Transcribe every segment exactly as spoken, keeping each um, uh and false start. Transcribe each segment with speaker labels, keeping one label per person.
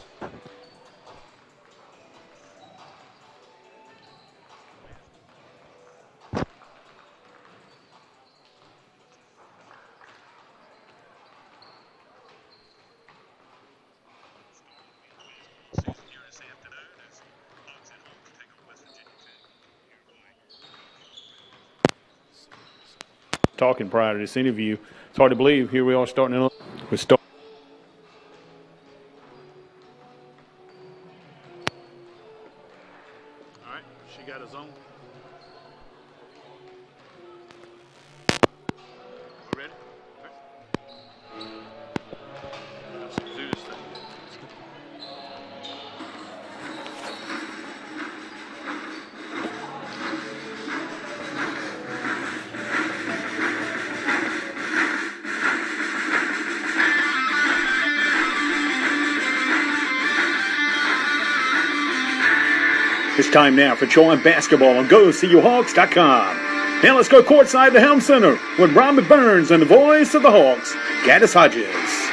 Speaker 1: Talking prior to this interview, it's hard to believe here we are starting in. We're start. All right, she got his own. We ready? All right. Let's do this thing. It's time now for Chowan Basketball on Go See You Hawks dot com. Now let's go courtside to Helm Center with Robert Burns and the voice of the Hawks, Gaddis Hodges.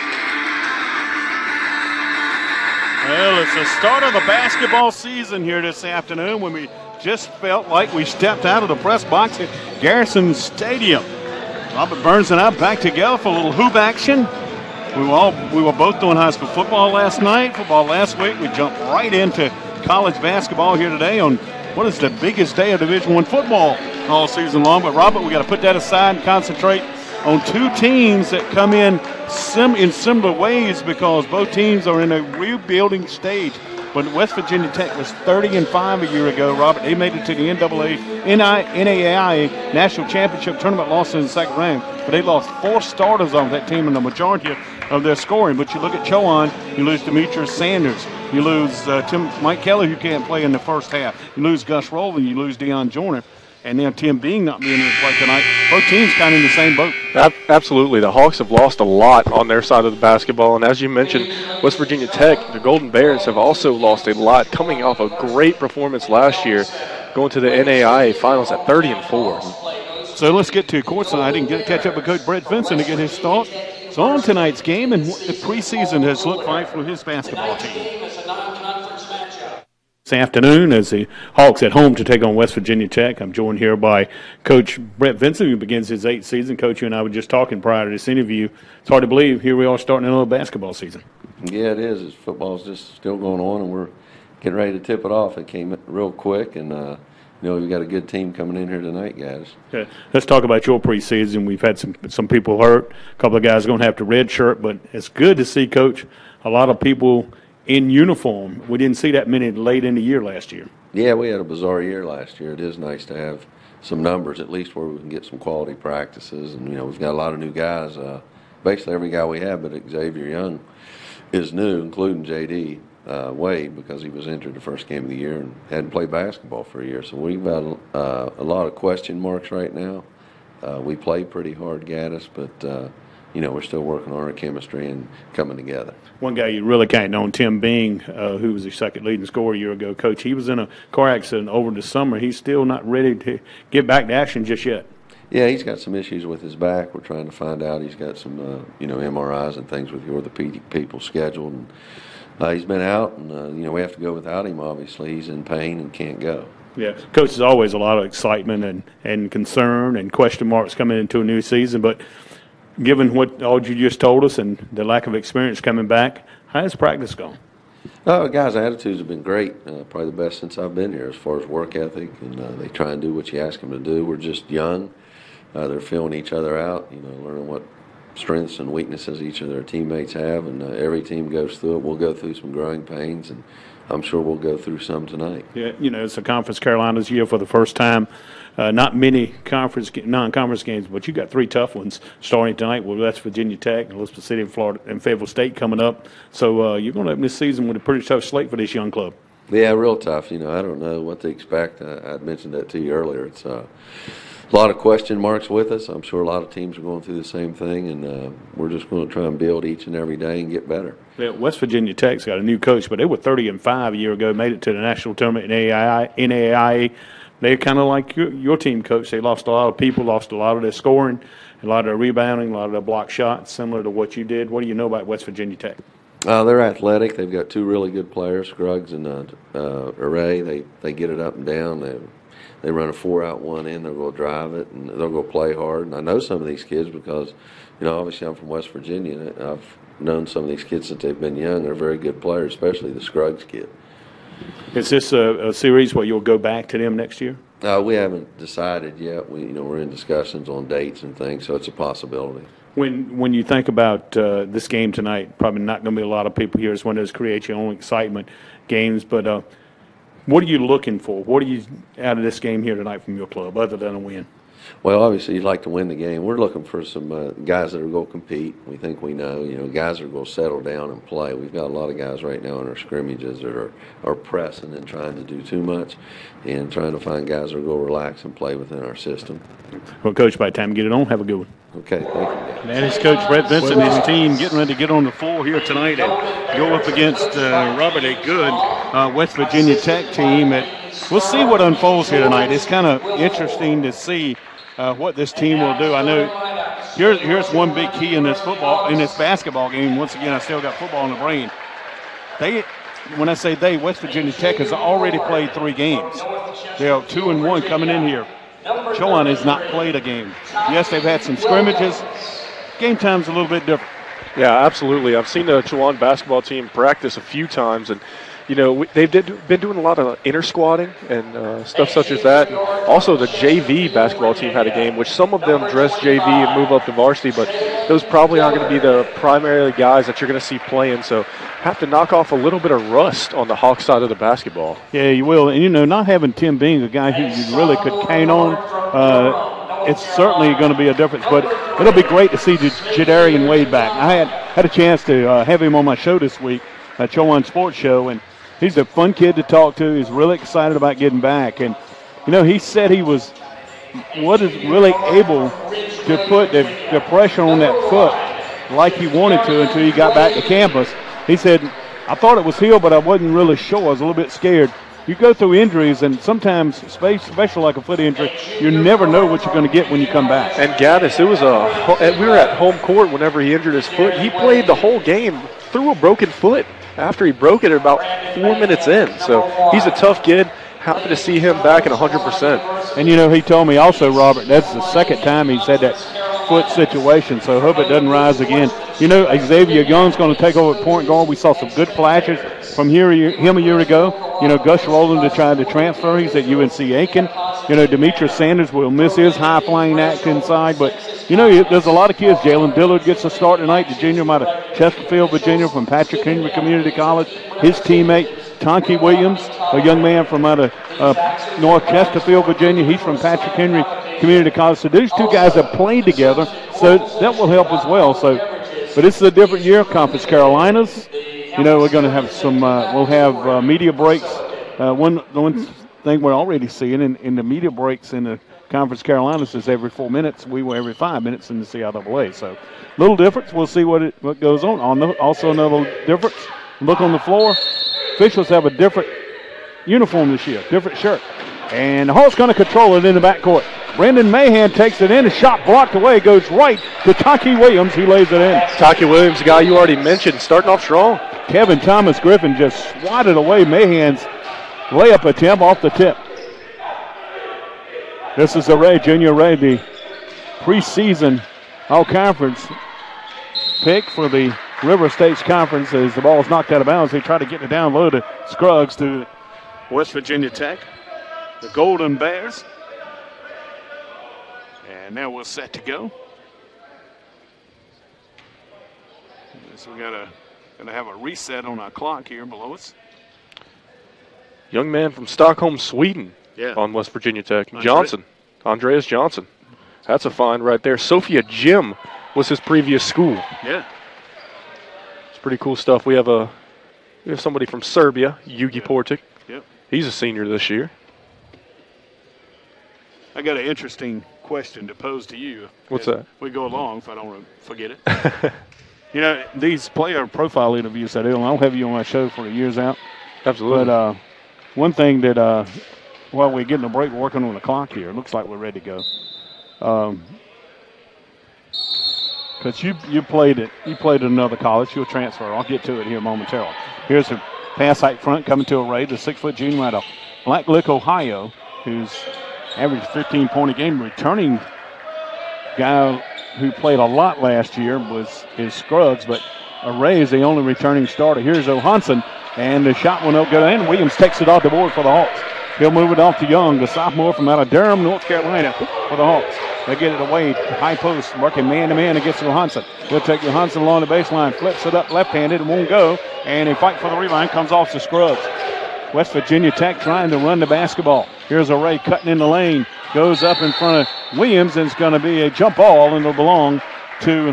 Speaker 1: Well, it's the start of the basketball season here this afternoon when we just felt like we stepped out of the press box at Garrison Stadium. Robert Burns and I back together for a little hoop action. We were, all, we were both doing high school football last night, football last week. We jumped right into college basketball here today on what is the biggest day of Division One football all season long. But, Robert, we got to put that aside and concentrate on two teams that come in sim in similar ways because both teams are in a rebuilding stage. But West Virginia Tech was thirty and five a year ago, Robert. They made it to the N double A N A I A National Championship Tournament, lost in the second round. But they lost four starters on that team and the majority of their scoring. But you look at Chowan, you lose Demetrius Sanders. You lose uh, Tim, Mike Kelly, who can't play in the first half. You lose Gus Rowland. You lose Deion Joyner. And then Tim Bean not being able to play tonight. Both teams kind of in the same boat.
Speaker 2: Absolutely. The Hawks have lost a lot on their side of the basketball. And as you mentioned, West Virginia Tech, the Golden Bears, have also lost a lot coming off a great performance last year, going to the N A I A Finals at thirty and four.
Speaker 1: So let's get to courtside and get catch up with Coach Brett Vincent to get his thought. So on tonight's game and what the preseason has looked like for his basketball team. This afternoon as the Hawks at home to take on West Virginia Tech. I'm joined here by Coach Brett Vincent, who begins his eighth season. Coach, you and I were just talking prior to this interview. It's hard to believe here we are starting another basketball season.
Speaker 3: Yeah, it is. Football's just still going on, and we're getting ready to tip it off. It came real quick, and uh, you know we've got a good team coming in here tonight, guys.
Speaker 1: Okay. Let's talk about your preseason. We've had some some people hurt. A couple of guys going to have to redshirt, but it's good to see, Coach, a lot of people in uniform. We didn't see that many late in the year last year.
Speaker 3: Yeah, we had a bizarre year last year. It is nice to have some numbers at least where we can get some quality practices. And, you know, we've got a lot of new guys. Uh, basically every guy we have but Xavier Young is new, including J D uh, Wade, because he was injured the first game of the year and hadn't played basketball for a year. So we've got uh, a lot of question marks right now. Uh, we play pretty hard, Gaddis, but uh, you know, we're still working on our chemistry and coming together.
Speaker 1: One guy you really can't know, Tim Bean, uh, who was the second leading scorer a year ago, Coach, he was in a car accident over the summer. He's still not ready to get back to action just yet.
Speaker 3: Yeah, he's got some issues with his back. We're trying to find out. He's got some, uh, you know, M R Is and things with the orthopedic people scheduled. And, uh, he's been out, and, uh, you know, we have to go without him, obviously. He's in pain and can't go.
Speaker 1: Yeah, Coach, there's always a lot of excitement and, and concern and question marks coming into a new season, but given what all you just told us and the lack of experience coming back, how has practice gone?
Speaker 3: Oh, guys' attitudes have been great. Uh, probably the best since I've been here as far as work ethic, and uh, they try and do what you ask them to do. We're just young. Uh, they're feeling each other out, you know, learning what strengths and weaknesses each of their teammates have, and uh, every team goes through it. We'll go through some growing pains, and I'm sure we'll go through some tonight. Yeah,
Speaker 1: you know, it's a Conference Carolinas year for the first time. Uh, not many conference non-conference games, but you got three tough ones starting tonight with West Virginia Tech, Elizabeth City, and Florida, and Fayetteville State coming up. So uh, you're going to open this season with a pretty tough slate for this young club.
Speaker 3: Yeah, real tough. You know, I don't know what to expect. I, I mentioned that to you earlier. It's uh, a lot of question marks with us. I'm sure a lot of teams are going through the same thing, and uh, we're just going to try and build each and every day and get better.
Speaker 1: Yeah, West Virginia Tech's got a new coach, but they were thirty and five a year ago, made it to the national tournament in N A I A. They're kind of like your, your team, Coach. They lost a lot of people, lost a lot of their scoring, a lot of their rebounding, a lot of their block shots, similar to what you did. What do you know about West Virginia Tech?
Speaker 3: Uh, they're athletic. They've got two really good players, Scruggs and uh, uh, Array. They they get it up and down. They they run a four out, one in. They'll go drive it, and they'll go play hard. And I know some of these kids because, you know, obviously I'm from West Virginia. And I've known some of these kids since they've been young. They're very good players, especially the Scruggs kid.
Speaker 4: Is this a, a series where you'll go back to them next year?
Speaker 3: Uh, we haven't decided yet. We you know we're in discussions on dates and things, so it's a possibility.
Speaker 4: When when you think about uh, this game tonight, probably not going to be a lot of people here. It's one of those create your own excitement games. But uh, what are you looking for? What are you out of this game here tonight from your club, other than a win?
Speaker 3: Well, obviously, you'd like to win the game. We're looking for some uh, guys that are going to compete. We think we know, you know, guys that are going to settle down and play. We've got a lot of guys right now in our scrimmages that are, are pressing and trying to do too much and trying to find guys that are going to relax and play within our system.
Speaker 4: Well, Coach, by the time you get it on, have a good one.
Speaker 3: Okay, thank you.
Speaker 1: That is Coach Brett Vincent and his team getting ready to get on the floor here tonight and go up against uh, Robert, a good uh, West Virginia Tech team. At, we'll see what unfolds here tonight. It's kind of interesting to see uh, what this team will do. I know here, here's one big key in this football, in this basketball game. Once again, I still got football in the brain. They, when I say they, West Virginia Tech has already played three games. They are two and one coming in here. Chowan has not played a game. Yes, they've had some scrimmages. Game time's a little bit different.
Speaker 2: Yeah, absolutely. I've seen the Chowan basketball team practice a few times, and you know they've did, been doing a lot of inter squatting and uh, stuff such as that. And also, the J V basketball team had a game, which some of them dress J V and move up to varsity, but those probably aren't going to be the primary guys that you're going to see playing. So, have to knock off a little bit of rust on the Hawk side of the basketball.
Speaker 1: Yeah, you will. And, you know, not having Tim Bing, a guy who you really could count on, uh, it's certainly going to be a difference. But it'll be great to see Jadarian Wade back. I had, had a chance to uh, have him on my show this week, a Chowan Sports Show, and he's a fun kid to talk to. He's really excited about getting back. And, you know, he said he was wasn't really able to put the, the pressure on that foot like he wanted to until he got back to campus. He said, I thought it was healed, but I wasn't really sure. I was a little bit scared. You go through injuries, and sometimes, especially like a foot injury, you never know what you're going to get when you come back.
Speaker 2: And Gaddis, it was a we were at home court whenever he injured his foot. He played the whole game through a broken foot after he broke it about four minutes in. So he's a tough kid. Happy to see him back at one hundred percent.
Speaker 1: And, you know, he told me also, Robert, that's the second time he's had that foot situation, so hope it doesn't rise again. You know, Xavier Young's going to take over at point guard. We saw some good flashes from here, him a year ago. You know, Gus Rowland to try to transfer. He's at U N C Aiken. You know, Demetrius Sanders will miss his high-flying act inside. But, you know, there's a lot of kids. Jalen Dillard gets a start tonight, the junior out of Chesterfield, Virginia, from Patrick Henry Community College. His teammate, Tonky Williams, a young man from out of uh, North Chesterfield, Virginia. He's from Patrick Henry Community College. So these two guys have played together, so that will help as well. So, but this is a different year. Conference Carolinas, you know, we're going to have some. Uh, we'll have uh, media breaks. Uh, one one thing we're already seeing in, in the media breaks in the Conference Carolinas is every four minutes. We were every five minutes in the C I A A. So, little difference. We'll see what it what goes on. on the, also, another difference. Look on the floor. Officials have a different uniform this year, different shirt. And the Hawks going to control it in the backcourt. Brendan Mahan takes it in. A shot blocked away. Goes right to Taki Williams. He lays it in.
Speaker 2: Taki Williams, the guy you already mentioned, starting off strong.
Speaker 1: Kevin Thomas Griffin just swatted away Mahan's layup attempt off the tip. This is Array, Junior Array, the preseason all-conference pick for the River States Conference. As the ball is knocked out of bounds, they try to get it down low to Scruggs to West Virginia Tech. The Golden Bears. And now we're set to go. So we got to gonna have a reset on our clock here below us.
Speaker 2: Young man from Stockholm, Sweden,
Speaker 1: yeah.
Speaker 2: on West Virginia Tech.
Speaker 1: Andre-
Speaker 2: Johnson, Andreas Johnson. That's a find right there. Sophia Jim was his previous school.
Speaker 1: Yeah.
Speaker 2: It's pretty cool stuff. We have a we have somebody from Serbia, Yugi
Speaker 1: Yep.
Speaker 2: Portik.
Speaker 1: Yep.
Speaker 2: He's a senior this year.
Speaker 1: I got an interesting question to pose to you.
Speaker 2: What's
Speaker 1: as
Speaker 2: that?
Speaker 1: We go along, if I don't forget it. You know, these player profile interviews I do, and I'll have you on my show for the years out.
Speaker 2: Absolutely.
Speaker 1: But uh, one thing that, uh, while we're getting a break, we're working on the clock here. It looks like we're ready to go. Um, because you you played it. You played at another college. You'll transfer. I'll get to it here momentarily. Here's a pass out front coming to Array, the six-foot junior out of Black Lick, Ohio, who's averaged fifteen point a game. Returning guy who played a lot last year was is Scruggs, but Array is the only returning starter. Here's Johansson, and the shot will not go in. Williams takes it off the board for the Hawks. He'll move it off to Young, the sophomore from out of Durham, North Carolina, for the Hawks. They get it away, high post, working man-to-man against Johansson. He'll take Johansson along the baseline, flips it up left-handed, it won't go, and a fight for the rebound comes off to Scruggs. West Virginia Tech trying to run the basketball. Here's Array cutting in the lane, goes up in front of Williams, and it's going to be a jump ball, and it'll belong to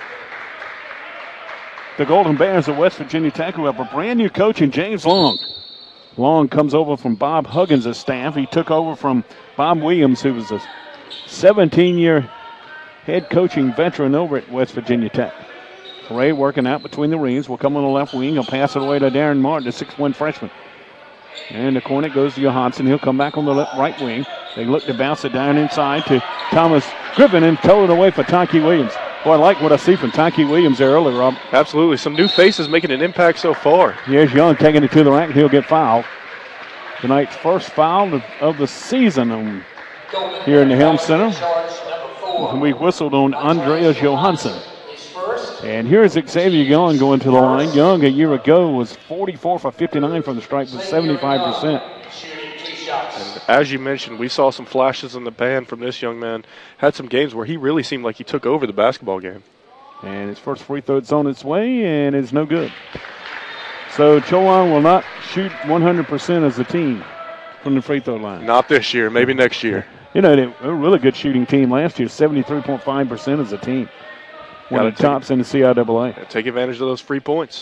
Speaker 1: the Golden Bears of West Virginia Tech, who have a brand-new coach in James Long. Long comes over from Bob Huggins' staff. He took over from Bob Williams, who was a seventeen-year head coaching veteran over at West Virginia Tech. Ray working out between the rings. Will come on the left wing. He'll pass it away to Darren Martin, the six one freshman. And the corner goes to Johansson. He'll come back on the left, right wing. They look to bounce it down inside to Thomas Griffin and tow it away for Tonky Williams. Boy, I like what I see from Tonky Williams there earlier, Rob.
Speaker 2: Absolutely. Some new faces making an impact so far.
Speaker 1: Here's Young taking it to the rack. He'll get fouled. Tonight's first foul of, of the season um, here in the Helm Center. We whistled on Andreas Johansson. And here's Xavier Young going to the line. Young a year ago was forty-four for fifty-nine from the stripe with seventy-five percent.
Speaker 2: And as you mentioned, we saw some flashes in the pan from this young man. Had some games where he really seemed like he took over the basketball game.
Speaker 1: And his first free throw is on its way, and it's no good. So Chowan will not shoot one hundred percent as a team from the free throw line.
Speaker 2: Not this year, maybe next year.
Speaker 1: You know, they were a really good shooting team last year, seventy-three point five percent as a team. One of the tops in the C I A A.
Speaker 2: Take advantage of those free points.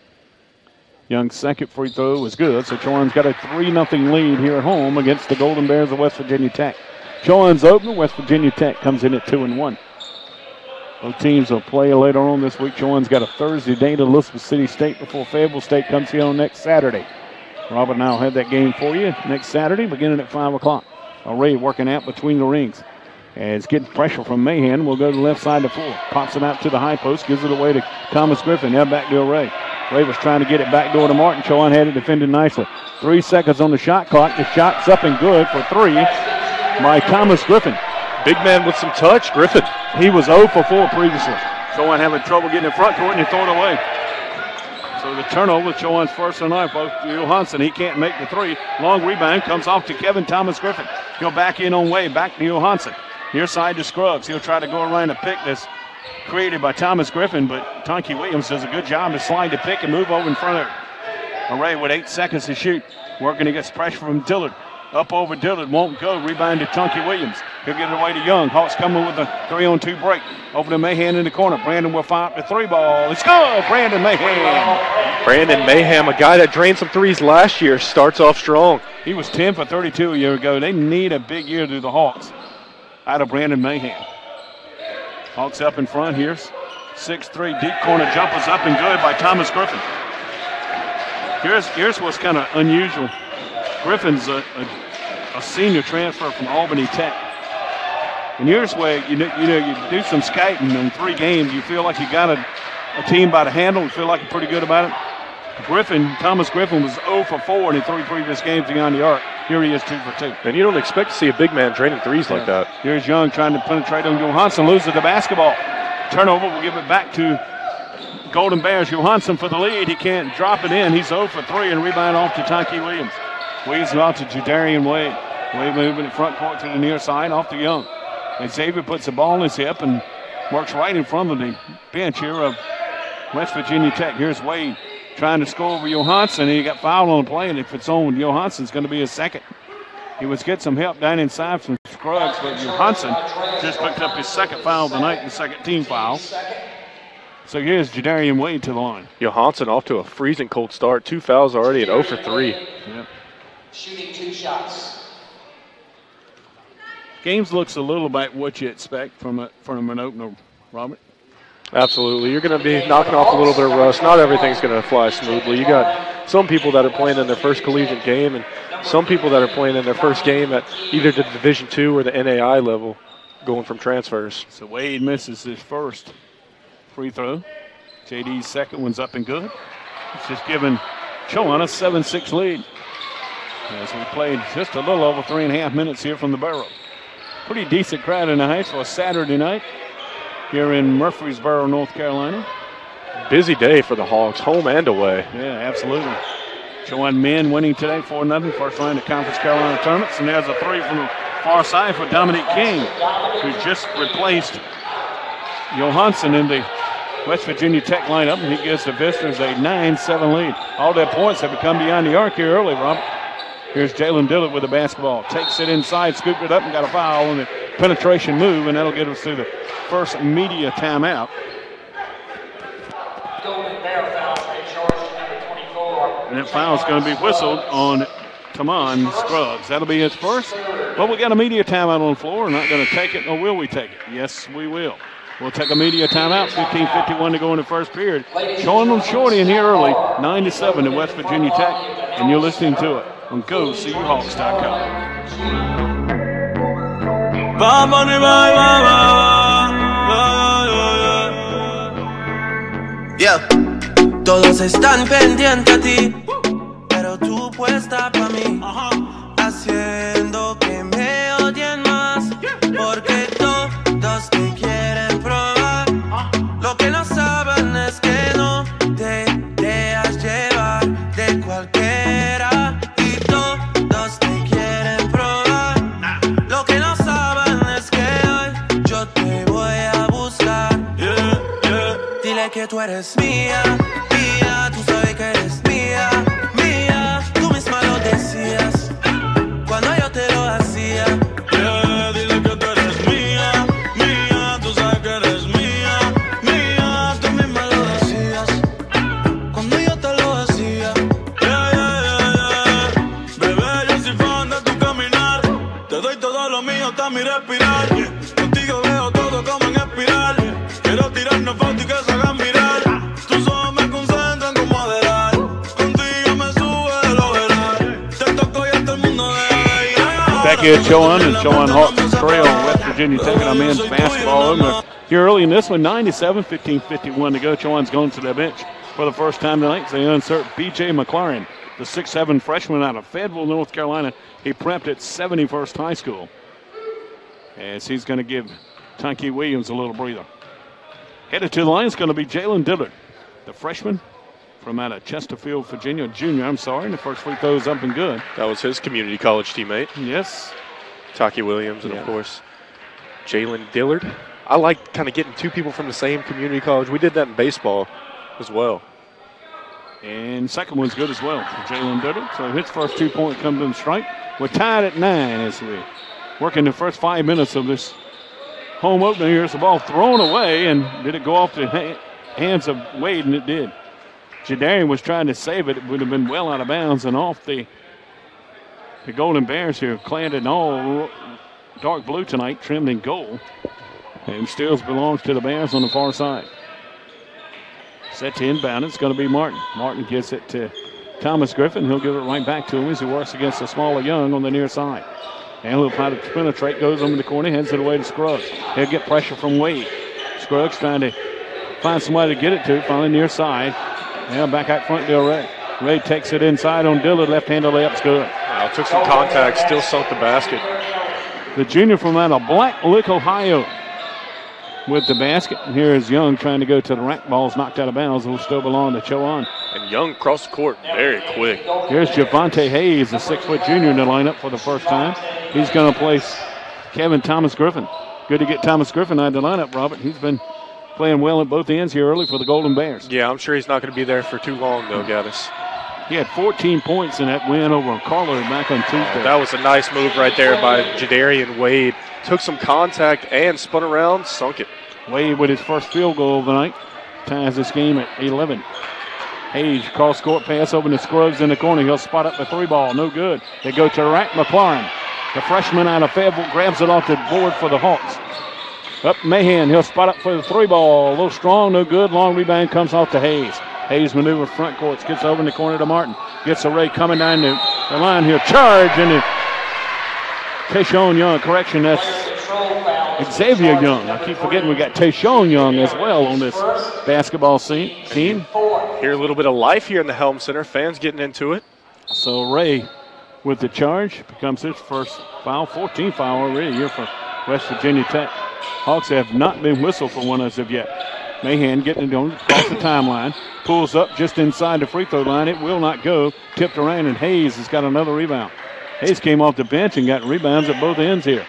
Speaker 1: Young's second free throw was good, so Chowan's got a three nothing lead here at home against the Golden Bears of West Virginia Tech. Chowan's open. West Virginia Tech comes in at two and one. Both teams will play later on this week. Chowan's got a Thursday day to Elizabeth City State before Fayetteville State comes here on next Saturday. Robert and I will have that game for you next Saturday, beginning at five o'clock. Array working out between the rings. And it's getting pressure from Mahan. We'll go to the left side of the floor. Pops it out to the high post. Gives it away to Thomas Griffin. Now back to Ray. Ray was trying to get it back door to Martin. Chowan had it defended nicely. Three seconds on the shot clock. The shot's up and good for three by Thomas Griffin.
Speaker 2: Big man with some touch, Griffin.
Speaker 1: He was zero for four previously. Chowan having trouble getting in front court and he threw it away. So the turnover, Chowan's first tonight, both Johansson. He can't make the three. Long rebound comes off to Kevin Thomas Griffin. He'll back in on way, back to Johansson. Near side to Scruggs. He'll try to go around a pick that's created by Thomas Griffin, but Tonky Williams does a good job to slide the pick and move over in front of her. Array with eight seconds to shoot. Working against pressure from Dillard. Up over Dillard, won't go. Rebound to Tonky Williams. He'll get it away to Young. Hawks coming with a three-on-two break. Over to Mahan in the corner. Brandon will fire up the three ball. It's good. Brandon Mahan.
Speaker 2: Brandon Mayhem, a guy that drained some threes last year, starts off strong.
Speaker 1: He was ten for thirty-two a year ago. They need a big year to the Hawks. Out of Brandon Mahan. Hawks up in front here. six three deep corner jumpers up and good by Thomas Griffin. Here's, here's what's kind of unusual. Griffin's a, a, a senior transfer from Albany Tech. And here's where you know, you know you do some scouting in three games. You feel like you got a, a team by the handle and feel like you're pretty good about it. Griffin, Thomas Griffin was zero for four in the three previous games beyond the arc. Here he is two for two.
Speaker 2: And you don't expect to see a big man draining threes yeah. like that.
Speaker 1: Here's Young trying to penetrate on Johansson, loses the basketball. Turnover will give it back to Golden Bears. Johansson for the lead. He can't drop it in. He's zero for three and rebound off to Tonky Williams. Williams out to Jadarian Wade. Wade moving in front court to the near side off to Young. And Xavier puts the ball in his hip and works right in front of the bench here of West Virginia Tech. Here's Wade trying to score over Johansson, and he got fouled on the play, and if it's on Johansson, it's going to be his second. He was getting some help down inside from Scruggs, but Johansson just picked up his second foul of the night, the second team foul. So here's Jadarian Wade to the line.
Speaker 2: Johansson off to a freezing cold start. Two fouls already at zero for three.
Speaker 1: Yep.
Speaker 5: Shooting two shots.
Speaker 1: Games looks a little like what you expect from a, from an opener, Robert.
Speaker 2: Absolutely. You're going to be knocking off a little bit of rust. Not everything's going to fly smoothly. You got some people that are playing in their first collegiate game and some people that are playing in their first game at either the Division two or the N A I level going from transfers.
Speaker 1: So Wade misses his first.
Speaker 4: free throw. J D's second one's up and good. It's just giving Chowan a seven six lead as we played just a little over three and a half minutes here from the Barrow. Pretty decent crowd in the Heights for a Saturday night here in Murfreesboro, North Carolina.
Speaker 2: Busy day for the Hawks, home and away.
Speaker 4: Yeah, absolutely. Chowan men winning today four nothing. First round of Conference Carolina tournaments. And there's a three from the far side for Dominic King, who just replaced Johansson in the West Virginia Tech lineup. And he gives the visitors a nine seven lead. All their points have become beyond the arc here early, Robert. Here's Jalen Dillard with the basketball. Takes it inside, scooped it up, and got a foul on the penetration move, and that'll get us to the first media timeout. And that foul's going to be whistled on Taman Scruggs. That'll be his first. Well, we got a media timeout on the floor. We're not going to take it, or will we take it? Yes, we will. We'll take a media timeout. fifteen fifty-one to go in the first period. Showing them shorty in here early, nine to seven to West Virginia Tech, and you're listening to it on Go C U Hawks dot com.
Speaker 6: Yeah, todos están pendientes a ti, pero tú puesta pa' mí, haciendo que me odien más, porque todos te quieren probar. Lo que no saben es que no te dejas llevar de cualquiera. Que tú eres mía, mía, tú sabes que eres mía, mía, tú misma lo decías cuando yo te lo hacía. Yeah, dile que tú eres mía, mía, tú sabes que eres mía, mía, tú misma lo decías cuando yo te lo hacía. Yeah, yeah, yeah, yeah. Bebé, yo soy fan de tu caminar, te doy todo lo mío hasta mi respirar. Contigo veo todo como en espiral. Quiero tirarnos fotos y que se hagan mirar. Tus ojos me concentran como adelar. Contigo me sube de lo veral. Te toco y hasta el mundo de ahí.
Speaker 4: Back here at Chowan and Chowan Hawks trail West Virginia taking our men's basketball over here early in this one. ninety-seven, fifteen fifty-one to go. Chowan's going to the bench for the first time tonight. They insert B J McLaren, the six seven freshman out of Fayetteville, North Carolina. He prepped at seventy-first High School. As he's going to give Tunky Williams a little breather. Headed to the line is going to be Jalen Dillard, the freshman from out of Chesterfield, Virginia, junior, I'm sorry. And the first free throw is up and good.
Speaker 2: That was his community college teammate.
Speaker 4: Yes.
Speaker 2: Taki Williams and,
Speaker 4: yeah.
Speaker 2: of course, Jalen Dillard. I like kind of getting two people from the same community college. We did that in baseball as well.
Speaker 4: And second one's good as well for Jalen Dillard. So his first two points come to the strike. We're tied at nine as we work in the first five minutes of this home opener. Here's the ball thrown away, and did it go off the ha- hands of Wade? And it did. Jadarian was trying to save it. It would have been well out of bounds and off the the Golden Bears here, clad in all dark blue tonight, trimmed in gold. And still belongs to the Bears on the far side. Set to inbound. It's going to be Martin. Martin gives it to Thomas Griffin. He'll give it right back to him as he works against the smaller Young on the near side. And he'll try to penetrate, goes over the corner, heads it away to Scruggs. He'll get pressure from Wade. Scruggs trying to find somebody to get it to, finally near side. Now back out front, Del Ray. Ray takes it inside on Dillard, left-handed layup's good.
Speaker 2: Wow, took some contact, still sunk the basket.
Speaker 4: The junior from out of Black Lick, Ohio, with the basket. And here is Young trying to go to the rack. Ball's knocked out of bounds. It'll still belong to Chowan.
Speaker 2: And Young crossed the court very quick.
Speaker 4: Here's Javante Hayes, a six-foot junior in the lineup for the first time. He's going to place Kevin Thomas Griffin. Good to get Thomas Griffin out of the lineup, Robert. He's been playing well at both ends here early for the Golden Bears.
Speaker 2: Yeah, I'm sure he's not going to be there for too long, though, Gaddis.
Speaker 4: He had fourteen points in that win over Carlo back on Tuesday.
Speaker 2: That was a nice move right there by Jadarian Wade. Took some contact and spun around, sunk it.
Speaker 4: Wade with his first field goal of the night ties this game at eleven. Hayes cross court pass over to Scruggs in the corner. He'll spot up the three ball. No good. They go to Rack McLaurin. The freshman out of Fayetteville grabs it off the board for the Hawks. Up Mahan. He'll spot up for the three ball. A little strong. No good. Long rebound comes off to Hayes. Hayes maneuvers front court. Gets over in the corner to Martin. Gets a Ray coming down the, the line here. Charge. And the Tayshawn Young. Correction. That's Xavier Young. I keep forgetting we got Tayshawn Young as well on this basketball scene, team.
Speaker 2: Hear a little bit of life here in the Helm Center. Fans getting into it.
Speaker 4: So Ray with the charge becomes his first foul, fourteenth foul already here for West Virginia Tech. Hawks have not been whistled for one as of yet. Mahan getting it on across the timeline, pulls up just inside the free throw line. It will not go. Tipped around, and Hayes has got another rebound. Hayes came off the bench and got rebounds at both ends here.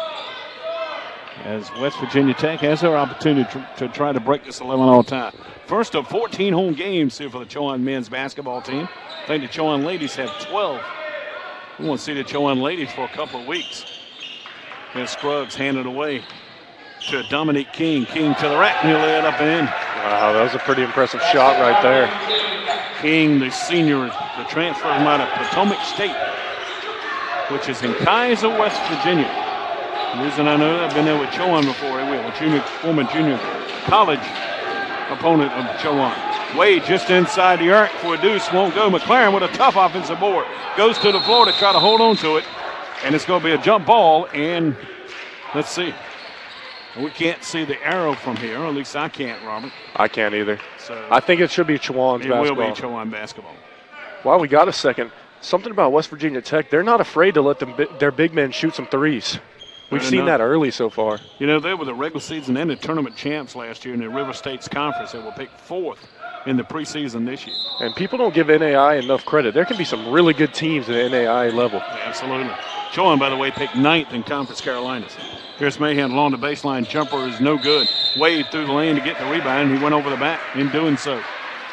Speaker 4: As West Virginia Tech has their opportunity to, to try to break this eleven all time. First of fourteen home games here for the Chowan men's basketball team. I think the Chowan ladies have twelve. We want to see the Chowan ladies for a couple of weeks. And Scruggs handed away to Dominique King. King to the rack, and he'll lay it up and in.
Speaker 2: Wow, that was a pretty impressive shot right there.
Speaker 4: King, the senior, the transfer from out of Potomac State, which is in Kaiser, West Virginia. The reason I know that, I've been there with Chowan before, a junior, former junior college opponent of Chowan. Wade just inside the arc for a deuce, won't go. McLaren with a tough offensive board. Goes to the floor to try to hold on to it, and it's going to be a jump ball, and let's see. We can't see the arrow from here, or at least I can't, Robert.
Speaker 2: I can't either.
Speaker 4: So
Speaker 2: I think it should be Chowan's
Speaker 4: it
Speaker 2: basketball.
Speaker 4: It will be Chowan basketball.
Speaker 2: While we got a second, something about West Virginia Tech, they're not afraid to let them bi- their big men shoot some threes. We've seen that early so far.
Speaker 4: You know, they were the regular season and the tournament champs last year in the River States Conference. They were picked fourth in the preseason this year.
Speaker 2: And people don't give N A I enough credit. There can be some really good teams at the N A I level.
Speaker 4: Yeah, absolutely. Chowan, by the way, picked ninth in Conference Carolinas. Here's Mahan along the baseline. Jumper is no good. Wade through the lane to get the rebound. He went over the back in doing so.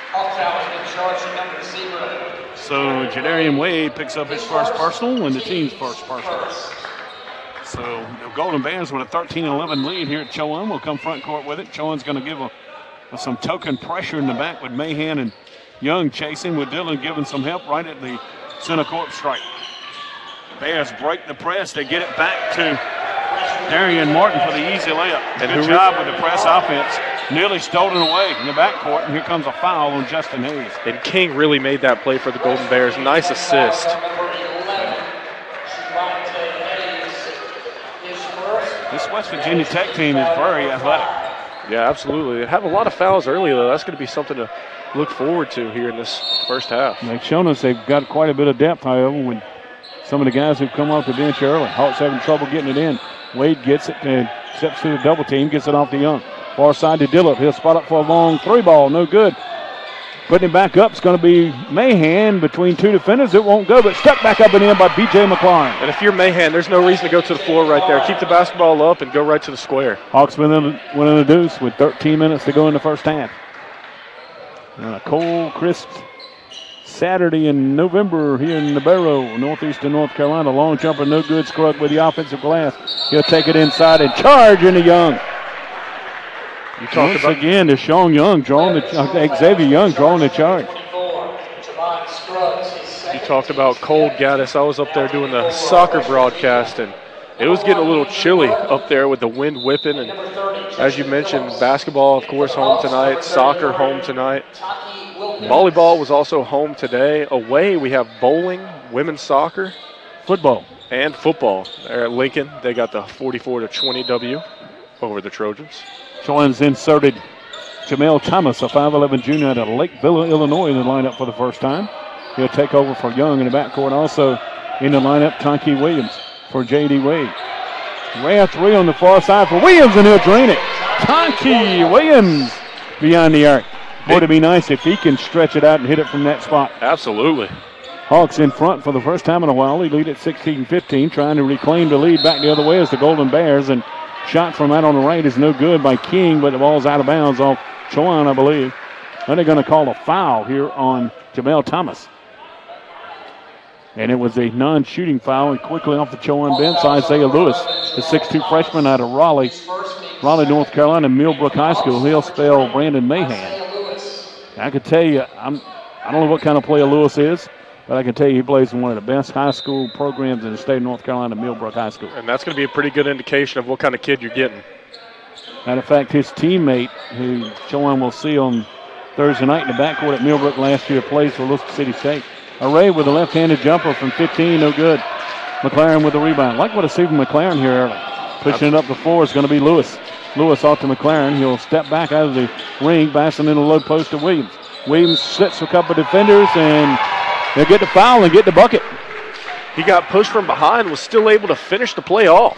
Speaker 4: So Jadarian Wade picks up his first personal and the team's first personal. So the Golden Bears with a thirteen eleven lead here at Chowan will come front court with it. Chowan's going to give a, a, some token pressure in the back with Mahan and Young chasing, with Dillon giving some help right at the center court strike. Bears break the press. They get it back to Darian Martin for the easy layup.
Speaker 2: And
Speaker 4: Good job with the press offense. Nearly stolen away in the backcourt, and here comes a foul on Justin Hayes.
Speaker 2: And King really made that play for the Golden Bears. Nice assist.
Speaker 4: This West Virginia Tech team is very athletic.
Speaker 2: Yeah, absolutely. They have a lot of fouls early, though. That's going to be something to look forward to here in this first half.
Speaker 4: They've shown us they've got quite a bit of depth, however, with some of the guys who've come off the bench early. Hawks having trouble getting it in. Wade gets it and steps to the double team, gets it off to Young. Far side to Dillard. He'll spot up for a long three ball. No good. Putting it back up is going to be Mahan between two defenders. It won't go, but stuck back up and in by B J McLaurin.
Speaker 2: And if you're Mahan, there's no reason to go to the floor right there. Keep the basketball up and go right to the square.
Speaker 4: Hawks winning the deuce with thirteen minutes to go in the first half. And a cold, crisp Saturday in November here in Nabarro, northeastern North Carolina. Long jumper, no good. Scruggs with the offensive glass. He'll take it inside and charge into Young.
Speaker 2: You talked
Speaker 4: Once
Speaker 2: about
Speaker 4: again, Deshaun Young drawing the uh, Xavier Young drawing the charge.
Speaker 2: you talked about cold, Gaddis. I was up there doing the soccer broadcast, and it was getting a little chilly up there with the wind whipping. And as you mentioned, basketball, of course, home tonight. Soccer home tonight. Volleyball was also home today. Away, we have bowling, women's soccer,
Speaker 4: Football.
Speaker 2: and football. There at Lincoln, they got the forty-four to twenty W over the Trojans.
Speaker 4: Chowan's inserted Jamel Thomas, a five eleven junior out of Lakeville, Illinois, in the lineup for the first time. He'll take over for Young in the backcourt. Also in the lineup, Tonke Williams for J D Wade. Ray three on the far side for Williams, and he'll drain it. Tonke Williams beyond the arc. Boy, it'd be nice if he can stretch it out and hit it from that spot.
Speaker 2: Absolutely.
Speaker 4: Hawks in front for the first time in a while. They lead at sixteen fifteen, trying to reclaim the lead back the other way as the Golden Bears. And shot from out on the right is no good by King, but the ball's out of bounds off Chowan, I believe. Then they're going to call a foul here on Jamel Thomas. And it was a non-shooting foul, and quickly off the Chowan bench, Isaiah Lewis, the six two freshman out of Raleigh, Raleigh, North Carolina, Millbrook High School. He'll spell Brandon Mahan. I can tell you, I'm, I don't know what kind of player Lewis is, but I can tell you he plays in one of the best high school programs in the state of North Carolina, Millbrook High School.
Speaker 2: And that's going to be a pretty good indication of what kind of kid you're getting.
Speaker 4: Matter of fact, his teammate, who Chowan will see on Thursday night in the backcourt at Millbrook last year, plays for Wilson City State. Array with a left-handed jumper from fifteen, no good. McLaren with the rebound. Like what I see from McLaren here early. Pushing it up the floor is going to be Lewis. Lewis off to McLaren. He'll step back out of the ring, passing in the low post to Williams. Williams sits a couple of defenders, and they'll get the foul and get the bucket.
Speaker 2: He got pushed from behind, was still able to finish the play off.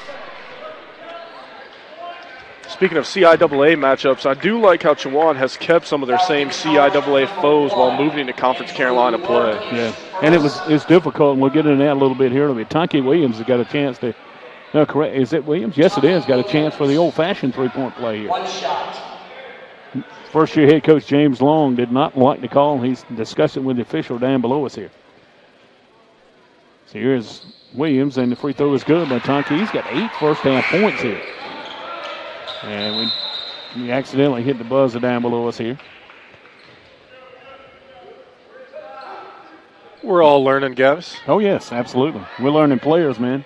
Speaker 2: Speaking of C I A A matchups, I do like how Chowan has kept some of their same C I A A foes while moving into Conference Carolina play.
Speaker 4: Yeah, and it was it's difficult, and we'll get into that a little bit here. Tonke Williams has got a chance to, no, correct, is it Williams? Yes, it is. Got a chance for the old-fashioned three-point play here.
Speaker 5: One shot.
Speaker 4: First-year head coach James Long did not like the call. He's discussing with the official down below us here. So here's Williams, and the free throw is good by Tonke. He's got eight first-half points here. And we, we accidentally hit the buzzer down below us here.
Speaker 2: We're all learning, Gavis.
Speaker 4: Oh, yes, absolutely. We're learning players, man.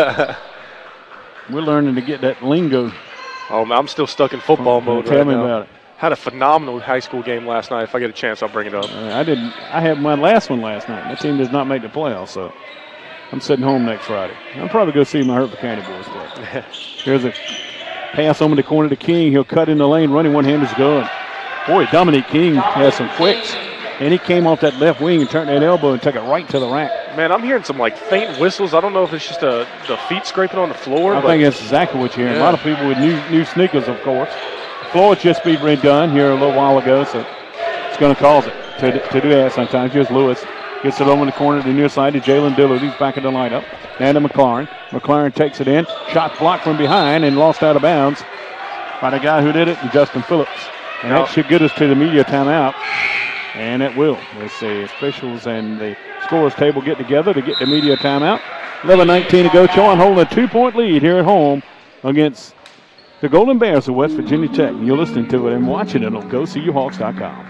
Speaker 4: We're learning to get that lingo.
Speaker 2: Oh, man, I'm still stuck in football mode
Speaker 4: Tell
Speaker 2: right
Speaker 4: me
Speaker 2: now.
Speaker 4: about it.
Speaker 2: Had a phenomenal high school game last night. If I get a chance, I'll bring it up.
Speaker 4: Uh, I didn't. I had my last one last night. My team does not make the playoffs, so I'm sitting home next Friday. I'm probably going to see my Hertford County boys play. Here's a pass over the corner to King. He'll cut in the lane, running one-hander's good. Boy, Dominic King has some quicks. And he came off that left wing and turned that elbow and took it right to the rack.
Speaker 2: Man, I'm hearing some like faint whistles. I don't know if it's just a, the feet scraping on the floor.
Speaker 4: I
Speaker 2: but
Speaker 4: think that's exactly what you're hearing.
Speaker 2: Yeah.
Speaker 4: A lot of people with new new sneakers, of course. The floor has just been redone here a little while ago, so it's going to cause it to, to do that sometimes. Here's Lewis. Gets it over in the corner to the near side to Jalen Dillard. He's back in the lineup. Down to McLaurin. McLaurin takes it in. Shot blocked from behind and lost out of bounds by the guy who did it, Justin Phillips. And
Speaker 2: Now,
Speaker 4: that should get us to the media timeout. And it will. As the officials and the scorers table get together to get the media timeout. eleven nineteen to go. Chowan holding a two-point lead here at home against the Golden Bears of West Virginia Tech. You're listening to it and watching it on Go C U Hawks dot com.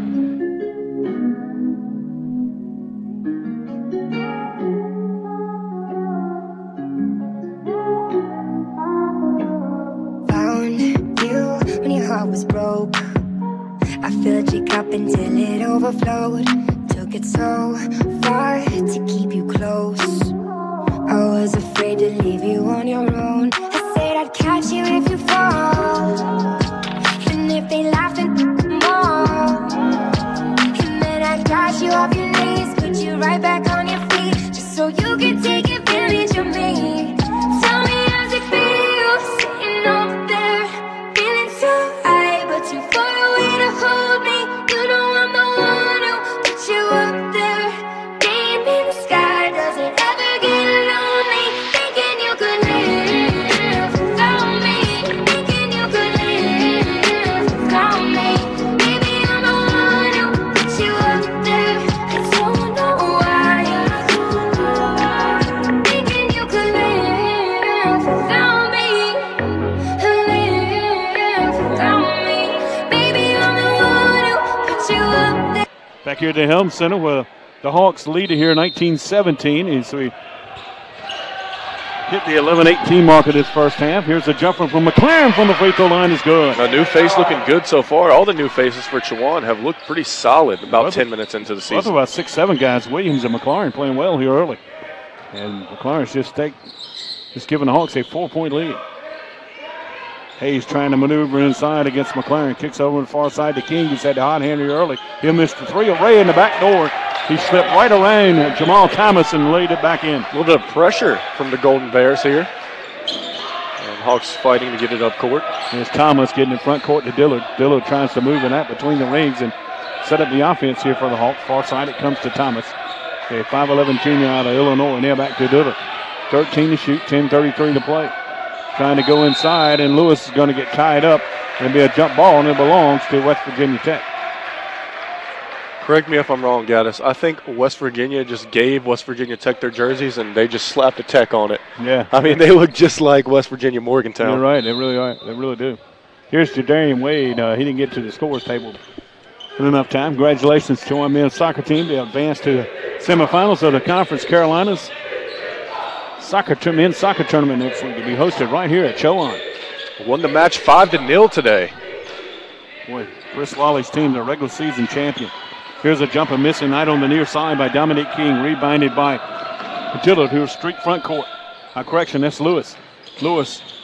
Speaker 7: Found you when your heart was broke. I filled your cup until it overflowed. Took it so far to keep you close. I was afraid to leave you on your own. I said I'd catch you if you fall. And if they laughed and more. And then I got you off your knees, put you right back on your feet, just so you could take advantage of me. Tell me how's it feel, sitting over there, feeling so high, but too far away to hold me. You know I'm the one who put you up there. Deep in the sky, does it ever get lonely? Thinking you could live without me. Thinking you could live without me. Maybe I'm the one who put you up there. I don't know why. Thinking you could live without me. Live without me. Maybe I'm the one who put you up there.
Speaker 4: Back here at the Helm Center where the Hawks lead it here nineteen seventeen. And so we hit the eleven eighteen mark of this first half. Here's a jumper from McLaren from the free throw line is good.
Speaker 2: a new face looking good so far. All the new faces for Chowan have looked pretty solid about
Speaker 4: Well,
Speaker 2: ten minutes into the
Speaker 4: Both
Speaker 2: season.
Speaker 4: about six, seven guys, Williams and McLaren, playing well here early. And McLaren's just take, just giving the Hawks a four-point lead. Hayes trying to maneuver inside against McLaren. Kicks over the far side to King. He's had the hot hand here early. He'll miss the three. Ray in the back door. He slipped right around Jamal Thomas and laid it back in.
Speaker 2: A little bit of pressure from the Golden Bears here. And Hawks fighting to get it up court.
Speaker 4: There's Thomas getting in front court to Dillard. Dillard tries to move in that between the rings and set up the offense here for the Hawks. Far side it comes to Thomas. A five eleven junior out of Illinois. Now back to Dillard. thirteen to shoot, ten thirty-three to play. Trying to go inside, and Lewis is going to get tied up and be a jump ball, and it belongs to West Virginia Tech.
Speaker 2: Correct me if I'm wrong, Gaddis. I think West Virginia just gave West Virginia Tech their jerseys and they just slapped a Tech on it.
Speaker 4: Yeah.
Speaker 2: I mean, they look just like West Virginia Morgantown.
Speaker 4: You're right. They really are. They really do. Here's Jadarian Wade. Uh, he didn't get to the scores table in enough time. Congratulations to our men's soccer team. They advanced to the semifinals of the Conference Carolinas soccer to- men's soccer tournament next week to be hosted right here at Chowan.
Speaker 2: Won the match five to nil today.
Speaker 4: Boy, Chris Lawley's team, the regular season champion. Here's a jumper missing right on the near side by Dominic King, rebounded by Dillard, who was streak front court. Uh, correction, that's Lewis. Lewis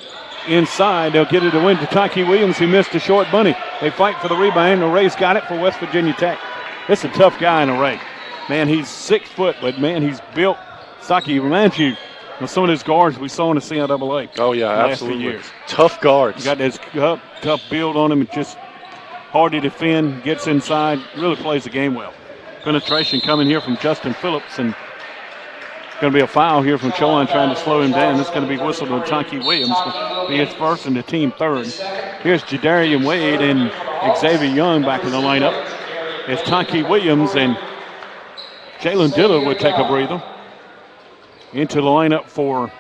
Speaker 4: inside. They'll get it to win to Taki Williams, who missed a short bunny. They fight for the rebound. Array's got it for West Virginia Tech. It's a tough guy in Array. Man, he's six foot, but man, he's built. Saki reminds you of some of those guards we saw in the C I A A.
Speaker 2: Oh, yeah,
Speaker 4: last
Speaker 2: absolutely.
Speaker 4: few years.
Speaker 2: Tough guards.
Speaker 4: He got this tough, tough build on him. It's just hard to defend, gets inside, really plays the game well. Penetration coming here from Justin Phillips, and going to be a foul here from Chowan trying to slow him down. It's going to be whistled on Taki Williams. Be his first and the team third. Here's Jadarian Wade and Xavier Young back in the lineup. It's Taki Williams and Jalen Dillard would take a breather. Into the lineup for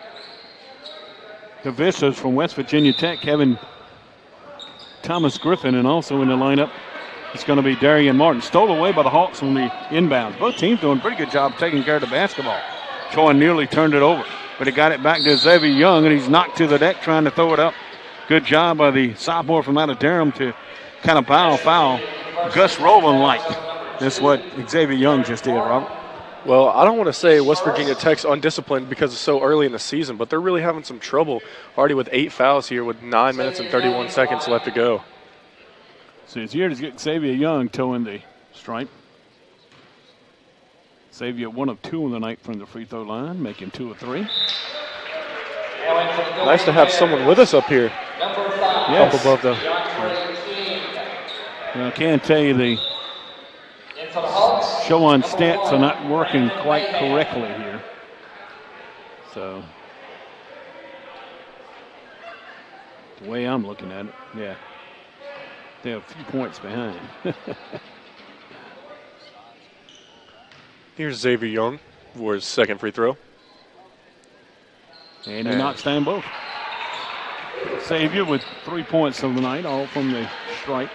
Speaker 4: the Vistas from West Virginia Tech, Kevin Thomas Griffin, and also in the lineup it's going to be Darian Martin. Stole away by the Hawks on the inbounds. Both teams doing a pretty good job taking care of the basketball. Chowan nearly turned it over, but he got it back to Xavier Young, and he's knocked to the deck trying to throw it up. Good job by the sophomore from out of Durham to kind of foul foul. Gus Rowland-like. That's what Xavier Young just did, Robert.
Speaker 2: Well, I don't want to say West Virginia Tech's undisciplined because it's so early in the season, but they're really having some trouble already with eight fouls here with nine minutes and thirty-one seconds left to go.
Speaker 4: So it's here to get Xavier Young towing the stripe. Xavier one of two on the night from the free throw line, making two of three.
Speaker 2: Nice to have someone with us up here.
Speaker 4: Yes.
Speaker 2: Up above the.
Speaker 4: Well, I can't tell you the Chowan stats are not working quite correctly here. So, the way I'm looking at it, yeah. They're a few points behind.
Speaker 2: Here's Xavier Young for his second free throw.
Speaker 4: And he knocks down both. Xavier with three points of the night, all from the stripe.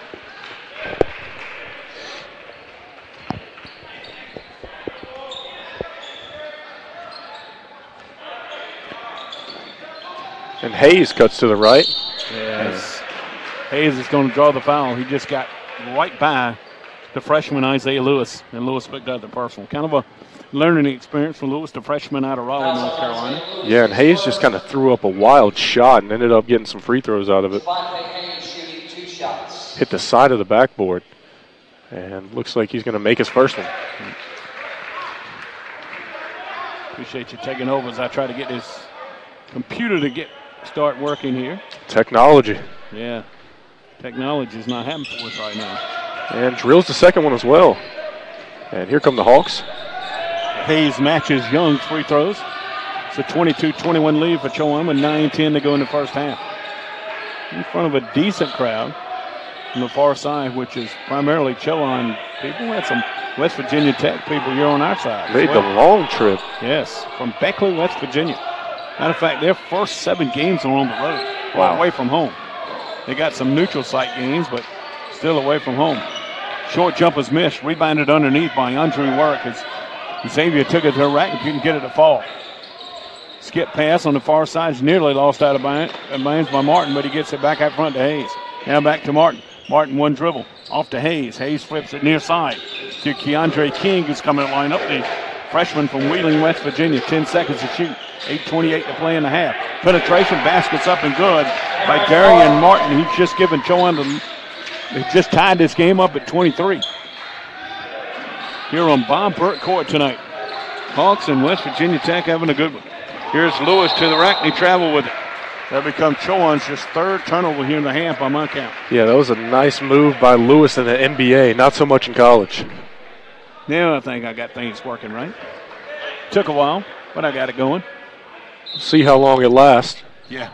Speaker 2: And Hayes cuts to the right.
Speaker 4: Yes. Hayes is going to draw the foul. He just got right by the freshman Isaiah Lewis, and Lewis picked up the personal. Kind of a learning experience for Lewis, the freshman out of Raleigh, North Carolina.
Speaker 2: Yeah, and Hayes just kind of threw up a wild shot and ended up getting some free throws out of it. Hit the side of the backboard, and looks like he's going to make his first one.
Speaker 4: Appreciate you taking over as I try to get this computer to get start working here.
Speaker 2: Technology.
Speaker 4: Yeah, technology is not happening for us right now.
Speaker 2: And drills the second one as well. And here come the Hawks.
Speaker 4: Hayes matches Young's free throws. It's a twenty-two twenty-one lead for Chowan with nine ten to go in the first half. In front of a decent crowd on the far side, which is primarily Chowan people. We had some West Virginia Tech people here on our side.
Speaker 2: Made
Speaker 4: well.
Speaker 2: the long trip.
Speaker 4: Yes, from Beckley, West Virginia. Matter of fact, their first seven games are on the road,
Speaker 2: Wow.
Speaker 4: away from home. They got some neutral site games, but still away from home. Short jumper's missed, rebounded underneath by Andre Work as Xavier took it to the rack and couldn't get it to fall. Skip pass on the far side is nearly lost out of bounds by Martin, but he gets it back out front to Hayes. Now back to Martin. Martin one dribble off to Hayes. Hayes flips it near side to Keandre King, who's coming to line up, the freshman from Wheeling, West Virginia. ten seconds to shoot. eight twenty-eight to play in the half. Penetration, basket's up and good by Darian Martin. He's just given Chowan the They just tied this game up at twenty-three. Here on Bob Burt Court tonight. Hawks and West Virginia Tech having a good one. Here's Lewis to the rack, and he traveled with it. That becomes Chowan's just third turnover here in the half by my count.
Speaker 2: Yeah, that was a nice move by Lewis in the N B A, not so much in college.
Speaker 4: Now I think I got things working right. Took a while, but I got it going.
Speaker 2: See how long it lasts.
Speaker 4: Yeah.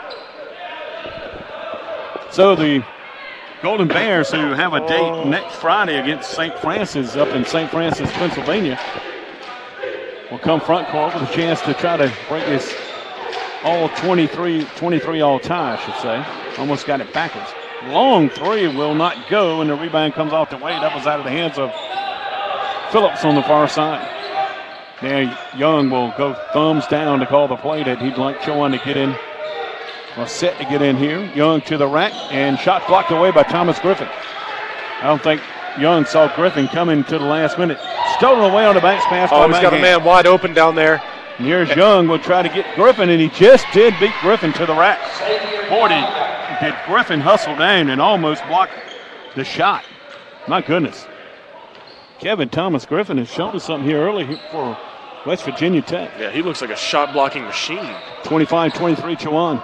Speaker 4: So the Golden Bears, who have a date next Friday against Saint Francis up in Saint Francis, Pennsylvania, will come front court with a chance to try to break this all twenty-three, twenty-three all tie, I should say. Almost got it backwards. Long three will not go, and the rebound comes off the way. That was out of the hands of Phillips on the far side. Now Young will go thumbs down to call the play that he'd like Chowan to get in. Well, set to get in here. Young to the rack, and shot blocked away by Thomas Griffin. I don't think Young saw Griffin coming to the last minute. Stolen away on the bounce pass.
Speaker 2: Oh, he's got a man wide open down there.
Speaker 1: And here's Young will try to get Griffin, and he just did beat Griffin to the rack. Boy, did, did Griffin hustle down and almost block the shot. My goodness. Kevin Thomas Griffin has shown us something here early for West Virginia Tech.
Speaker 2: Yeah, he looks like a shot-blocking machine.
Speaker 1: twenty-five twenty-three, Chowan.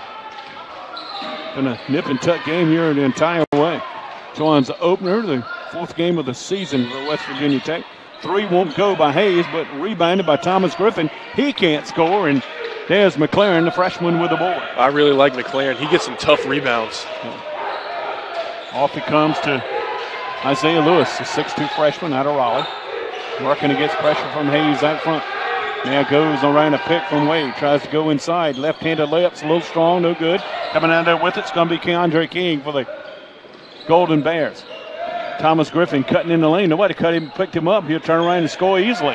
Speaker 1: In a nip and tuck game here the entire way. Chowan's the opener, the fourth game of the season for West Virginia Tech. Three won't go by Hayes, but rebounded by Thomas Griffin. He can't score, and there's McLaren, the freshman, with the board.
Speaker 2: I really like McLaren. He gets some tough rebounds.
Speaker 1: Off he comes to Isaiah Lewis, the six two freshman out of Raleigh. Working against pressure from Hayes out front. Now goes around a pick from Wade. Tries to go inside. Left-handed layups, a little strong, no good. Coming out there with it, it's going to be Keandre King for the Golden Bears. Thomas Griffin cutting in the lane. Nobody cut him, picked him up. He'll turn around and score easily.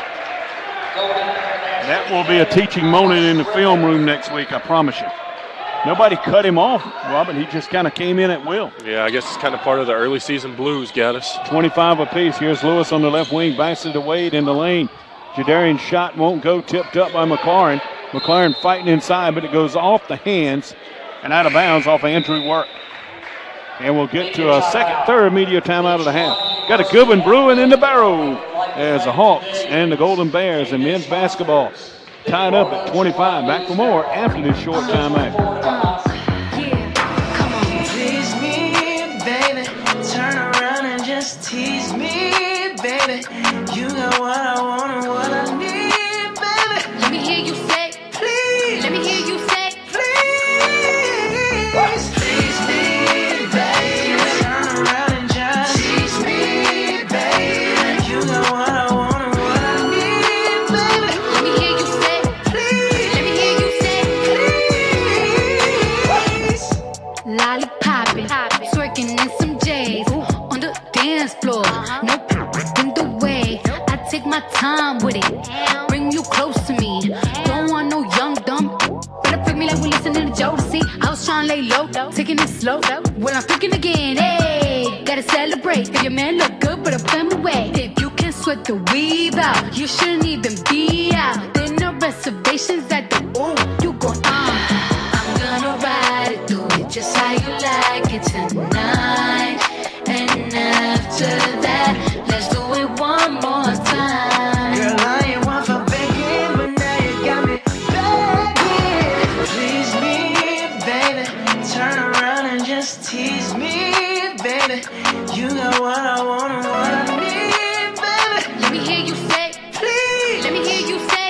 Speaker 1: That will be a teaching moment in the film room next week, I promise you. Nobody cut him off, Robert. He just kind of came in at will.
Speaker 2: Yeah, I guess it's kind of part of the early season blues, Gaddis.
Speaker 1: twenty-five apiece. Here's Lewis on the left wing. Backs it to Wade in the lane. Jadarian's shot won't go. Tipped up by McLaren. McLaren fighting inside, but it goes off the hands and out of bounds off Andrew Work. And we'll get to a second, third media timeout of the half. Got a good one brewing in the barrel as the Hawks and the Golden Bears in men's basketball tied up at twenty-five. Back for more after this short timeout.
Speaker 6: Please me, baby. Turn around and just tease me, baby. You got what I want and what I need, baby.
Speaker 7: Let me hear you say,
Speaker 6: Please,
Speaker 7: let me hear you say,
Speaker 6: please, please me, baby. Turn around and just tease me, baby. You got what I want and what I need, baby.
Speaker 7: let me hear you say,
Speaker 6: Please,
Speaker 7: let me hear you say.
Speaker 6: please.
Speaker 7: Lollipopping, twerking in some J's on the dance floor. No in the way. I take my time with it. Bring you close to me. Don't want no young dumb. Better pick me like we listening to Jodeci. I was trying to lay low, taking it slow. When I'm picking again, hey, gotta celebrate. If your man look good, but I put him away. If you can sweat the weave out, you shouldn't even be out. There no reservations at the ooh. You gon' uh, I'm gonna ride it, do it just how you like it tonight. And after that, let's do it one more time.
Speaker 6: Girl, I ain't one for begging, but now you got me begging. Please me, baby. Turn around and just tease me, baby. You got what I want and what I need, baby.
Speaker 7: Let me hear you say,
Speaker 6: Please,
Speaker 7: let me hear you say,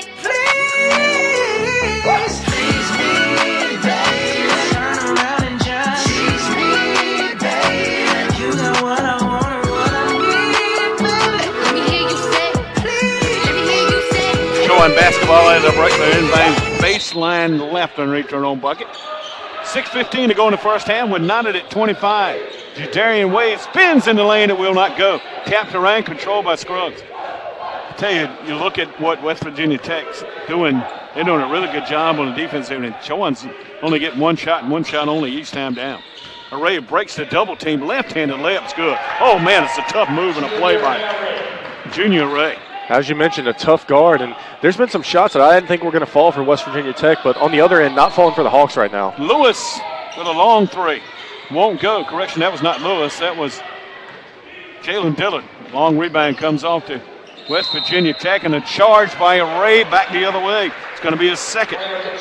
Speaker 6: please, please me, baby. Turn around and just tease me, baby. You got what I want and what I need, baby.
Speaker 7: let me hear you say,
Speaker 6: Please.
Speaker 7: let me hear you say.
Speaker 1: Showing basketball at the break. The inbound baseline left and return on bucket. six fifteen to go in the first half. We're knotted at twenty-five. Jadarian Wade spins in the lane. It will not go. Tapped around, controlled by Scruggs. I tell you, you look at what West Virginia Tech's doing. They're doing a really good job on the defensive end. Chowan's only getting one shot and one shot only each time down. Array breaks the double team. Left-handed layup's good. Oh, man, it's a tough move and a play by Junior Ray.
Speaker 2: As you mentioned, a tough guard, and there's been some shots that I didn't think were going to fall for West Virginia Tech, but on the other end, not falling for the Hawks right now.
Speaker 1: Lewis with a long three. Won't go. Correction, that was not Lewis. That was Jalen Dillon. Long rebound comes off to West Virginia Tech, and a charge by Array back the other way. It's going to be his second.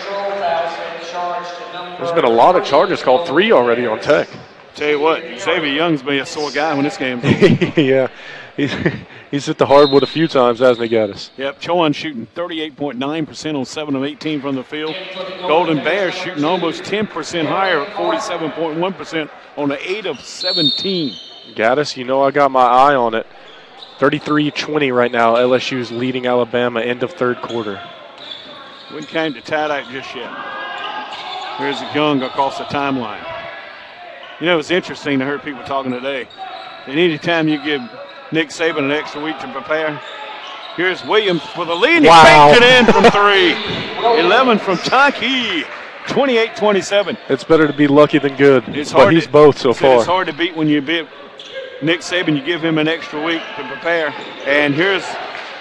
Speaker 2: There's been a lot of charges called, three already on Tech.
Speaker 1: Tell you what, Xavier Young's been a sore guy when this game's over.
Speaker 2: Yeah, he's, he's hit the hardwood a few times, hasn't he, Gaddis?
Speaker 1: Yep, Chowan shooting thirty-eight point nine percent on seven of eighteen from the field. Golden Bears shooting almost ten percent higher at forty-seven point one percent on the eight of seventeen.
Speaker 2: Gaddis, you know I got my eye on it. thirty-three twenty right now. L S U's leading Alabama end of third quarter.
Speaker 1: Wouldn't came to tie that just yet. Here's Young across the timeline. You know, it's interesting to hear people talking today. And any time you give Nick Saban an extra week to prepare, here's Williams for the lead.
Speaker 2: Wow.
Speaker 1: He banked it in from three. eleven from Taki. twenty-eight twenty-seven.
Speaker 2: It's better to be lucky than good,
Speaker 1: It's
Speaker 2: but
Speaker 1: hard
Speaker 2: he's
Speaker 1: to,
Speaker 2: both so
Speaker 1: It's
Speaker 2: far.
Speaker 1: hard to beat when you beat Nick Saban. You give him an extra week to prepare. And here's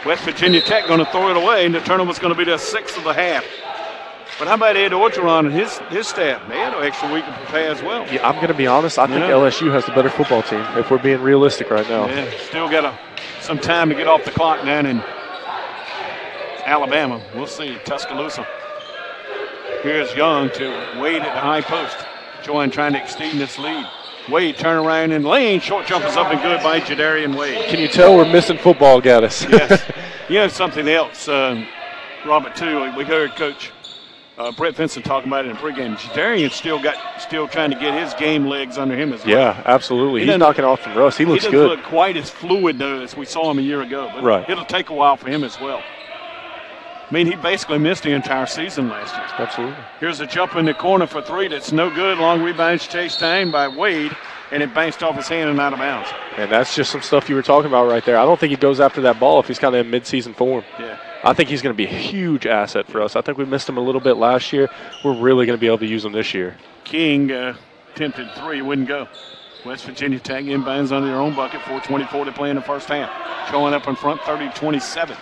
Speaker 1: West Virginia Tech going to throw it away, and the turnover's going to be the sixth of the half. But how about Ed Orgeron and his, his staff? They had an extra week to prepare as well.
Speaker 2: Yeah, I'm going to be honest. I think
Speaker 1: Yeah.
Speaker 2: L S U has the better football team, if we're being realistic right now.
Speaker 1: Yeah, still got a, some time to get off the clock down in Alabama. We'll see. Tuscaloosa. Here's Young to Wade at the high post. Join trying to extend this lead. Wade turn around in lane. Short jump is up and good by Jadarian Wade.
Speaker 2: Can you tell we're missing football, Gaddis?
Speaker 1: Yes. You know something else, um, Robert, too. We heard Coach uh, Brett Vincent talking about it in pregame. Jadarian still got still trying to get his game legs under him as well.
Speaker 2: Yeah, absolutely.
Speaker 1: He
Speaker 2: He's
Speaker 1: doesn't-
Speaker 2: knocking off from Russ. He
Speaker 1: He
Speaker 2: looks
Speaker 1: doesn't
Speaker 2: good.
Speaker 1: look quite as fluid, though, as we saw him a year ago. But
Speaker 2: Right.
Speaker 1: it'll take a while for him as well. I mean, he basically missed the entire season last year.
Speaker 2: Absolutely.
Speaker 1: Here's a jump in the corner for three that's no good. Long rebound chased down by Wade, and it bounced off his hand and out of bounds.
Speaker 2: And that's just some stuff you were talking about right there. I don't think he goes after that ball if he's kind of in midseason form.
Speaker 1: Yeah.
Speaker 2: I think he's going to be a huge asset for us. I think we missed him a little bit last year. We're really going to be able to use him this year.
Speaker 1: King uh, attempted three, wouldn't go. West Virginia Tech inbounds under their own bucket, four twenty-four to play in the first half. Showing up in front, thirty twenty-seven.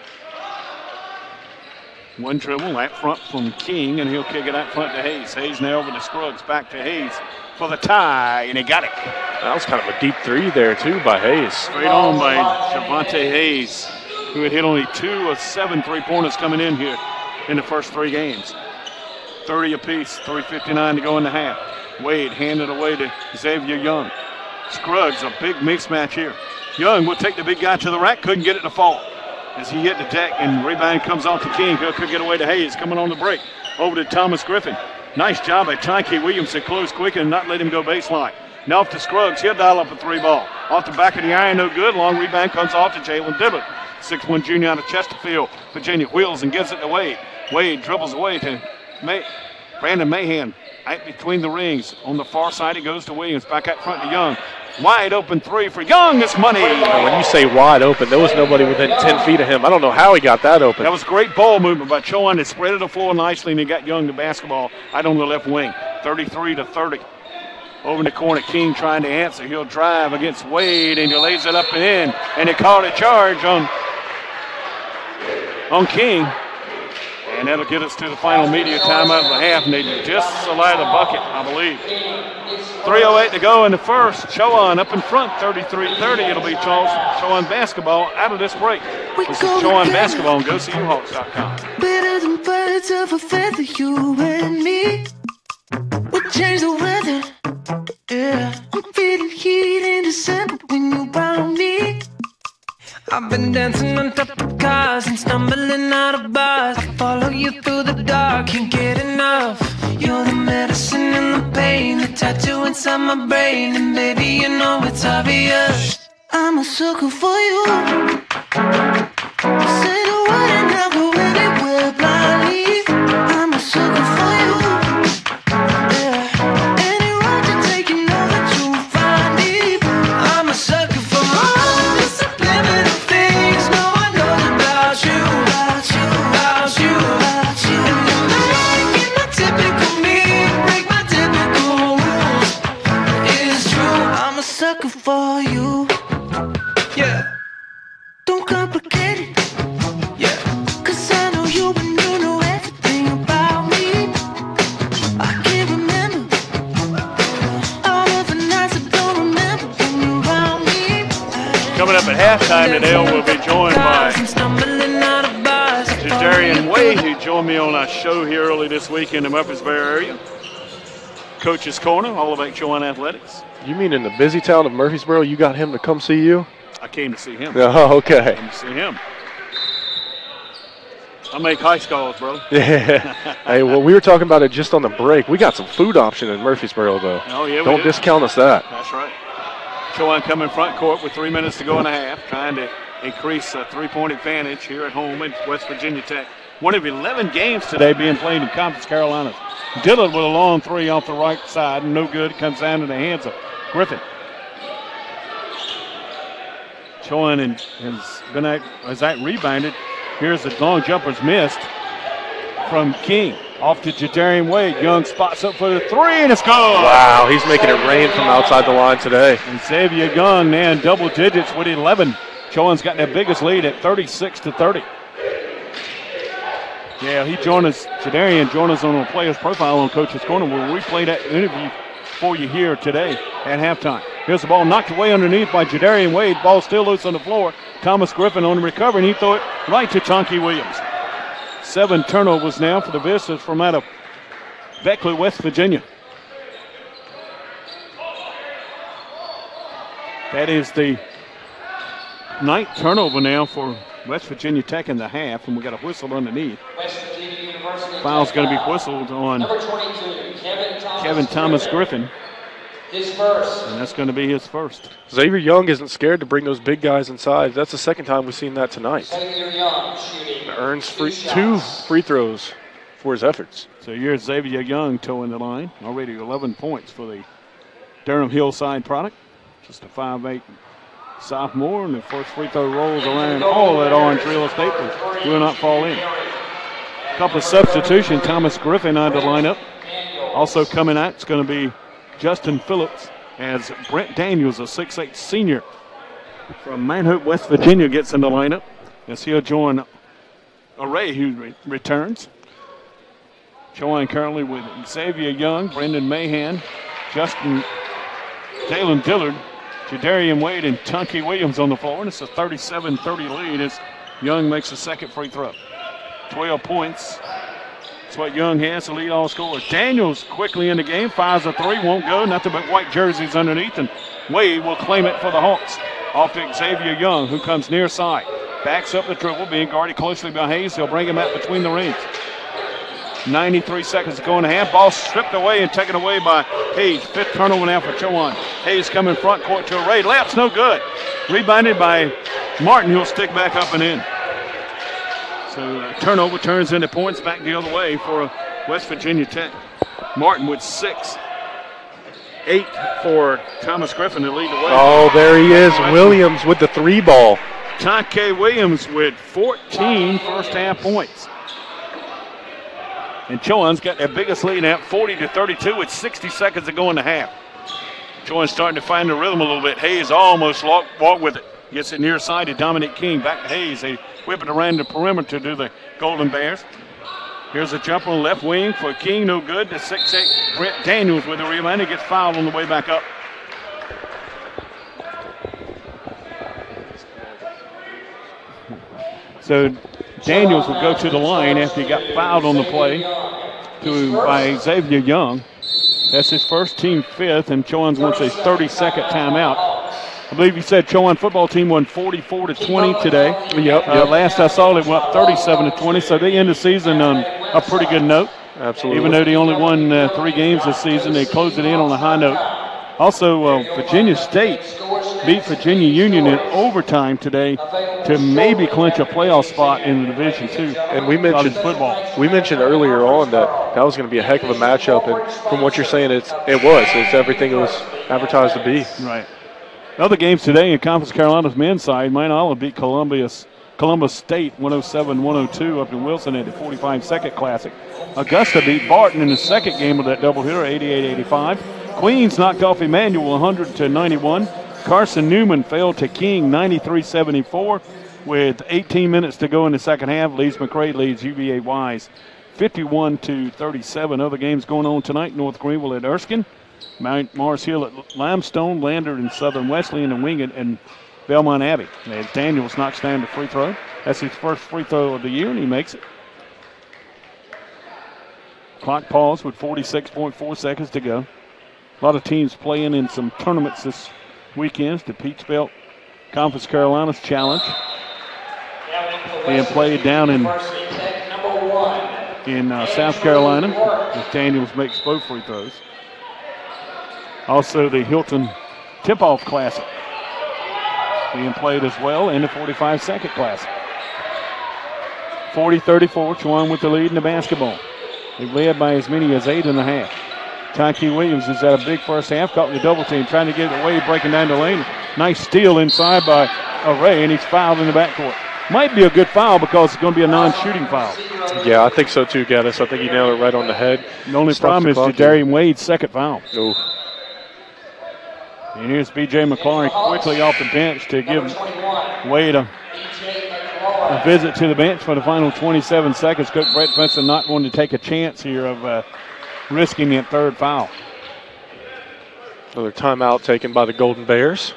Speaker 1: One dribble out front from King, and he'll kick it out front to Hayes. Hayes now over to Scruggs, back to Hayes for the tie, and he got it.
Speaker 2: That was kind of a deep three there, too, by Hayes.
Speaker 1: Straight on by Javante Hayes, who had hit only two of seven three-pointers coming in here in the first three games. thirty apiece, three fifty-nine to go in the half. Wade handed away to Xavier Young. Scruggs, a big mix match here. Young will take the big guy to the rack, couldn't get it to fall. As he hit the deck, and rebound comes off to King. He'll could get away to Hayes, coming on the break. Over to Thomas Griffin. Nice job by Tyke Williams to close quick and not let him go baseline. Now off to Scruggs. He'll dial up a three ball. Off the back of the iron, no good. Long rebound comes off to Jalen Dillard. six one junior out of Chesterfield. Virginia wheels and gives it to Wade. Wade dribbles away to May- Brandon Mahan. Right between the rings. On the far side, it goes to Williams. Back out front to Young. Wide open three for Young. It's money.
Speaker 2: When you say wide open, there was nobody within ten feet of him. I don't know how he got that open.
Speaker 1: That was great ball movement by Chowan. They spread the floor nicely, and he got Young the basketball out on the left wing. thirty-three to thirty. Over in the corner, King trying to answer. He'll drive against Wade, and he lays it up and in. And they called a charge on, on King. And that'll get us to the final media timeout of the half, and they just allowed a bucket, I believe. three oh eight to go in the first. Chowan up in front, thirty-three thirty. It'll be Chowan basketball out of this break. This is Chowan basketball on go see you hawks dot com.
Speaker 6: Better than birds of a feather, you and me. We change the weather. Yeah, I'm feeling heat in December when you found me. I've been dancing on top of cars and stumbling out of bars. I follow you through the dark, can't get enough. You're the medicine and the pain, the tattoo inside my brain. And baby, you know it's obvious, I'm a sucker for you. Say the word and I'll go anywhere blindly. I'm a sucker for you. Yeah, any road you take, you know that you'll find me. I'm a sucker for all the subliminal things no one knows about you, about you, about you, about you. And you're making my typical me break my typical rules. It's true, I'm a sucker for you. Yeah, don't complicate it. Yeah, 'cause I know you and you know everything about me. I can't remember all of the nights I don't remember when you're around me.
Speaker 1: Coming up at halftime today, we'll be joined by Jadarian Wade, who joined me on a show here early this week in the Murfreesboro area. Coach's Corner, all about Chowan Athletics.
Speaker 2: You mean in the busy town of Murfreesboro, you got him to come see you?
Speaker 1: I came to see him.
Speaker 2: Oh, okay.
Speaker 1: Came to see him. I make high scores, bro.
Speaker 2: Yeah. Hey, well, we were talking about it just on the break. We got some food option in Murfreesboro, though.
Speaker 1: Oh, yeah, we
Speaker 2: Don't
Speaker 1: do.
Speaker 2: discount us that.
Speaker 1: That's right. Chowan coming front court with three minutes to go in the half, trying to increase a three-point advantage here at home at West Virginia Tech. One of eleven games today being played in Conference Carolinas. Dillard with a long three off the right side, no good. Comes down to the hands of Griffin. Chowan and has been out, has out rebounded. Here's the long jumper's missed from King. Off to Jadarian Wade. Young spots up for the three, and it's good.
Speaker 2: Wow, he's making it rain from outside the line today.
Speaker 1: And Xavier Young now in double digits with eleven. Chowan's got that biggest lead at thirty-six to thirty. Yeah, he joined us, Jadarian joined us on a player's profile on Coach's Corner. We'll replay that interview for you here today at halftime. Here's the ball knocked away underneath by Jadarian Wade. Ball still loose on the floor. Thomas Griffin on the recovery, and he threw it right to Tonky Williams. Seven turnovers now for the visitors from out of Beckley, West Virginia. That is the ninth turnover now for West Virginia Tech in the half, and we got a whistle underneath. Foul's going to be whistled on
Speaker 5: Kevin Thomas,
Speaker 1: Kevin Thomas Griffin.
Speaker 5: Griffin. His first.
Speaker 1: And that's going to be his first.
Speaker 2: Xavier Young isn't scared to bring those big guys inside. That's the second time we've seen that tonight.
Speaker 5: Xavier Young shooting.
Speaker 2: Earns free,
Speaker 5: two
Speaker 2: two
Speaker 5: shots.
Speaker 2: free throws for his efforts.
Speaker 1: So here's Xavier Young towing the line. Already eleven points for the Durham Hillside product. Just a five eight sophomore, and the first free throw rolls around all that orange real estate, but will not fall in. A couple of substitutions. Thomas Griffin out of the lineup. Also coming out, it's going to be Justin Phillips as Brent Daniels, a six eight senior from Manhood, West Virginia, gets in the lineup as he'll join Array, who re- returns. Chowan currently with Xavier Young, Brendan Mahan, Justin, Jalen Dillard, Jadarian Wade, and Tunky Williams on the floor. And it's a thirty-seven thirty lead as Young makes the second free throw. twelve points. That's what Young has, the lead all scorer. Daniels quickly in the game, fires a three, won't go. Nothing but white jerseys underneath, and Wade will claim it for the Hawks. Off to Xavier Young, who comes near side. Backs up the dribble, being guarded closely by Hayes. He'll bring him out between the rings. ninety-three seconds to go in the half. Ball stripped away and taken away by Hayes. Fifth turnover now for Chowan. Hayes coming front court to Array. Layup's no good. Rebounded by Martin. He'll stick back up and in. So uh, turnover turns into points back the other way for West Virginia Tech. Martin with six. Eight for Thomas Griffin to lead the way.
Speaker 2: Oh, there he is. Williams with the three ball.
Speaker 1: Tonky Williams with fourteen first half points. And Chowan's got their biggest lead at forty to thirty-two with sixty seconds to go in the half. Chowan's starting to find the rhythm a little bit. Hayes almost walked with it. Gets it near side to Dominic King. Back to Hayes. They whip it around the perimeter to the Golden Bears. Here's a jump on the left wing for King. No good. The six eight Brent Daniels with the rebound. He gets fouled on the way back up. So Daniels will go to the line after he got fouled on the play to by Xavier Young. That's his first, team fifth, and Chowan's wants a thirty-second timeout. I believe you said Chowan football team won forty-four to twenty today.
Speaker 2: Yep,
Speaker 1: Uh,
Speaker 2: yep.
Speaker 1: last I saw, they went up thirty-seven to twenty, so they end the season on a pretty good note.
Speaker 2: Absolutely.
Speaker 1: Even though they only won uh, three games this season, they closed it in on a high note. Also, uh, Virginia State beat Virginia Union in overtime today to maybe clinch a playoff spot in the Division Two.
Speaker 2: And we mentioned
Speaker 1: football.
Speaker 2: We mentioned earlier on that that was going to be a heck of a matchup, and from what you're saying, it's it was. It's everything it was advertised to be.
Speaker 1: Right. Other games today in Conference Carolina's men's side, Mount Olive beat Columbus, Columbus State one oh seven one oh two up in Wilson at the forty-five second Classic. Augusta beat Barton in the second game of that doubleheader, eighty-eight eighty-five. Queens knocked off Emmanuel one hundred to ninety-one. Carson Newman fell to King ninety-three seventy-four. With eighteen minutes to go in the second half, Leeds McRae leads U V A Wise fifty-one to thirty-seven. Other games going on tonight: North Greenville at Erskine, Mount Mars Hill at Limestone, Lander and Southern Wesleyan and Wingate and Belmont Abbey. As Daniels knocks down the free throw. That's his first free throw of the year, and he makes it. Clock paused with forty-six point four seconds to go. A lot of teams playing in some tournaments this weekend. The Peach Belt Conference Carolinas Challenge being played down in in uh, South Carolina as Daniels makes both free throws. Also the Hilton Tip-Off Classic being played as well in the forty-five second Classic. forty thirty-four, Chowan with the lead in the basketball. They've led by as many as eight and a half. Tyke Williams has had a big first half, caught in the double team, trying to get it away, breaking down the lane. Nice steal inside by Array, and he's fouled in the backcourt. Might be a good foul because it's going to be a non-shooting foul.
Speaker 2: Yeah, I think so too, Gaddis. I think you nailed it right on the head.
Speaker 1: The only
Speaker 2: Stops
Speaker 1: problem
Speaker 2: the
Speaker 1: is
Speaker 2: clock
Speaker 1: Jadarian Wade's second foul.
Speaker 2: Ooh.
Speaker 1: And here's B J McClaughry quickly off the bench to give Wade a, a visit to the bench for the final twenty-seven seconds. Coach Brett Benson not going to take a chance here of uh, risking that third foul.
Speaker 2: Another timeout taken by the Golden Bears.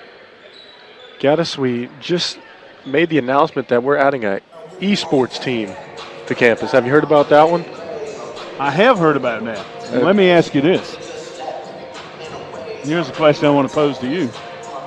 Speaker 2: Gaddis, we just made the announcement that we're adding an esports team to campus. Have you heard about that one?
Speaker 1: I have heard about that.
Speaker 2: Uh,
Speaker 1: Let me ask you this. Here's a question I want to pose to you.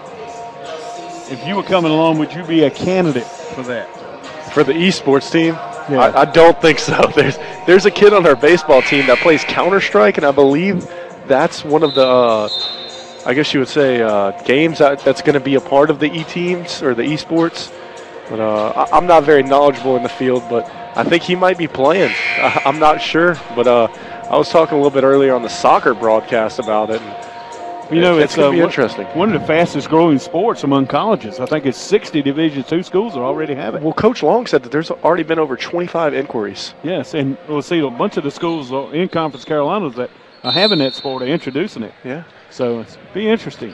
Speaker 1: If you were coming along, would you be a candidate for that?
Speaker 2: For the esports team?
Speaker 1: Yeah.
Speaker 2: I, I don't think so. There's there's a kid on our baseball team that plays Counter-Strike, and I believe that's one of the, uh, I guess you would say, uh, games that, that's going to be a part of the e-teams or the esports. But uh, I, I'm not very knowledgeable in the field, but I think he might be playing. I, I'm not sure, but uh, I was talking a little bit earlier on the soccer broadcast about it. And
Speaker 1: You know,
Speaker 2: it,
Speaker 1: it's,
Speaker 2: it's going to
Speaker 1: uh,
Speaker 2: be
Speaker 1: one-
Speaker 2: interesting.
Speaker 1: One of the fastest growing sports among colleges. I think it's sixty Division two schools that already have it.
Speaker 2: Well, Coach Long said that there's already been over twenty-five inquiries.
Speaker 1: Yes, and we'll see a bunch of the schools in Conference Carolinas that are having that sport are introducing it.
Speaker 2: Yeah.
Speaker 1: So it's be interesting.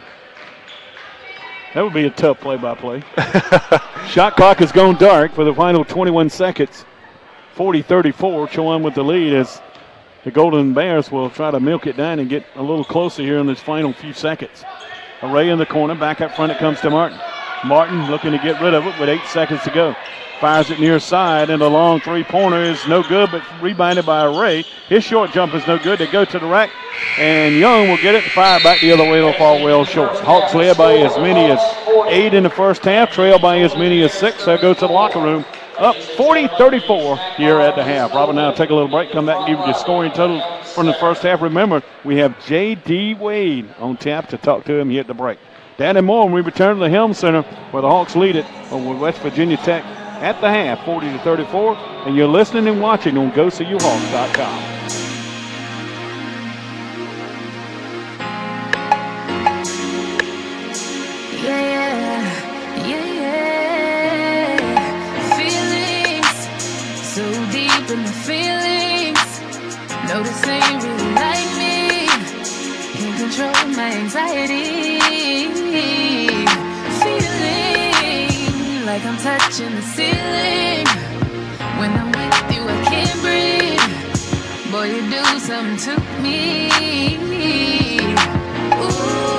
Speaker 1: That would be a tough play-by-play. Shot clock has gone dark for the final twenty-one seconds. forty thirty-four, Chowan with the lead as the Golden Bears will try to milk it down and get a little closer here in this final few seconds. Array in the corner, back up front it comes to Martin. Martin looking to get rid of it with eight seconds to go. Fires it near side, and the long three-pointer is no good, but rebounded by Array. His short jump is no good. They go to the rack, and Young will get it and fire back the other way. It'll fall well short. Hawks led by as many as eight in the first half, trailed by as many as six. They'll go to the locker room. Up forty thirty-four here at the half. Robin, now take a little break, come back and give you the scoring totals from the first half. Remember, we have J D. Wade on tap to talk to him here at the break. That and more when we return to the Helm Center where the Hawks lead it over West Virginia Tech at the half, forty to thirty-four. And you're listening and watching on go see you hawks dot com.
Speaker 8: Yeah, yeah, yeah. Feelings so deep in the feelings. No, this ain't really like me. Can't control my anxiety. Feeling like I'm touching the ceiling. When I'm with you, I can't breathe. Boy, you do something to me. Ooh.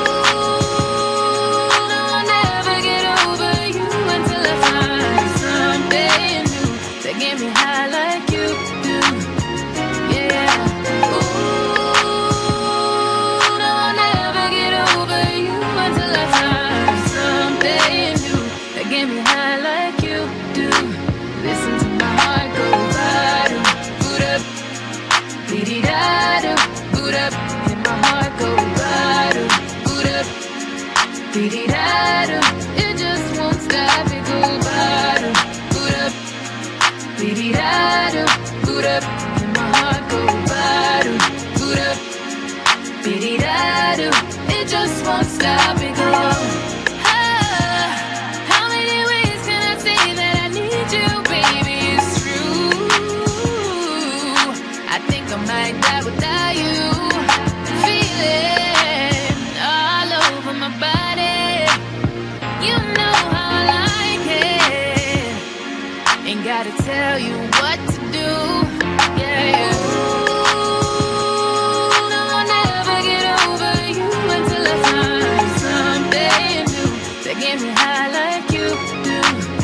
Speaker 8: Get me high like you do, yeah. Ooh, no, I'll never get over you until I find something new that get me high like you do. Listen to my heart go bottom, boot up, dee da do, boot up, and my heart go bottom, boot up, dee da do. It just won't stop, it go bottom, boot up. Biddy-da-do, boot up, and my heart go bottom, boot up, biddy-da-do, it just won't stop, it go. Ah, how many ways can I say that I need you, baby, it's true. I think I might die without you. Feeling all over my body. You know how I like it. Ain't gotta tell you what to do, yeah. Ooh, no, I'll never get over you until I find something new that get me high like you do,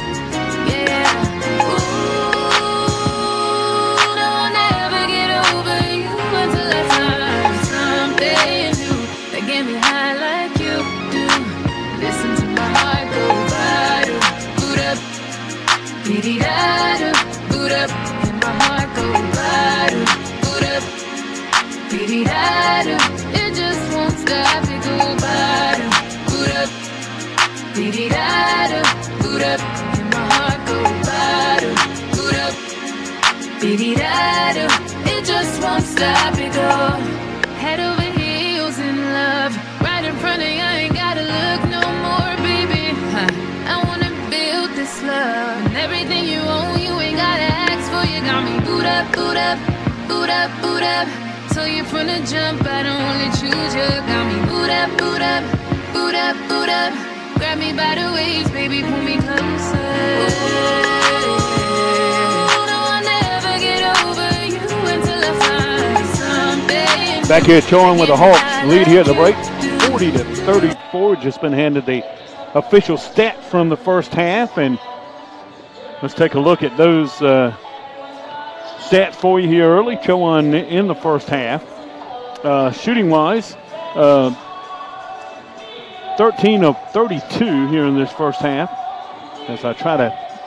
Speaker 8: yeah. Ooh, no, I'll never get over you until I find something new that get me high like you do. Listen to my heart go bottom, boot up, dee-dee-da-do, boot up, and my heart go bottom, boot up, dee-dee-da-do. It just won't stop, it go bottom, boot up, dee-dee-da-do, boot up, and my heart go bottom, boot up, dee-dee-da-do. It just won't stop, it go. Head over heels in love, right in front of you, I ain't gotta look no more, baby. Huh. I wanna build this love, and everything you own, you ain't gotta ask for. You got me boot up, boot up, boot up, boot up. So you from the jump, I don't only choose you. Got me boot up, boot up, Boot up, boot up, grab me by the waist, baby, pull me closer. Ooh, no, I'll never get over you until I find something.
Speaker 4: Back here, Chowan with the Hawks lead here at the break, forty to thirty-four. Just been handed the official stat from the first half, and let's take a look at those uh, stats for you here early. Chowan in the first half, uh, shooting wise, uh, thirteen of thirty-two here in this first half. As I try to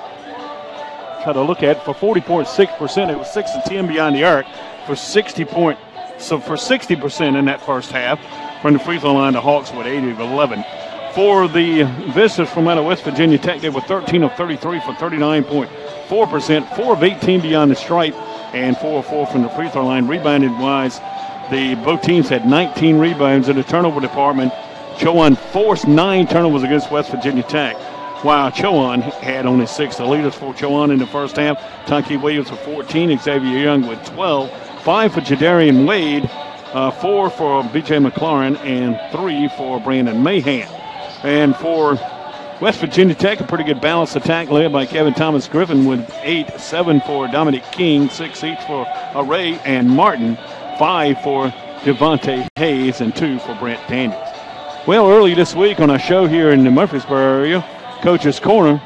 Speaker 4: try to look at it, for forty point six percent, it was six and ten beyond the arc for sixty point. So for sixty percent in that first half, from the free throw line, the Hawks with eight of eleven. For the visitors from out of West Virginia Tech, they were thirteen of thirty-three for thirty-nine point four percent, four of eighteen beyond the stripe, and four of four from the free throw line. Rebounded wise, the both teams had nineteen rebounds. In the turnover department, Chowan forced nine turnovers against West Virginia Tech, while Chowan had only six. The leaders for Chowan in the first half, Tunky Williams with fourteen, Xavier Young with twelve, five for Jadarian Wade, uh, four for B J McLaurin, and three for Brandon Mahan. And for West Virginia Tech, a pretty good balanced attack led by Kevin Thomas Griffin with eight, seven for Dominic King, six each for Array and Martin, five for Devontae Hayes, and two for Brent Daniels. Well, early this week on our show here in the Murfreesboro area, Coach's Corner,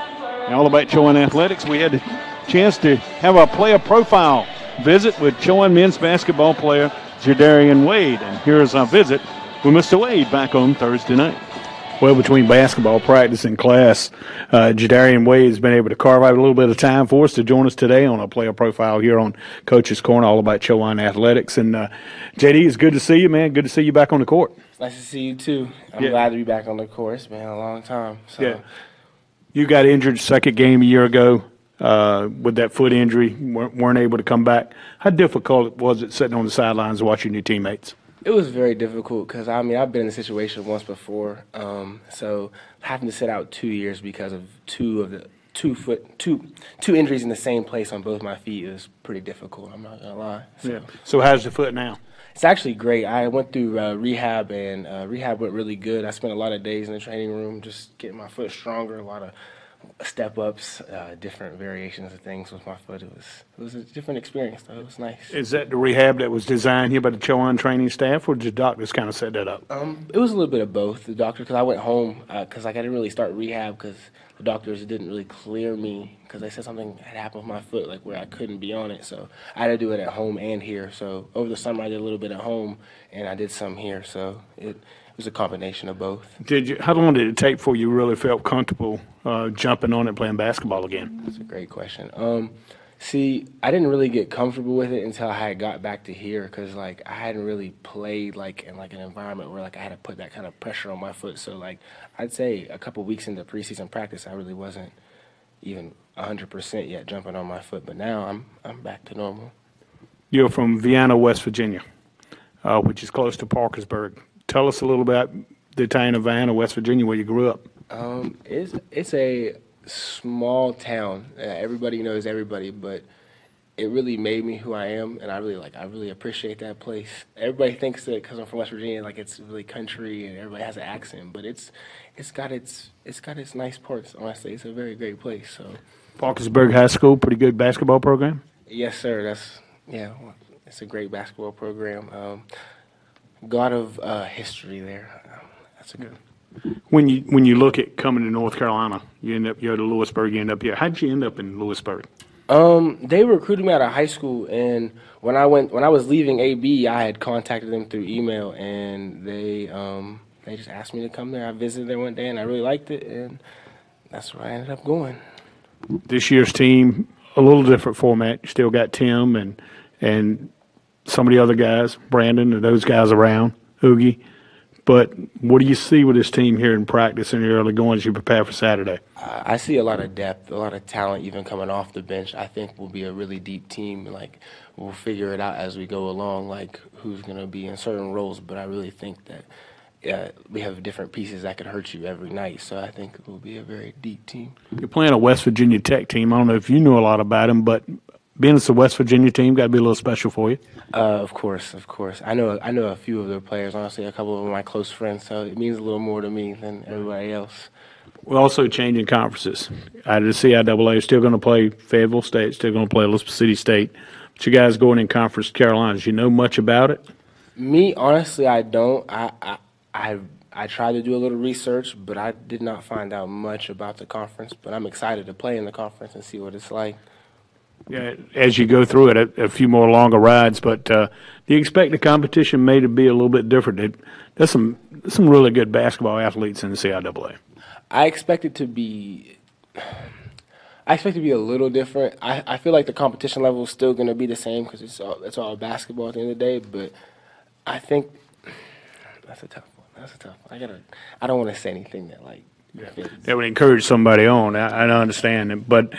Speaker 4: all about Chowan Athletics, we had the chance to have our player profile visit with Chowan men's basketball player Jadarian Wade. And here's our visit with Mister Wade back on Thursday night.
Speaker 9: Well, between basketball practice and class, uh, Jadarian Wade has been able to carve out a little bit of time for us to join us today on a player profile here on Coach's Corner, all about Chowan Athletics. And uh, J D, it's good to see you, man. Good to see you back on the court.
Speaker 10: It's nice to see you too. I'm
Speaker 9: Yeah.
Speaker 10: glad to be back on the court. It's been a long time. So.
Speaker 9: Yeah. You got injured second game a year ago uh, with that foot injury, weren't, weren't able to come back. How difficult was it sitting on the sidelines watching your teammates?
Speaker 10: It was very difficult because, I mean, I've been in a situation once before. Um, so having to sit out two years because of two of the two foot two two injuries in the same place on both my feet is pretty difficult. I'm not gonna lie. So.
Speaker 9: Yeah. So how's the foot now?
Speaker 10: It's actually great. I went through uh, rehab, and uh, rehab went really good. I spent a lot of days in the training room just getting my foot stronger, a lot of step-ups, uh, different variations of things with my foot. It was it was a different experience, though. It was nice.
Speaker 9: Is that the rehab that was designed here by the Chowan training staff, or did the doctors kind of set that up?
Speaker 10: Um, it was a little bit of both. The doctor, because I went home, because uh, like, I didn't really start rehab because the doctors didn't really clear me because they said something had happened with my foot, like where I couldn't be on it. So I had to do it at home and here. So over the summer I did a little bit at home, and I did some here. So it, it was a combination of both.
Speaker 9: Did you? How long did it take before you really felt comfortable uh, jumping on it, playing basketball again?
Speaker 10: That's a great question. Um, see, I didn't really get comfortable with it until I had got back to here because, like, I hadn't really played, like, in, like, an environment where, like, I had to put that kind of pressure on my foot. So, like, I'd say a couple weeks into preseason practice, I really wasn't even one hundred percent yet jumping on my foot. But now I'm I'm back to normal.
Speaker 9: You're from Vienna, West Virginia, uh, which is close to Parkersburg. Tell us a little about the town of Vienna, West Virginia, where you grew up.
Speaker 10: Um, it's it's a small town. Uh, everybody knows everybody, but it really made me who I am, and I really like. I really appreciate that place. Everybody thinks that because I'm from West Virginia, like it's really country and everybody has an accent, but it's it's got its it's got its nice parts. Honestly, it's a very great place. So
Speaker 9: Parkersburg High School, pretty good basketball program.
Speaker 10: yes, sir. That's yeah. It's a great basketball program. Um, a lot of uh, history there. Um, that's a good.
Speaker 9: When you when you look at coming to North Carolina, you end up you go to Lewisburg, you end up here. How'd you end up in Lewisburg?
Speaker 10: Um, they recruited me out of high school, and when I went when I was leaving A B, I had contacted them through email, and they um they just asked me to come there. I visited there one day, and I really liked it, and that's where I ended up going.
Speaker 9: This year's team, a little different format. You still got Tim and and some of the other guys, Brandon and those guys around, Oogie. But what do you see with this team here in practice in the early going as you prepare for Saturday?
Speaker 10: Uh, I see a lot of depth, a lot of talent even coming off the bench. I think we'll be a really deep team. Like, we'll figure it out as we go along, like who's going to be in certain roles. But I really think that uh, we have different pieces that could hurt you every night. So I think it will be a very deep team.
Speaker 9: You're playing a West Virginia Tech team. I don't know if you know a lot about them, but being it's a West Virginia team, got to be a little special for you.
Speaker 10: Uh, of course, of course. I know I know a few of their players. Honestly, a couple of my close friends. So it means a little more to me than everybody else.
Speaker 9: We're also changing conferences. Out of the C I A A, still going to play Fayetteville State, still going to play Elizabeth City State. But you guys going in Conference Carolinas, you know much about it?
Speaker 10: Me, honestly, I don't. I, I, I, I tried to do a little research, but I did not find out much about the conference. But I'm excited to play in the conference and see what it's like.
Speaker 9: Yeah, as you go through it, a, a few more longer rides. But uh, do you expect the competition may to be a little bit different? It, there's some some really good basketball athletes in the C I A A.
Speaker 10: I expect it to be. I expect it to be a little different. I, I feel like the competition level is still going to be the same because it's all it's all basketball at the end of the day. But I think that's a tough one. That's a tough one. I gotta. I don't want to say anything that like. Yeah.
Speaker 9: That would encourage somebody on. I, I understand it, but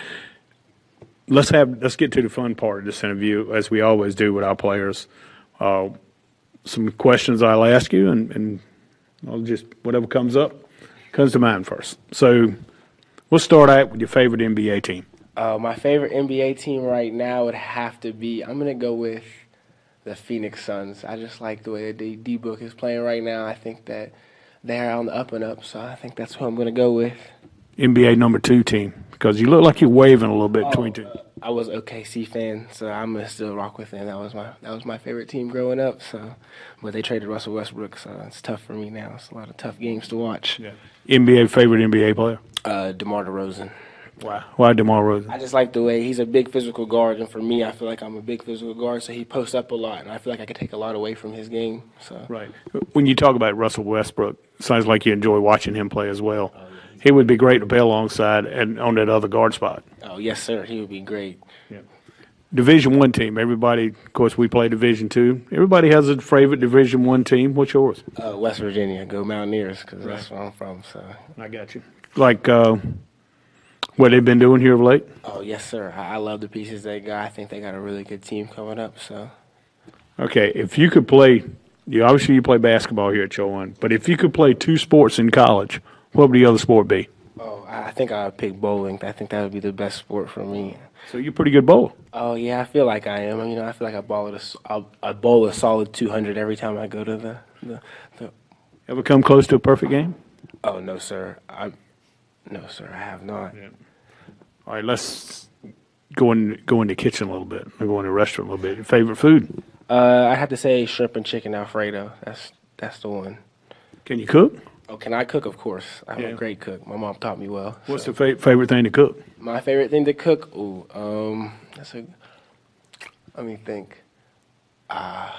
Speaker 9: let's have let's get to the fun part of this interview, as we always do with our players. Uh, some questions I'll ask you, and, and I'll just whatever comes up comes to mind first. So we'll start out with your favorite N B A team.
Speaker 10: Uh, my favorite N B A team right now would have to be. I'm gonna go with the Phoenix Suns. I just like the way the D-Book is playing right now. I think that they're on the up and up, so I think that's who I'm gonna go with.
Speaker 9: N B A number two team, because you look like you're waving a little bit
Speaker 10: oh,
Speaker 9: between two.
Speaker 10: Uh, I was O K C fan, so I'm gonna still rock with them. That was my that was my favorite team growing up. So, but they traded Russell Westbrook, so it's tough for me now. It's a lot of tough games to watch.
Speaker 9: Yeah. N B A favorite N B A player?
Speaker 10: Uh, DeMar DeRozan.
Speaker 9: Wow. Why DeMar DeRozan?
Speaker 10: I just like the way he's a big physical guard, and for me, I feel like I'm a big physical guard, so he posts up a lot, and I feel like I could take a lot away from his game. So
Speaker 9: right. When you talk about Russell Westbrook, it sounds like you enjoy watching him play as well. Oh, yeah. He would be great to play alongside and on that other guard spot.
Speaker 10: Oh yes, sir. He would be great.
Speaker 9: Yeah. Division One team. Everybody, of course, we play Division Two. Everybody has a favorite Division One team. What's yours?
Speaker 10: Uh, West Virginia. Go Mountaineers, because right. that's where I'm from. So
Speaker 9: I got you. Like uh, what they've been doing here of late.
Speaker 10: Oh yes, sir. I, I love the pieces they got. I think they got a really good team coming up. So.
Speaker 9: Okay, if you could play, you obviously you play basketball here at Chowan, but if you could play two sports in college, what would the other sport be?
Speaker 10: Oh, I think I would pick bowling. I think that would be the best sport for me.
Speaker 9: So you're a pretty good bowler.
Speaker 10: Oh yeah, I feel like I am. You know, I feel like I bowl a, I, I bowl a solid two hundred every time I go to the, the, the.
Speaker 9: Ever come close to a perfect game?
Speaker 10: Oh no, sir. I, no, sir. I have not.
Speaker 9: Yeah. All right, let's go in go in the kitchen a little bit. Or go in the restaurant a little bit. Your favorite food?
Speaker 10: Uh, I have to say shrimp and chicken Alfredo. That's that's the one.
Speaker 9: Can you cook?
Speaker 10: Oh, can I cook? Of course. I'm
Speaker 9: yeah.
Speaker 10: a great cook. My mom taught me well.
Speaker 9: What's
Speaker 10: so.
Speaker 9: the fa- favorite thing to cook?
Speaker 10: My favorite thing to cook? Ooh, um, that's a. Let me think. Ah.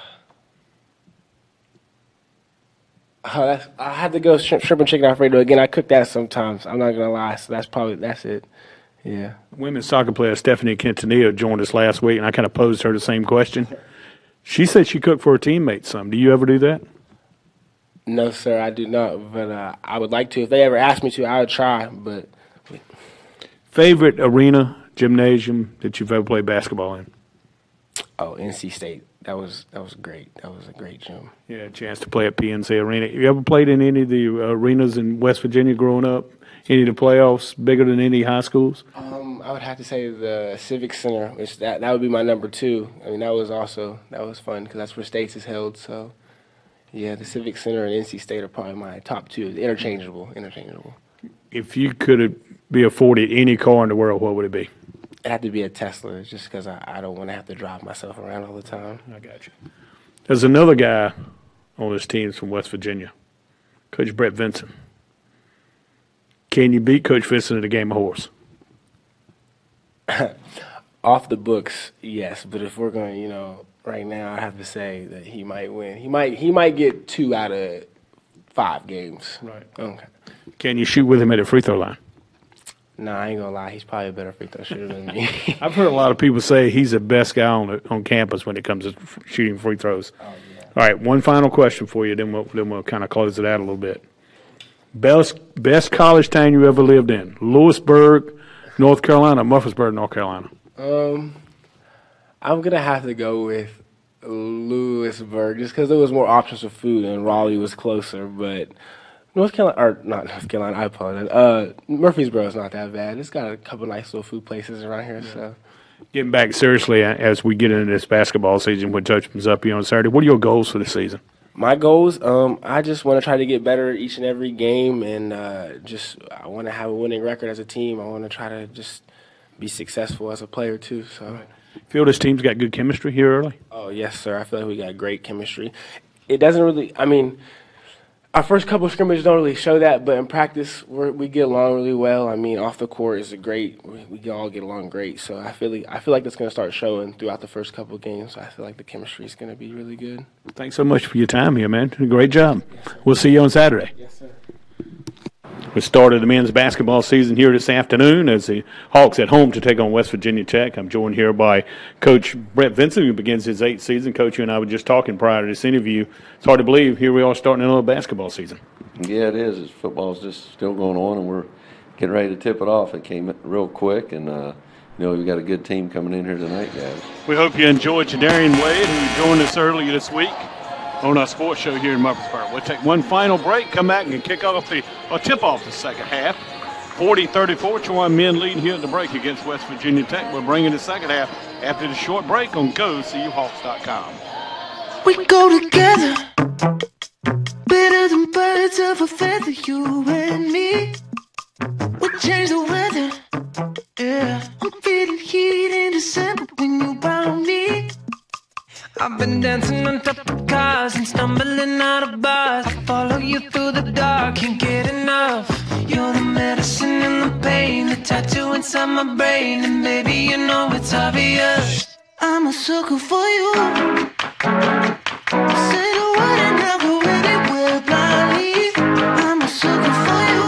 Speaker 10: Uh, oh, that's, I had to go shrimp, shrimp and chicken Alfredo again. I cook that sometimes. I'm not gonna lie. So that's probably that's it. Yeah.
Speaker 9: Women's soccer player Stephanie Quintanilla joined us last week, and I kind of posed her the same question. She said she cooked for her teammates some. Do you ever do that?
Speaker 10: No, sir, I do not. But uh, I would like to. If they ever ask me to, I would try. But
Speaker 9: favorite arena, gymnasium that you've ever played basketball in?
Speaker 10: Oh, N C State. That was that was great. That was a great gym.
Speaker 9: Yeah, a chance to play at P N C Arena. You ever played in any of the arenas in West Virginia growing up? Any of the playoffs bigger than any high schools?
Speaker 10: Um, I would have to say the Civic Center, which that that would be my number two. I mean, that was also that was fun because that's where States is held. So, yeah, the Civic Center and N C State are probably my top two. Interchangeable, interchangeable.
Speaker 9: If you could be afforded any car in the world, what would it be?
Speaker 10: It had to be a Tesla, just because I, I don't want to have to drive myself around all the time.
Speaker 9: I got you. There's another guy on this team from West Virginia, Coach Brett Vincent. Can you beat Coach Vincent at a game of horse?
Speaker 10: Off the books, yes. But if we're going, you know, right now, I have to say that he might win. He might he might get two out of five games.
Speaker 9: Right.
Speaker 10: Okay.
Speaker 9: Can you shoot with him at a free throw line?
Speaker 10: No, nah, I ain't gonna lie. He's probably a better free throw shooter than me.
Speaker 9: I've heard a lot of people say he's the best guy on the, on campus when it comes to shooting free throws. Oh, yeah. All right, one final question for you, then we'll, then we'll kind of close it out a little bit. Best best college town you ever lived in? Lewisburg, North Carolina, Murfreesboro, North Carolina.
Speaker 10: Um, I'm gonna have to go with Lewisburg just because there was more options for food and Raleigh was closer, but. North Carolina, or not North Carolina, I apologize. Uh, Murfreesboro is not that bad. It's got a couple nice little food places around here. Yeah. So,
Speaker 9: Getting back seriously as we get into this basketball season, which opens up here on Saturday, what are your goals for the season?
Speaker 10: My goals, um, I just want to try to get better each and every game, and uh, just I want to have a winning record as a team. I want to try to just be successful as a player too. So,
Speaker 9: Feel this team's got good chemistry here early?
Speaker 10: oh yes, sir. I feel like we got great chemistry. It doesn't really. I mean, our first couple of scrimmages don't really show that, but in practice we're, we get along really well. I mean, off the court is a great. We, we all get along great. So I feel like I feel like that's going to start showing throughout the first couple of games. So I feel like the chemistry is going to be really good.
Speaker 9: Thanks so much for your time here, man. Great job. We'll see you on Saturday.
Speaker 10: Yes, sir.
Speaker 9: We started the men's basketball season here this afternoon as the Hawks at home to take on West Virginia Tech. I'm joined here by Coach Brett Vincent, who begins his eighth season. Coach, you and I were just talking prior to this interview. It's hard to believe here we are starting another basketball season.
Speaker 3: Yeah, it is. It's, football's just still going on, and we're getting ready to tip it off. It came real quick, and uh, you know we've got a good team coming in here tonight, guys.
Speaker 1: We hope you enjoyed Jadarian Wade, who joined us earlier this week on our sports show here in Murfreesboro. We'll take one final break, come back and kick off the, or tip off the second half. forty thirty-four, Chowan men lead here at the break against West Virginia Tech. We're bringing the second half after the short break on go c u hawks dot com.
Speaker 6: We go together, better than birds of a feather, you and me. We change the weather, yeah. I'm feeling heat in December when you found me. I've been dancing on top of cars and stumbling out of bars. I follow you through the dark, can't get enough. You're the medicine and the pain, the tattoo inside my brain, and baby, you know it's obvious. I'm a sucker for you. Say the word and I'll go anywhere blindly. I'm a sucker for you.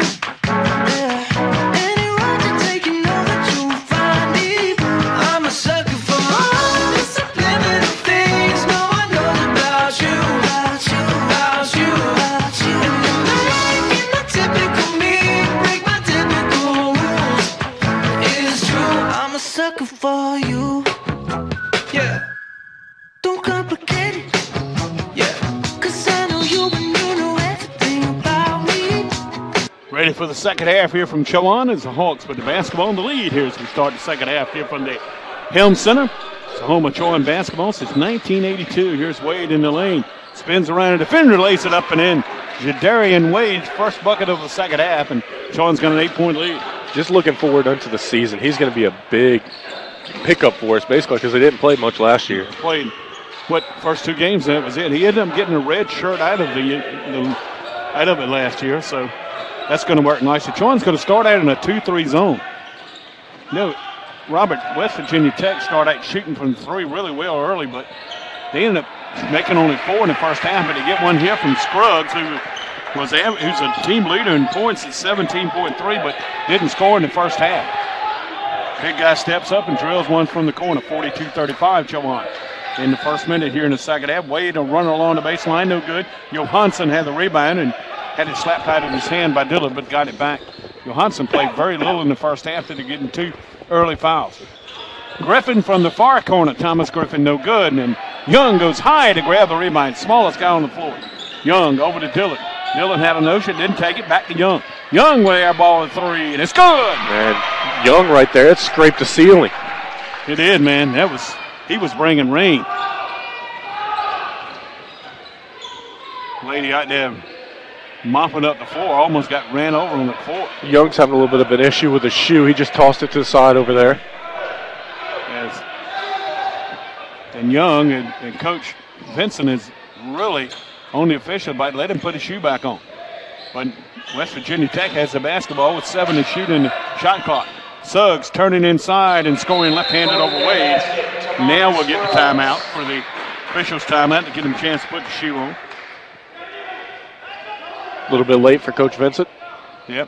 Speaker 6: Yeah. Any road you take, you know that you'll find me. I'm a sucker for all the subliminal things no one knows about you, about you, about you, about you. And you're making my typical me break my typical rules. It's true, I'm a sucker for you. Yeah. Don't complicate it. Yeah. Cause I know you and you know everything about me.
Speaker 1: Ready for the second half here from Chowan as the Hawks put the basketball in the lead here as we start the second half here from the Helm Center. It's the home of Chowan basketball since nineteen eighty-two. Here's Wade in the lane. Spins around a defender, lays it up and in. Jadarian Wade's first bucket of the second half, and Chowan's got an eight-point lead.
Speaker 2: Just looking forward into the season. He's going to be a big pickup for us, basically, because they didn't play much last year.
Speaker 1: Played, what, first two games, and that was it. He ended up getting a red shirt out of the, the out of it last year, so that's going to work nicely. Chowan's going to start out in a two three zone. You know, Robert, West Virginia Tech started out shooting from three really well early, but they ended up making only four in the first half, but they get one here from Scruggs, who was who's a team leader in points at seventeen point three, but didn't score in the first half. Big guy steps up and drills one from the corner, forty-two thirty-five, Chowan. In the first minute here in the second half, Wade a runner along the baseline, no good. Johansson had the rebound and had it slapped out of his hand by Dillon, but got it back. Johansson played very little in the first half to getting two early fouls. Griffin from the far corner, Thomas Griffin, no good. And Young goes high to grab the rebound, smallest guy on the floor. Young over to Dillon. Dillon had a notion, didn't take it, back to Young. Young with air ball at three, and it's good.
Speaker 2: Man, Young right there, it scraped the ceiling.
Speaker 1: It did, man. That was he was bringing rain. Lady out there mopping up the floor, almost got ran over on the court.
Speaker 2: Young's having a little bit of an issue with the shoe. He just tossed it to the side over there.
Speaker 1: As, and Young and, and Coach Vincent is really on the official, but let him put his shoe back on. But West Virginia Tech has the basketball with seven to shoot in the shot clock. Suggs turning inside and scoring left-handed over Wade. Now we'll get the timeout for the officials' timeout to give him a chance to put the shoe on.
Speaker 2: A little bit late for Coach Vincent.
Speaker 1: Yep.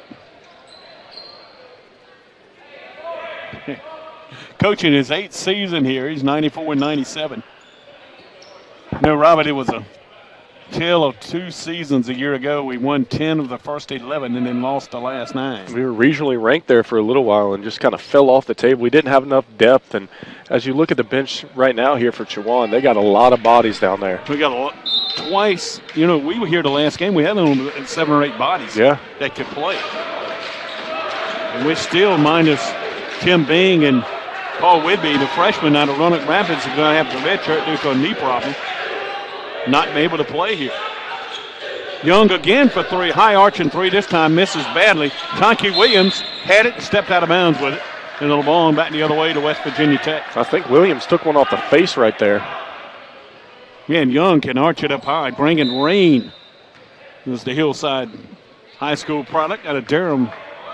Speaker 1: Coaching his eighth season here. He's ninety-four and ninety-seven. No, Robert, it was a tale of two seasons a year ago. We won ten of the first eleven and then lost the last nine.
Speaker 2: We were regionally ranked there for a little while and just kind of fell off the table. We didn't have enough depth, and as you look at the bench right now here for Chowan, they got a lot of bodies down there.
Speaker 1: We got a lot. Twice, you know, we were here the last game. We had only seven or eight bodies
Speaker 2: yeah.
Speaker 1: that could play. And we're still minus Tim Bing and Paul Whitby, the freshman out of Roanoke Rapids, is going to have to redshirt due to a knee problem. Not able to play here. Young again for three. High arching three. This time misses badly. Tonke Williams had it, stepped out of bounds with it. And it'll ball back the other way to West Virginia Tech.
Speaker 2: I think Williams took one off the face right there.
Speaker 1: Yeah, and Young can arch it up high, bringing rain. This is the Hillside High School product out of Durham.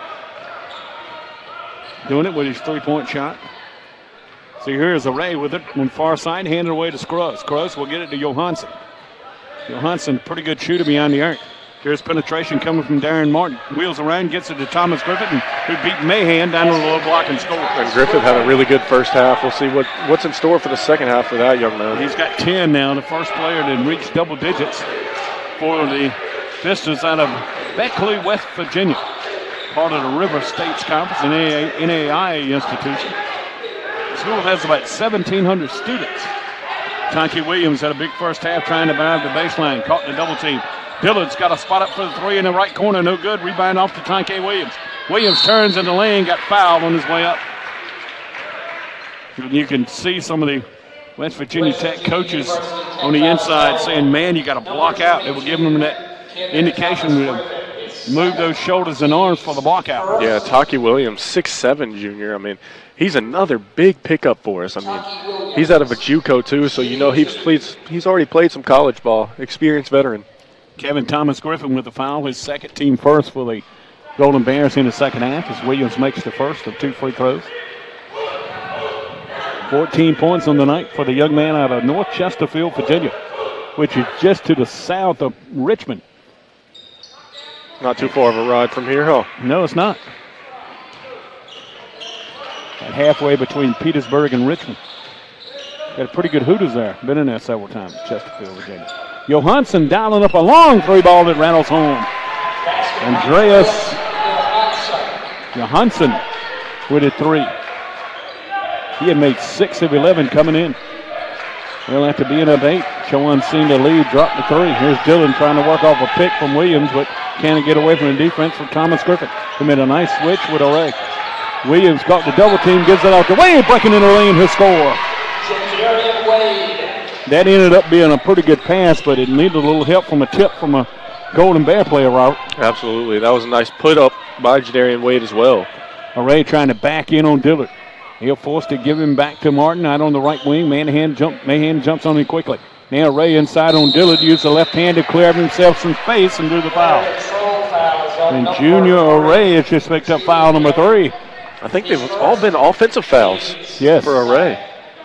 Speaker 1: Doing it with his three-point shot. So here's Array with it on far side, handed away to Scruggs. Scruggs will get it to Johansson. Johansson, pretty good shooter behind the arc. Here's penetration coming from Darren Martin. Wheels around, gets it to Thomas Griffith, and who beat Mahan down to the low block and scored.
Speaker 2: And Griffith had a really good first half. We'll see what, what's in store for the second half for that young man.
Speaker 1: He's got ten now, the first player to reach double digits for the Pistos out of Beckley, West Virginia. Part of the River States Conference, an N A I A institution. The school has about seventeen hundred students. Tonke Williams had a big first half trying to drive the baseline, caught in a double team. Dillard's got a spot up for the three in the right corner, no good. Rebound off to Tonke Williams. Williams turns in the lane, got fouled on his way up. You can see some of the West Virginia Tech coaches on the inside saying, man, you got to block out. They were giving them that indication to move those shoulders and arms for the block out.
Speaker 2: Yeah, Tonke Williams, six seven junior. I mean, he's another big pickup for us. I mean, he's out of a JUCO too, so you know he's played, he's already played some college ball, experienced veteran.
Speaker 1: Kevin Thomas Griffin with the foul, his second team first for the Golden Bears in the second half as Williams makes the first of two free throws. fourteen points on the night for the young man out of North Chesterfield, Virginia, which is just to the south of Richmond.
Speaker 2: Not too far of a ride from here, huh?
Speaker 1: No, it's not. At halfway between Petersburg and Richmond. Got a pretty good Hooters there. Been in there several times, Chesterfield, Virginia. Johansson dialing up a long three ball that rattles home. Andreas Johansson with a three. He had made six of eleven coming in. Well, after being up eight, Chowan seen the lead, dropped the three. Here's Dillon trying to work off a pick from Williams, but can't get away from the defense from Thomas Griffin, who made a nice switch with Array. Williams got the double team, gives it out to Wade, breaking in the lane, his score. That ended up being a pretty good pass, but it needed a little help from a tip from a Golden Bear player, Robert.
Speaker 2: Absolutely. That was a nice put up by Jadarian Wade as well.
Speaker 1: Array trying to back in on Dillard. He'll force to give him back to Martin out on the right wing. Mahan, jump, Mahan jumps on him quickly. Now Array inside on Dillard, used the left hand to clear himself some space and do the foul. And Junior Array has just picked up foul number three.
Speaker 2: I think they've all been offensive fouls
Speaker 1: yes.
Speaker 2: for Array.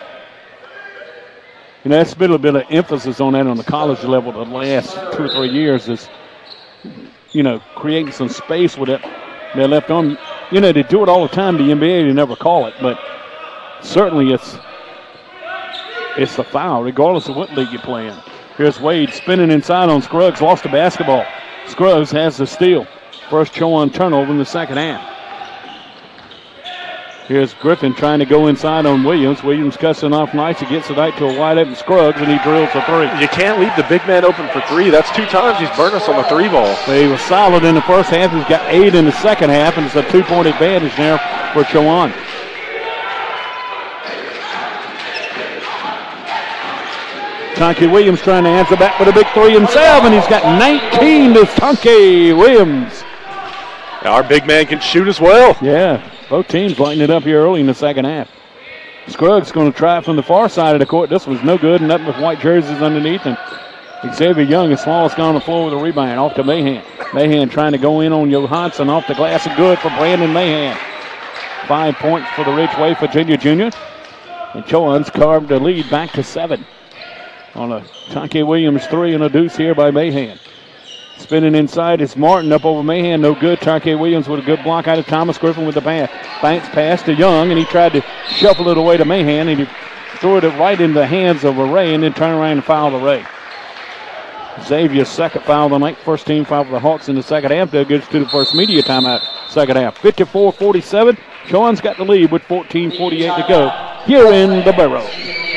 Speaker 1: You know, that's been a bit of emphasis on that on the college level the last two or three years is, you know, creating some space with it. They're left on. You know, they do it all the time. The N B A, they never call it, but certainly it's it's the foul, regardless of what league you're playing. Here's Wade spinning inside on Scruggs, lost the basketball. Scruggs has the steal. First Chowan turnover in the second half. Here's Griffin trying to go inside on Williams. Williams cuts it off nice. He gets it out to a wide open Scruggs, and he drills the three.
Speaker 2: You can't leave the big man open for three. That's two times he's burned us on the three ball.
Speaker 1: He was solid in the first half. He's got eight in the second half, and it's a two-point advantage now for Chowan. Tonke Williams trying to answer back with a big three himself, and he's got nineteen to Tonke Williams.
Speaker 2: Our big man can shoot as well.
Speaker 1: Yeah. Both teams lighting it up here early in the second half. Scruggs going to try it from the far side of the court. This was no good, nothing with white jerseys underneath. And Xavier Young, the smallest guy on the floor with a rebound off to Mahan. Mahan trying to go in on Johansson off the glass and good for Brandon Mahan. Five points for the Ridgeway Virginia junior. And Chowan's carved the lead back to seven. On a Tonke Williams three and a deuce here by Mahan. Spinning inside, it's Martin up over Mahan, no good. Tonke Williams with a good block out of Thomas Griffin with the pass. Banks pass to Young, and he tried to shuffle it away to Mahan, and he threw it right in the hands of Array and then turned around and fouled Array. Xavier's second foul of the night, first team foul for the Hawks in the second half. That gets to the first media timeout, second half. fifty-four forty-seven. Chowan's got the lead with fourteen forty-eight to go here in the Barrow.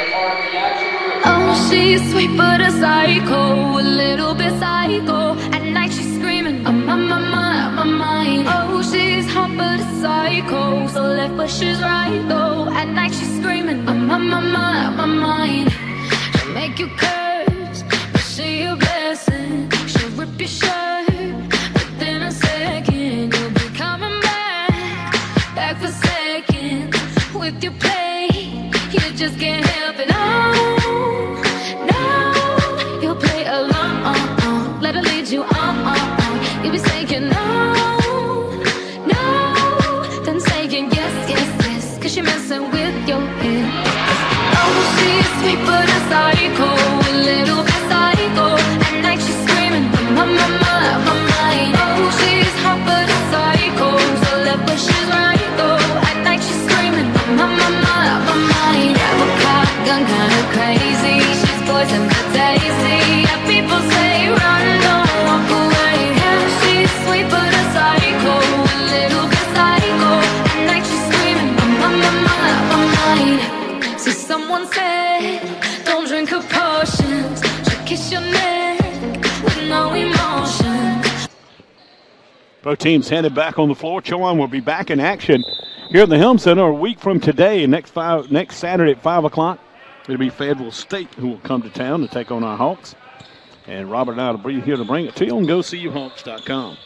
Speaker 8: Oh, she's sweet but a psycho, a little bit psycho. At night she's screaming, I'm on my mind, on my mind. Oh, she's hot but a psycho. psycho, so left but she's right though. At night she's screaming, I'm on my mind, my mind. She'll make you curse, but she a blessing. She'll rip your shirt within a second. You'll be coming back, back for seconds. With your play, you just can't help it. Oh, no, you'll play along. Let her lead you on. You'll be saying no, no, then saying yes, yes, yes, cause you're messing with your head. Oh, she's sweet but a psycho, a little bit psycho. At night she's screaming, my, my, my, my mind. Oh, she's hot but a psycho, so left but she's right though. At night she's screaming, my, my, my, my mind. Have a cop gun, kinda crazy. She's poison but tasty. Yeah, people say run, don't walk away. Yeah, she's sweet but a psycho, a little bit psycho. At night she's screaming, my, my, my, my mind. See, someone said, don't drink her potions. She'll kiss your neck with no emotion.
Speaker 1: Both teams headed back on the floor. Chowan will be back in action here at the Helm Center a week from today. Next five, next Saturday at five o'clock, it'll be Fayetteville State who will come to town to take on our Hawks. And Robert and I will be here to bring it to you on go see you hawks dot com.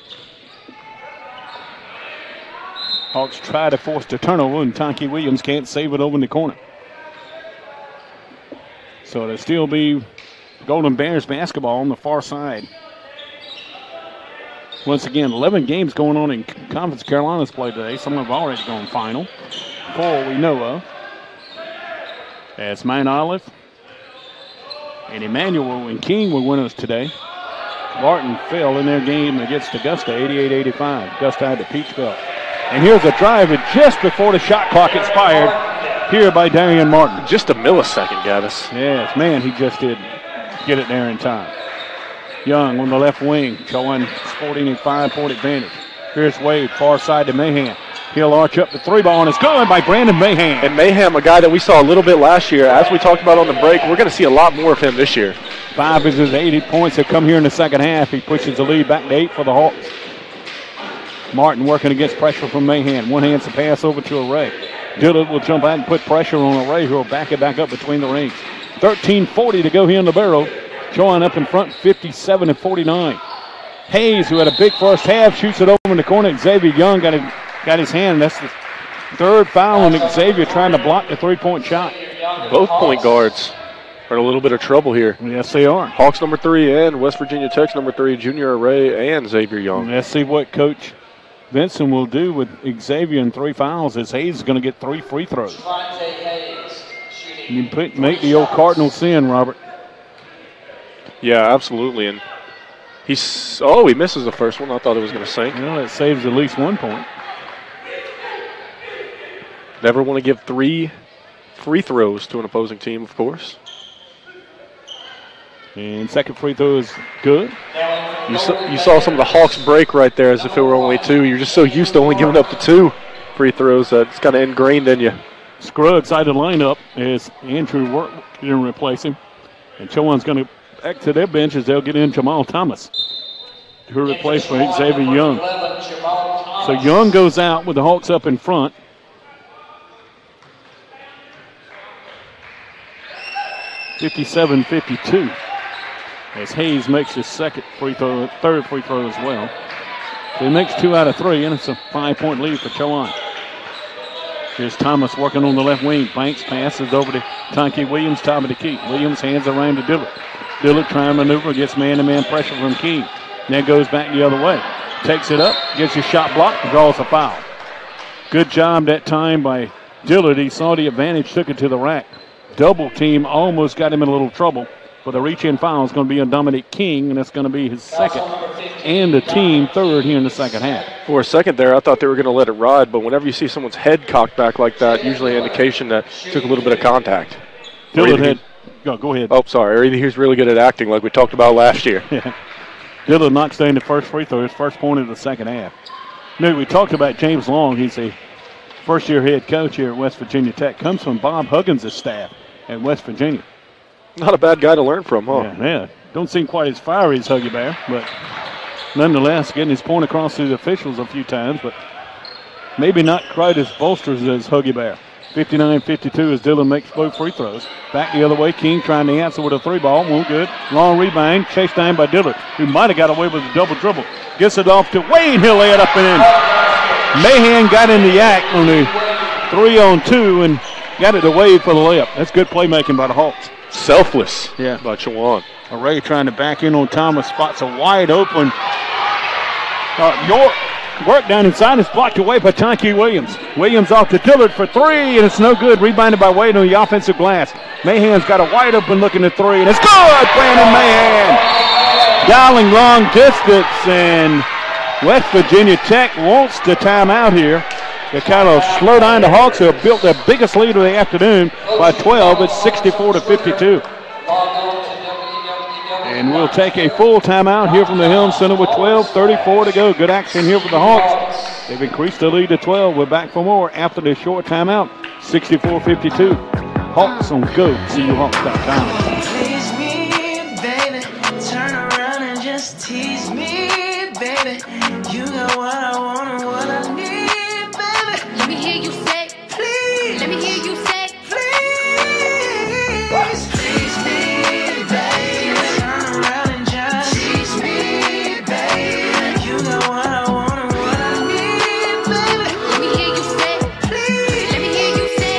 Speaker 1: Hawks try to force the turnover, and Tonke Williams can't save it over in the corner. So it'll still be Golden Bears basketball on the far side. Once again, eleven games going on in Conference Carolinas play today. Some have already gone final. Four we know of. As Mount Olive and Emmanuel and King were winners today. Martin fell in their game against Augusta, eighty-eight eighty-five. Augusta had the peach belt. And here's a drive just before the shot clock expired here by Darian Martin.
Speaker 2: Just a millisecond, Gavis.
Speaker 1: Yes, man, he just did get it there in time. Young on the left wing, showing sporting a five-point advantage. Here's Wade, far side to Mahan. He'll arch up the three ball, and it's good by Brandon Mahan.
Speaker 2: And Mayhem, a guy that we saw a little bit last year. As we talked about on the break, we're going to see a lot more of him this year.
Speaker 1: Five of his eighty points have come here in the second half. He pushes the lead back to eight for the Hawks. Martin working against pressure from Mahan. One hands the pass over to Array. Dillard will jump out and put pressure on Array, who will back it back up between the rings. thirteen forty to go here in the barrel. Showing up in front, fifty-seven to forty-nine. Hayes, who had a big first half, shoots it over in the corner. Xavier Young got him. Got his hand. That's the third foul on Xavier trying to block the three-point shot.
Speaker 2: Both point guards are in a little bit of trouble here.
Speaker 1: Yes, they are.
Speaker 2: Hawks number three and West Virginia Tech's number three, Junior Array and Xavier Young.
Speaker 1: Let's see what Coach Benson will do with Xavier in three fouls, as Hayes is going to get three free throws. You put, make the old Cardinal sin, Robert.
Speaker 2: Yeah, absolutely. And he's oh, he misses the first one. I thought it was going to sink.
Speaker 1: Well, that saves at least one point.
Speaker 2: Never want to give three free throws to an opposing team, of course.
Speaker 1: And second free throw is good.
Speaker 2: You saw, you saw some of the Hawks break right there as if it were only two. You're just so used to only giving up the two free throws that it's kind of ingrained in you.
Speaker 1: Scruggs out of the lineup as Andrew Work didn't replace him. And Chowan's going to back to their bench as they'll get in Jamal Thomas, who replaced for Xavier Young. So Young goes out with the Hawks up in front. fifty-seven fifty-two. As Hayes makes his second free throw, third free throw as well. So he makes two out of three, and it's a five-point lead for Chowan. Here's Thomas working on the left wing. Banks passes over to Tonke Williams, top of the key. Williams hands around to Dillard. Dillard trying to maneuver, gets man-to-man pressure from King. Then goes back the other way. Takes it up, gets his shot blocked, and draws a foul. Good job that time by Dillard. He saw the advantage, took it to the rack. Double team almost got him in a little trouble. But the reach-in foul is going to be on Dominic King, and that's going to be his second and the team third here in the second half.
Speaker 2: For a second there, I thought they were going to let it ride, but whenever you see someone's head cocked back like that, usually an indication that took a little bit of contact.
Speaker 1: Dillard had, go, go ahead.
Speaker 2: Oh, sorry. Or either he's really good at acting like we talked about last year.
Speaker 1: Yeah. Dillard knocks down the first free throw, his first point of the second half. No, we talked about James Long. He's a first-year head coach here at West Virginia Tech. Comes from Bob Huggins' staff at West Virginia.
Speaker 2: Not a bad guy to learn from, huh?
Speaker 1: Yeah, yeah. Don't seem quite as fiery as Huggy Bear, but nonetheless, getting his point across to the officials a few times. But
Speaker 4: maybe not quite as bolsters as Huggy Bear. fifty-nine fifty-two as Dillon makes both free throws. Back the other way, King trying to answer with a three ball. Won't good. Long rebound, chased down by Dillard, who might have got away with a double dribble. Gets it off to Wayne. He'll lay it up and in. Mahan got in the act on the three on two and got it away for the layup. That's good playmaking by the Hawks.
Speaker 2: Selfless
Speaker 4: Yeah.
Speaker 2: by Chawan.
Speaker 4: Array trying to back in on Thomas. Spots a wide open. Uh, York work down inside is blocked away by Tonke Williams. Williams off to Dillard for three, and it's no good. Rebounded by Wade on the offensive glass. Mahan's got a wide open looking at three, and it's good. Brandon Mahan dialing long distance, and West Virginia Tech wants the timeout here. They kind of slow down the Hawks, who have built their biggest lead of the afternoon by twelve. It's sixty-four to fifty-two. And we'll take a full timeout here from the Helm Center with twelve thirty-four to go. Good action here for the Hawks. They've increased the lead to twelve. We're back for more after this short timeout. sixty-four fifty-two. Hawks on go. C U Hawks dot com.
Speaker 6: Please me, baby. Turn around and just tease me, baby. You got what I want and what I need, baby.
Speaker 8: Let me hear you say,
Speaker 6: Please,
Speaker 8: let me hear you say,
Speaker 6: please, please me, baby. Turn around and just tease me, baby. You got what I want and what I need, baby.
Speaker 8: let me hear you say,
Speaker 6: Please,
Speaker 8: let me hear you say.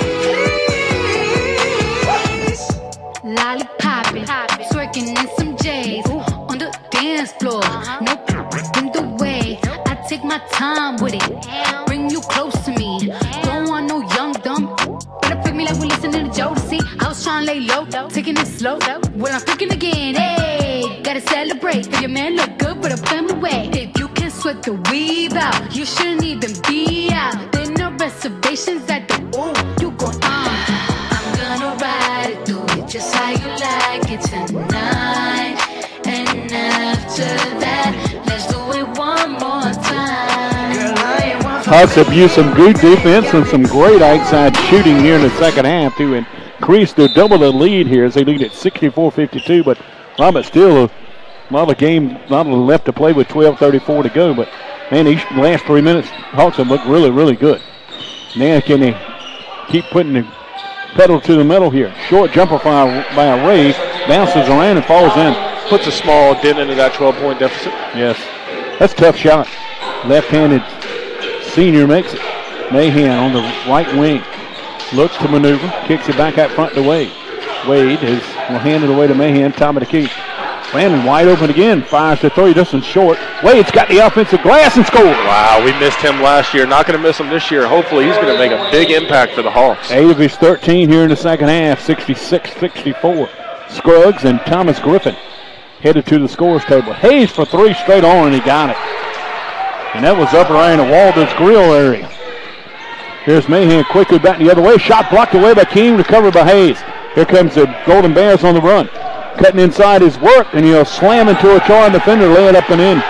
Speaker 6: please.
Speaker 8: Lollipopping, twerking in some J's on the dance floor. No in the way. I take my time with it. Bring you close to me. Don't want no young dumb. Better pick me like we listening to Jodeci. I was trying to lay low, taking it slow. Well, I'm freaking again. Hey, gotta celebrate. If your man look good, but a family way. If you can sweat the weave out, you shouldn't even be out. There no reservations at the ooh. You go on. I'm gonna ride it, do it just how you like it tonight. And after that, let's do it one more time.
Speaker 6: Girl, I ain't one for
Speaker 4: Hawks have used some good defense and some great outside shooting here in the second half to increase their double the lead here as they lead at sixty-four fifty-two. But Robert still a lot of game, a lot of left to play with twelve thirty-four to go. But man, these last three minutes, Hawks have looked really, really good. Now can they keep putting the pedal to the metal here? Short jumper by, by a Ray, bounces around and falls in.
Speaker 2: Puts a small dent into that twelve-point deficit.
Speaker 4: Yes, that's a tough shot. Left-handed senior makes it. Mahan on the right wing. Looks to maneuver. Kicks it back out front to Wade. Wade is, will hand it away to Mahan. Top of the key. Brandon wide open again. Fires to three. This one's short. Wade's got the offensive glass and scores.
Speaker 2: Wow, we missed him last year. Not going to miss him this year. Hopefully he's going to make a big impact for the Hawks.
Speaker 4: Eight of his thirteen here in the second half. sixty-six sixty-four. Scruggs and Thomas Griffin headed to the scores table. Hayes for three straight on, and he got it. And that was up around the Walden's Grill area. Here's Mahan quickly back the other way. Shot blocked away by King, recovered by Hayes. Here comes the Golden Bears on the run. Cutting inside his work, and he'll slam into a charging defender, lay it up and in.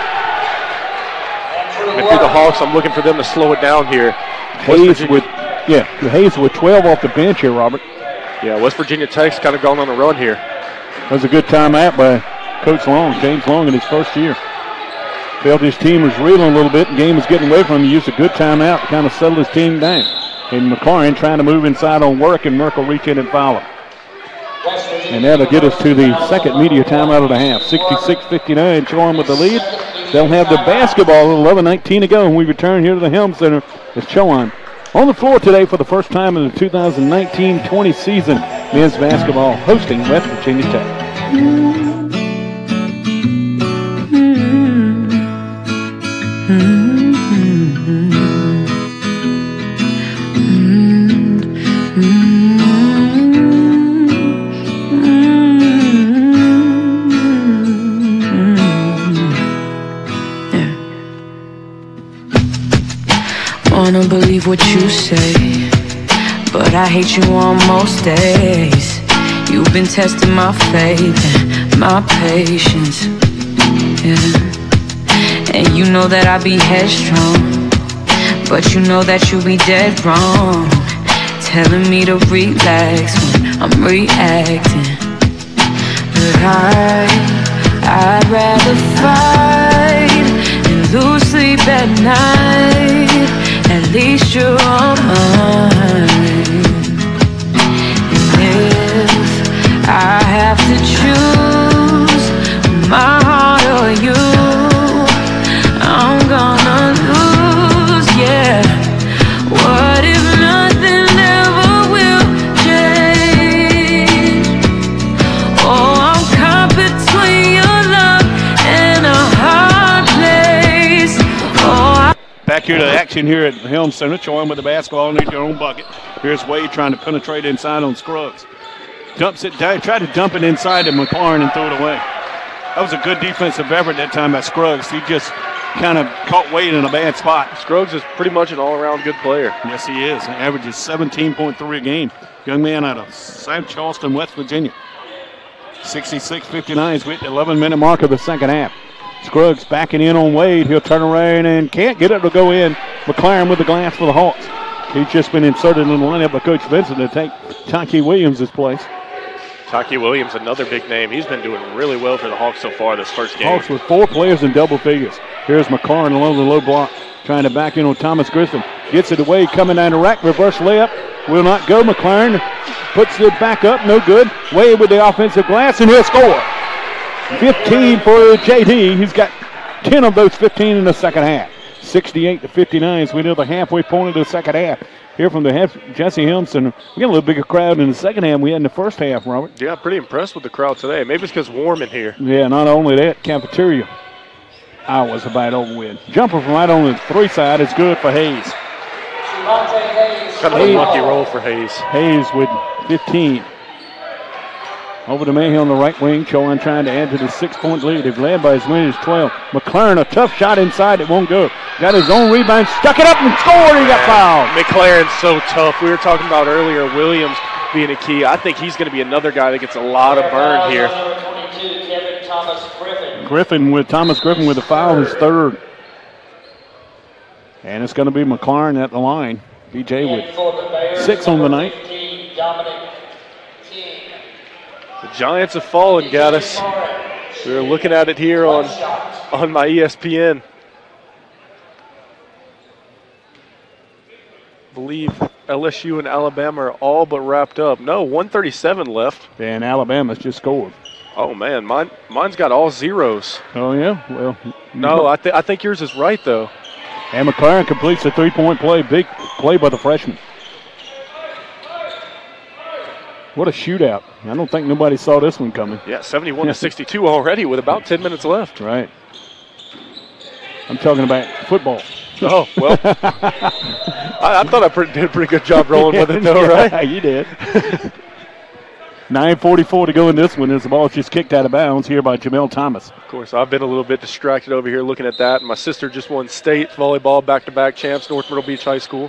Speaker 2: If you're the Hawks, I'm looking for them to slow it down here.
Speaker 4: Hayes with, yeah, Hayes with twelve off the bench here, Robert.
Speaker 2: Yeah, West Virginia Tech's kind of gone on a run here.
Speaker 4: That was a good timeout by Coach Long, James Long, in his first year. Felt his team was reeling a little bit. The game was getting away from him. He used a good timeout to kind of settle his team down. And McLaurin trying to move inside on work, and Merkel reach in and foul him. And that'll get us to the second media timeout of the half. sixty-six fifty-nine, Chowan with the lead. They'll have the basketball with eleven nineteen to go, and we return here to the Helm Center with Chowan on the floor today for the first time in the two thousand nineteen twenty season. Men's basketball hosting West Virginia Tech.
Speaker 11: Wanna believe what you say, but I hate you on most days. You've been testing my faith and my patience, yeah. And you know that I be headstrong, but you know that you be dead wrong. Telling me to relax when I'm reacting, but I, I'd rather fight and lose sleep at night. At least you're on mine. If I have to choose my heart or you, I'm gonna lose, yeah. What if nothing ever will change? Oh, I'm caught between your love and a hard place. Oh, I
Speaker 1: Back here to action here at Helm Center. Choyan with the basketball underneath their own bucket. Here's Wade trying to penetrate inside on Scruggs. Dumps it down, tried to dump it inside to McLaurin and threw it away. That was a good defensive effort that time by Scruggs. He just kind of caught Wade in a bad spot.
Speaker 2: Scruggs is pretty much an all-around good player.
Speaker 1: Yes, he is. He averages seventeen point three a game. Young man out of South Charleston, West Virginia. sixty-six fifty-nine is with the eleven-minute mark of the second half. Scruggs backing in on Wade. He'll turn around and can't get it to go in. McLaren with the glass for the Hawks. He's just been inserted in the lineup by Coach Vincent to take Taki Williams' place.
Speaker 2: Taki Williams, another big name. He's been doing really well for the Hawks so far this first game.
Speaker 1: Hawks with four players in double figures. Here's McLaren along the low block, trying to back in on Thomas Griffin. Gets it away, coming down the rack, reverse layup. Will not go. McLaren puts it back up, no good. Wade with the offensive glass, and he'll score. fifteen for J D. He's got ten of those fifteen in the second half. sixty-eight to fifty-nine as we near the halfway point of the second half. Here from the half, Jesse Helmson. We got a little bigger crowd in the second half we had in the first half, Robert.
Speaker 2: Yeah, pretty impressed with the crowd today. Maybe it's because warm in here.
Speaker 1: Yeah, not only that, cafeteria hours about over with. Jumper from right on the three side is good for Hayes.
Speaker 2: Kind of a lucky roll for Hayes.
Speaker 1: Hayes with fifteen. Over to Mayhill on the right wing. Chowan trying to add to the six-point lead. They've led by as many as twelve. McLaren, a tough shot inside. It won't go. Got his own rebound. Stuck it up and scored. He got fouled.
Speaker 2: McLaren's so tough. We were talking about earlier Williams being a key. I think he's going to be another guy that gets a lot of burn here.
Speaker 1: Griffin with Thomas Griffin with the foul, his third. And it's going to be McLaren at the line. B J with six on the night.
Speaker 2: The Giants have fallen, Gaddis. We're looking at it here on, on my E S P N. I believe L S U and Alabama are all but wrapped up. No, one thirty-seven left.
Speaker 1: And Alabama's just scored.
Speaker 2: Oh, man, mine, mine's got all zeros.
Speaker 1: Oh, yeah? Well,
Speaker 2: no, I, th- I think yours is right, though.
Speaker 1: And McLaren completes a three-point play. Big play by the freshman. What a shootout. I don't think nobody saw this one coming.
Speaker 2: Yeah, seventy-one to sixty-two already with about ten minutes left.
Speaker 1: Right. I'm talking about football.
Speaker 2: Oh, well. I, I thought I pre- did a pretty good job rolling with it, though,
Speaker 1: yeah,
Speaker 2: right?
Speaker 1: You did. nine forty-four to go in this one as the ball is just kicked out of bounds here by Jamel Thomas.
Speaker 2: Of course, I've been a little bit distracted over here looking at that. My sister just won state volleyball back-to-back champs, North Myrtle Beach High School.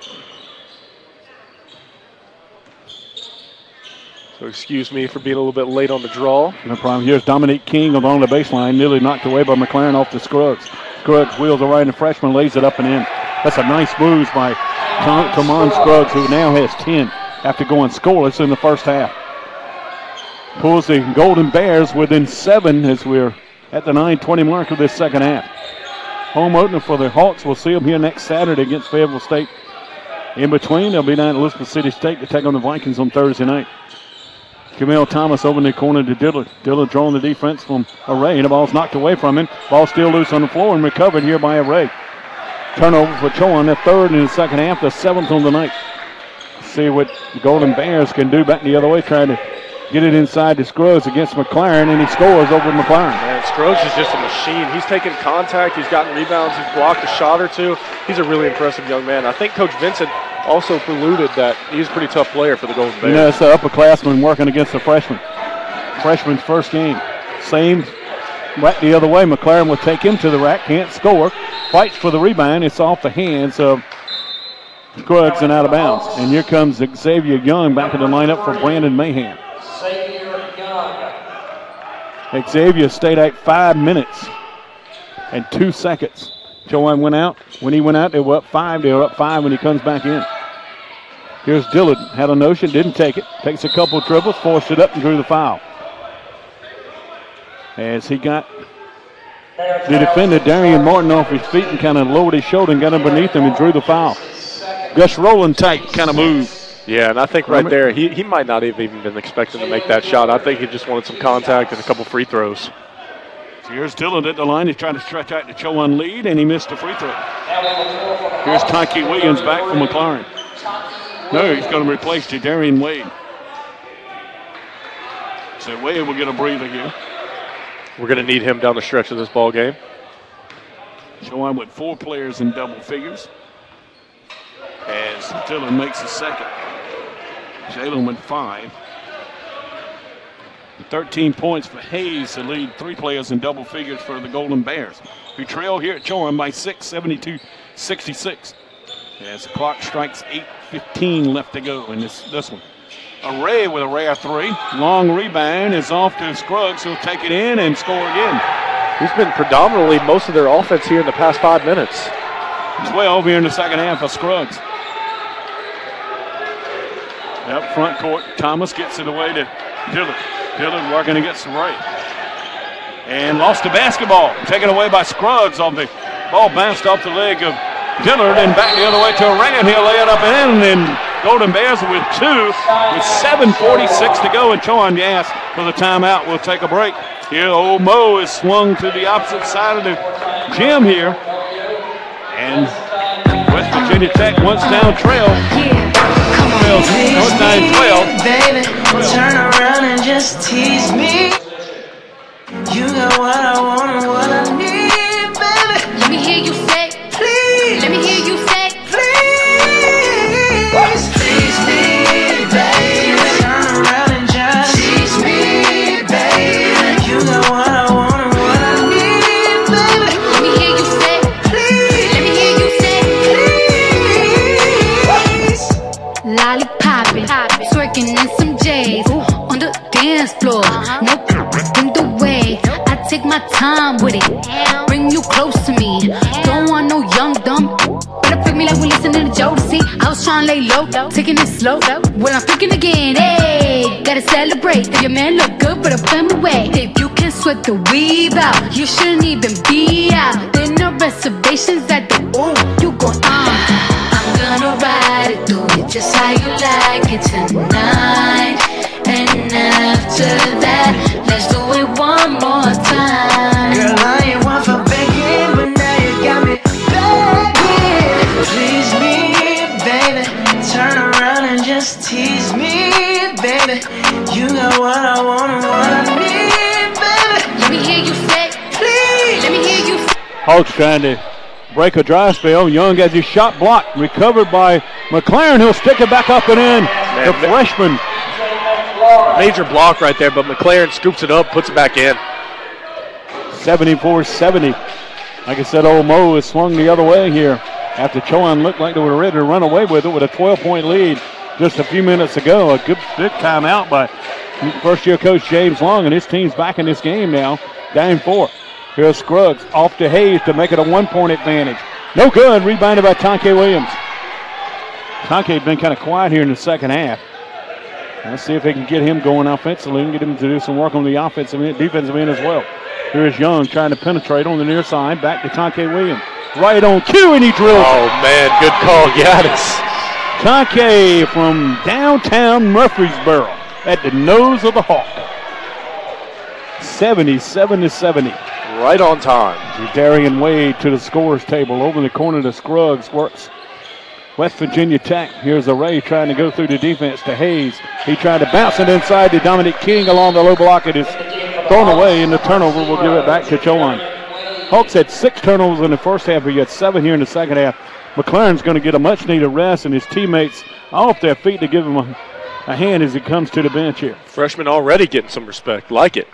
Speaker 2: So excuse me for being a little bit late on the draw.
Speaker 1: No problem. Here's Dominique King along the baseline, nearly knocked away by McLaren off the Scruggs. Scruggs wheels around the freshman, lays it up and in. That's a nice move by Tom, Tomon Scruggs, who now has ten after going scoreless in the first half. Pulls the Golden Bears within seven as we're at the nine twenty mark of this second half. Home opener for the Hawks. We'll see them here next Saturday against Fayetteville State. In between, they'll be down at Elizabeth City State to take on the Vikings on Thursday night. Jamel Thomas over in the corner to Dillard. Dillard drawing the defense from Array. The ball's knocked away from him. Ball still loose on the floor and recovered here by Array. Turnover for Chowan, the third in the second half, the seventh on the night. See what the Golden Bears can do back the other way, trying to get it inside to Scruggs against McLaren, and he scores over McLaren.
Speaker 2: Man, Scruggs is just a machine. He's taken contact. He's gotten rebounds. He's blocked a shot or two. He's a really impressive young man. I think Coach Vincent also preluded that he's a pretty tough player for the Golden Bears.
Speaker 1: You know, it's the upperclassman working against the freshman. Freshman's first game. Same right the other way. McLaren will take him to the rack, can't score. Fights for the rebound. It's off the hands of Scruggs and out of bounds. And here comes Xavier Young back in the lineup for Brandon Mahan. Xavier stayed out five minutes and two seconds. Chowan went out. When he went out, they were up five. They were up five when he comes back in. Here's Dillard. Had a notion, didn't take it. Takes a couple of dribbles, forced it up and drew the foul. As he got
Speaker 4: the defender, Darian Martin, off his feet and kind of lowered his shoulder and got underneath him and drew the foul. Gus Rowland type kind of move.
Speaker 2: Yeah, and I think right there, he, he might not have even been expecting to make that shot. I think he just wanted some contact and a couple free throws.
Speaker 4: Here's Dillon at the line. He's trying to stretch out the Chowan lead, and he missed a free throw. Here's Tyke Williams back from McLaren. No, he's going to replace Darian Wade. So Wade will get a breather here.
Speaker 2: We're going to need him down the stretch of this ball game.
Speaker 4: Chowan with four players in double figures. As Dillon makes a second. Jalen with five. thirteen points for Hayes to lead three players in double figures for the Golden Bears, who trail here at Chowan by six, seventy-two sixty-six. As the clock strikes eight fifteen left to go in this, this one. Array with a rare three. Long rebound is off to Scruggs, who'll take it in and score again.
Speaker 2: He's been predominantly most of their offense here in the past five minutes.
Speaker 4: twelve here in the second half for Scruggs. Up front court, Thomas gets it away to Dillon. Dillon working against Ray. And lost the basketball. Taken away by Scruggs on the ball, bounced off the leg of Dillard and back the other way to Ray, and he'll lay it up and in. And Golden Bears with two, with seven forty-six to go. And Chowan Gas for the timeout. We'll take a break. Here, old Mo is swung to the opposite side of the gym here. And West Virginia Tech once down trail. North nine twelve.
Speaker 6: Baby, turn around and just tease me. You got what I want and what I need, baby.
Speaker 8: Let me hear you say,
Speaker 6: please.
Speaker 8: Let me hear you say,
Speaker 6: please. Tease me, baby. Turn around and just tease me, baby. You got what I want and what I need, baby.
Speaker 8: Let me hear you say,
Speaker 6: please.
Speaker 8: Let me hear you say,
Speaker 6: please.
Speaker 8: Lollipopping, twerking in some J's on the dance floor. No in the way. I take my time with it. Bring you close to me. Don't want no young dumb. Better freak me like we listening to Jodeci. I was trying to lay low, taking it slow. When I'm freaking again, hey, gotta celebrate. Your man look good, but I put him away. If you can sweat the weave out, you shouldn't even be out. There no reservations at the ooh, you gon' uh. I'm gonna ride it, do it just how you like it tonight. And after that, let's do it one more time.
Speaker 6: Girl, I ain't one for begging, but now you got me begging. Please me, baby. Turn around and just tease me, baby. You got what I want and what I need, baby.
Speaker 8: Let me hear you say,
Speaker 6: please.
Speaker 8: Let me hear you say.
Speaker 4: Hawks trying to break a dry spell. Young has his shot blocked, recovered by McLaren. He'll stick it back up and in. The freshman.
Speaker 2: Major block right there, but McLaren scoops it up, puts it back in.
Speaker 4: seventy-four seventy. Like I said, old Mo is swung the other way here after Chowan looked like they were ready to run away with it with a twelve-point lead just a few minutes ago. A good big timeout by first-year coach James Long, and his team's back in this game now, down four. Here's Scruggs off to Hayes to make it a one-point advantage. No good. Rebounded by Tyke Williams. Tyke's been kind of quiet here in the second half. Let's see if they can get him going offensively and get him to do some work on the offensive end, defensive end as well. Here's Young trying to penetrate on the near side. Back to Tyke Williams. Right on cue, and he drills.
Speaker 2: Oh, man, good call, Gaddis.
Speaker 4: Tyke from downtown Murfreesboro at the nose of the Hawk. seventy-seven to seventy.
Speaker 2: Right on time.
Speaker 4: Darian Wade to the scorer's table. Over the corner to Scruggs. Works West Virginia Tech. Here's Array trying to go through the defense to Hayes. He tried to bounce it inside to Dominic King along the low block. It is thrown away, and the turnover will give it back to Chowan. Hawks had six turnovers in the first half. He had seven here in the second half. McLaren's going to get a much-needed rest, and his teammates off their feet to give him a, a hand as he comes to the bench here.
Speaker 2: Freshman already getting some respect. Like it.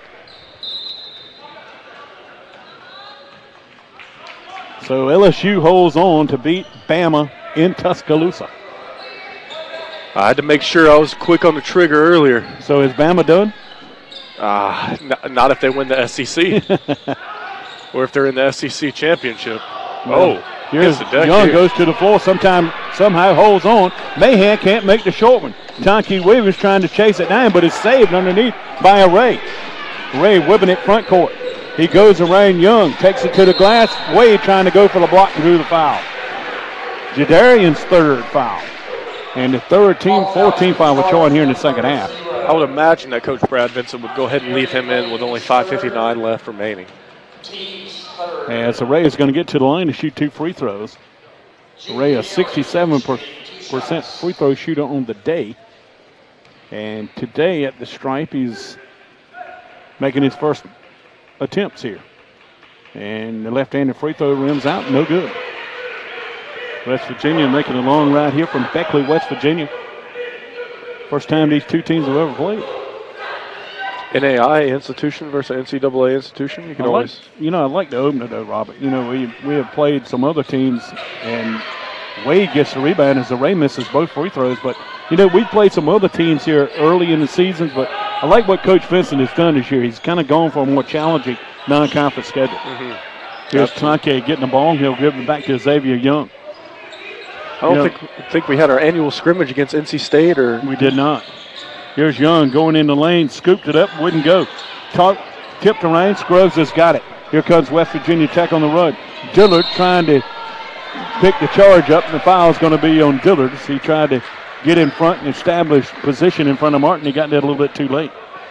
Speaker 4: So L S U holds on to beat Bama in Tuscaloosa.
Speaker 2: I had to make sure I was quick on the trigger earlier.
Speaker 4: So is Bama done?
Speaker 2: Uh, n- not if they win the S E C. Or if they're in the S E C championship.
Speaker 4: Well,
Speaker 2: oh,
Speaker 4: here's
Speaker 2: the deck
Speaker 4: Young
Speaker 2: here.
Speaker 4: goes to the floor. Sometime, somehow holds on. Mahan can't make the short one. Tyke Williams trying to chase it down, but it's saved underneath by Array. Ray whipping it front court. He goes around Young, takes it to the glass. Wade trying to go for the block and drew the foul. Jadarian's third foul. And the third team, fourth team foul with Chowan here in the second half.
Speaker 2: I would imagine that Coach Brad Vincent would go ahead and leave him in with only five fifty-nine left remaining.
Speaker 4: As Ray is going to get to the line to shoot two free throws. Ray, a sixty-seven percent free throw shooter on the day. And today at the stripe, he's making his first attempts here. And the left-handed free throw rims out, no good. West Virginia making a long ride here from Beckley, West Virginia. First time these two teams have ever played.
Speaker 2: N A I institution versus N C double A institution. You can
Speaker 4: I like,
Speaker 2: always,
Speaker 4: you know, I like the opener though, Robert. You know, we we have played some other teams, and Wade gets the rebound as the Ray misses both free throws. But you know, we played some other teams here early in the seasons. But I like what Coach Vincent has done this year. He's kind of gone for a more challenging non-conference schedule.
Speaker 2: Mm-hmm.
Speaker 4: Here's Tonke getting the ball. He'll give it back to Xavier Young.
Speaker 2: I don't
Speaker 4: You know,
Speaker 2: think think we had our annual scrimmage against N C State, or
Speaker 4: we did not. Here's Young going in the lane, scooped it up, wouldn't go. Talk, tipped around, Scruggs has got it. Here comes West Virginia Tech on the run. Dillard trying to pick the charge up, and the foul is going to be on Dillard. So he tried to get in front and establish position in front of Martin. He got there a little bit too late.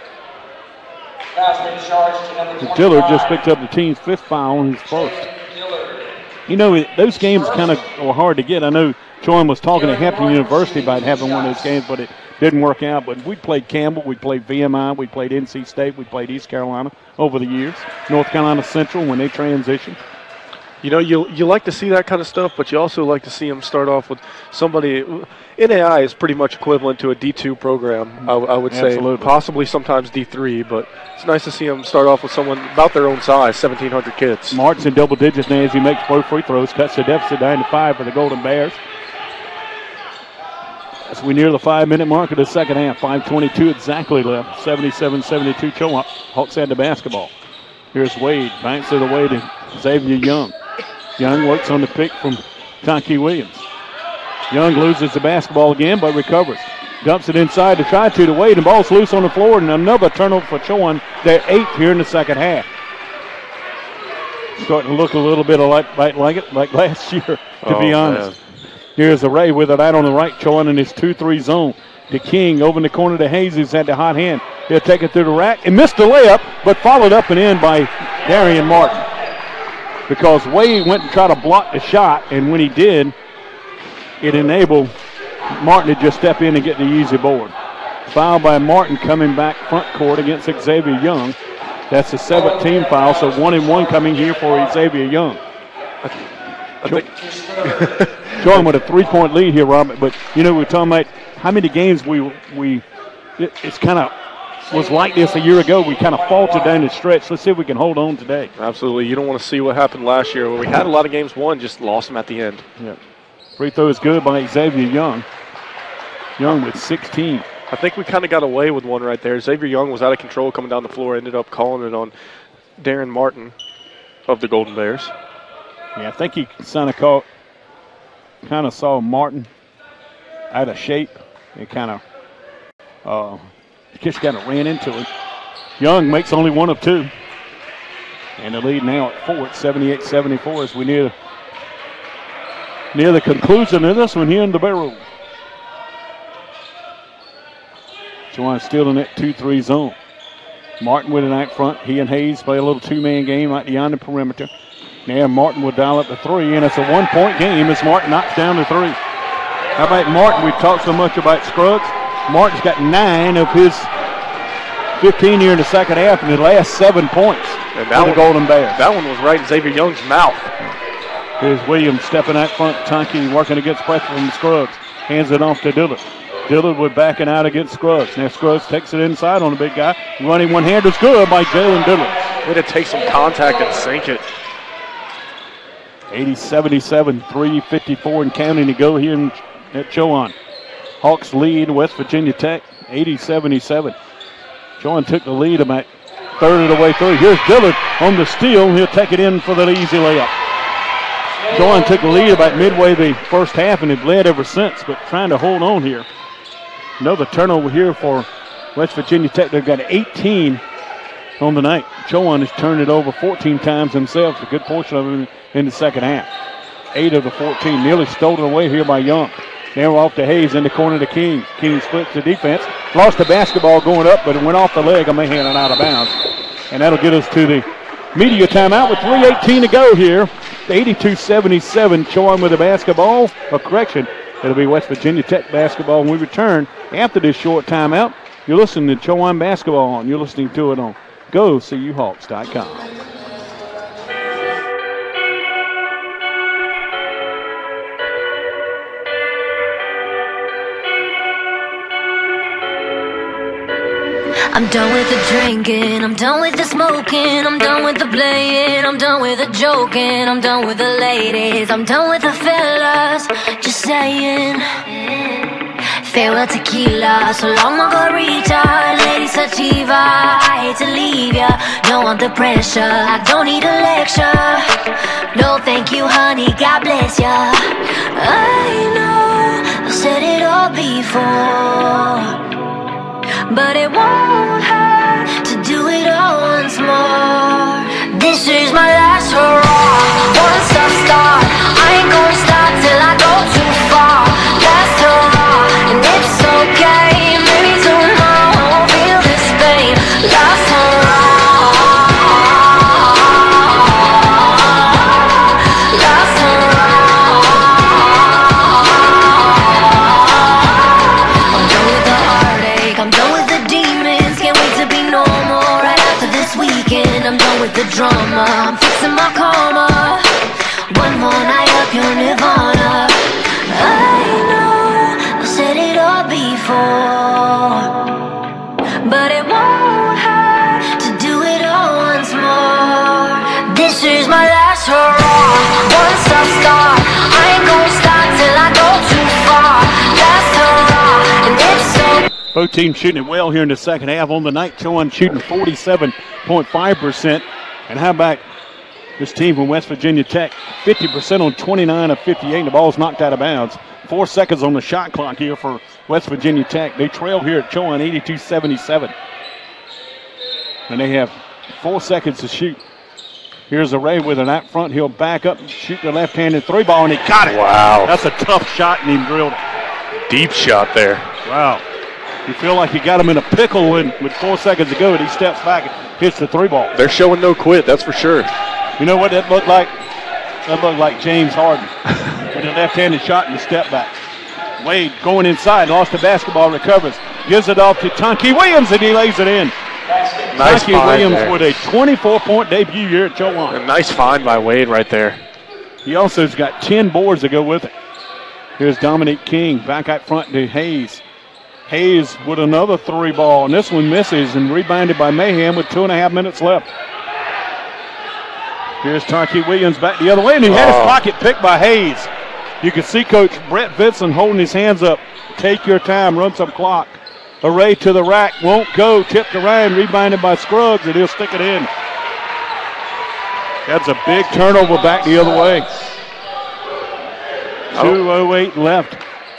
Speaker 4: Dillard just picked up the team's fifth foul on his first. You know, it, those games kind of are hard to get. I know Chowan was talking to Hampton University about having one of those games, but it didn't work out. But we played Campbell, we played V M I, we played N C State, we played East Carolina over the years. North Carolina Central when they transitioned.
Speaker 2: you know, you you like to see that kind of stuff, but you also like to see them start off with somebody. N A I is pretty much equivalent to a D two program, I, I would say.
Speaker 4: Absolutely.
Speaker 2: Possibly sometimes D three, but it's nice to see them start off with someone about their own size, seventeen hundred kids.
Speaker 4: Martin's in double digits now as he makes both free throws, cuts the deficit down to five for the Golden Bears. As we near the five-minute mark of the second half, five twenty-two exactly left, seventy-seven seventy-two Chowan. Hawks had the basketball. Here's Wade, banks it away to Xavier Young. Young works on the pick from Tonke Williams. Young loses the basketball again, but recovers. Dumps it inside to try to to Wade, and ball's loose on the floor, and another turnover for Chowan. They're eighth here in the second half. Starting to look a little bit like, like, like it, like last year, to
Speaker 2: Oh,
Speaker 4: be honest.
Speaker 2: man.
Speaker 4: Here's Ray with it out on the right, Chowan in his two three zone. To King over in the corner to Hayes, who's had the hot hand. He'll take it through the rack and missed the layup, but followed up and in by Darian Martin. Because Wade went and tried to block the shot, and when he did, it enabled Martin to just step in and get the easy board. Foul by Martin coming back front court against Xavier Young. That's a seventeen foul, so one and one coming here for Xavier Young.
Speaker 2: I think
Speaker 4: Showing with a three-point lead here, Robert. But, you know, we're talking about how many games we, we it, it's kind of was like this a year ago. We kind of faltered down the stretch. Let's see if we can hold on today.
Speaker 2: absolutely. You don't want to see what happened last year where we had a lot of games won, just lost them at the end.
Speaker 4: Yeah. Free throw is good by Xavier Young. Young with sixteen.
Speaker 2: I think we kind of got away with one right there. Xavier Young was out of control coming down the floor, ended up calling it on Darren Martin of the Golden Bears.
Speaker 4: Yeah, I think he kind of caught, kind of saw Martin out of shape and kind of uh, just kind of ran into him. Young makes only one of two. And the lead now at four at seventy-eight seventy-four as we near, near the conclusion of this one here in the barrel. Chowan still in that two three zone. Martin with it out front. He and Hayes play a little two-man game out beyond the perimeter. Now Martin will dial up the three, and it's a one-point game as Martin knocks down the three. How about Martin? We've talked so much about Scruggs. Martin's got nine of his fifteen here in the second half, and the last seven points
Speaker 2: And
Speaker 4: for
Speaker 2: that
Speaker 4: the
Speaker 2: one,
Speaker 4: Golden Bears.
Speaker 2: that one was right in Xavier Young's mouth.
Speaker 4: Here's Williams stepping out front. Tonke working against pressure from Scruggs. Hands it off to Dillard. Dillard would backing out against Scruggs. Now Scruggs takes it inside on the big guy. Running one hand is good by Jalen Dillard.
Speaker 2: Way to take some contact and sink it.
Speaker 4: eighty seventy-seven, three fifty-four and counting to go here in, at Chowan. Hawks lead West Virginia Tech, eighty seventy-seven. Chowan took the lead about a third of the way through. Here's Dillard on the steal. He'll take it in for the easy layup. Chowan took the lead about midway the first half and had led ever since, but trying to hold on here. Another turnover here for West Virginia Tech. They've got eighteen on the night. Chowan has turned it over fourteen times himself, a good portion of it in the second half. Eight of the fourteen, nearly stolen away here by Young. Now off to Hayes in the corner to King. King splits the defense. Lost the basketball going up, but it went off the leg of Mahan and out of bounds. And that'll get us to the media timeout with three eighteen to go here. eighty-two seventy-seven, Chowan with the basketball. A correction, it'll be West Virginia Tech basketball when we return after this short timeout. You're listening to Chowan basketball, and you're listening to it on go C U Hawks dot com.
Speaker 8: I'm done with the drinking, I'm done with the smoking, I'm done with the playing, I'm done with the joking, I'm done with the ladies, I'm done with the fellas, just saying. Farewell tequila, so long margarita, lady sativa, I hate to leave ya, don't want the pressure, I don't need a lecture, no thank you honey, God bless ya. I know, I've said it all before, but it won't hurt to do it all once more. This is my last hurrah. Once I start, I ain't gonna stop till I go too far. Last hurrah, and it's okay. Maybe tomorrow I won't feel this pain. Last hurrah. Last hurrah. I'm done with the heartache. I'm done with the demons. Can't wait to be normal right after this weekend. I'm done with the drama. I'm fixing my karma. One more night up your nirvana. I know I've said it all before, but it won't hurt to do it all once more. This is my last hurrah. Once I start, I ain't gonna stop till I go too far. Last hurrah, and it's so.
Speaker 4: Both teams shooting it well here in the second half. On the night, Chowan shooting forty-seven point five percent. And how about this team from West Virginia Tech? fifty percent on twenty-nine of fifty-eight. And the ball's knocked out of bounds. Four seconds on the shot clock here for West Virginia Tech. They trail here at Chowan eighty-two seventy-seven. And they have four seconds to shoot. Here's Array with an out front. He'll back up and shoot the left-handed three ball, and he got it.
Speaker 2: Wow.
Speaker 4: That's a tough shot, and he drilled it.
Speaker 2: Deep shot there.
Speaker 4: Wow. You feel like you got him in a pickle when, with four seconds to go, and he steps back and hits the three ball.
Speaker 2: They're showing no quit, that's for sure.
Speaker 4: You know what that looked like? That looked like James Harden with a left-handed shot and a step back. Wade going inside, lost the basketball, recovers, gives it off to Tonke Williams, and he lays it in.
Speaker 2: Nice
Speaker 4: Tonke
Speaker 2: find
Speaker 4: Williams
Speaker 2: there.
Speaker 4: with a twenty-four point debut here at Chowan.
Speaker 2: A nice find by Wade right there.
Speaker 4: He also has got ten boards to go with it. Here's Dominique King back out front to Hayes. Hayes with another three ball, and this one misses and rebounded by Mayhem with two and a half minutes left. Here's Tonke Williams back the other way, and he had his
Speaker 2: Oh.
Speaker 4: pocket picked by Hayes. You can see Coach Brett Vinson holding his hands up. Take your time, run some clock. Array to the rack, won't go. Tip to Ryan, rebounded by Scruggs, and he'll stick it in. That's a big turnover back the other way. two oh eight left.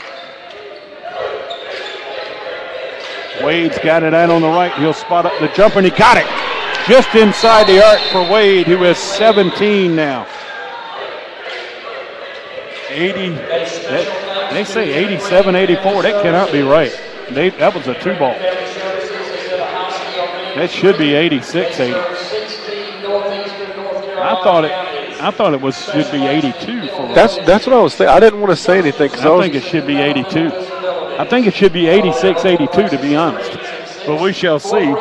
Speaker 4: Wade's got it out on the right. He'll spot up the jumper, and he got it. Just inside the arc for Wade, who has seventeen now. eighty, that, they say eighty-seven eighty-four. That cannot be right. They, that was a two ball. That should be eighty-six eighty. I thought it. I thought it was should be eighty-two for.
Speaker 2: That's that's what I was thinking. I didn't want to say anything because I,
Speaker 4: I
Speaker 2: was.
Speaker 4: think it should be eighty-two. I think it should be eighty-six eighty-two, to be honest. But we shall see.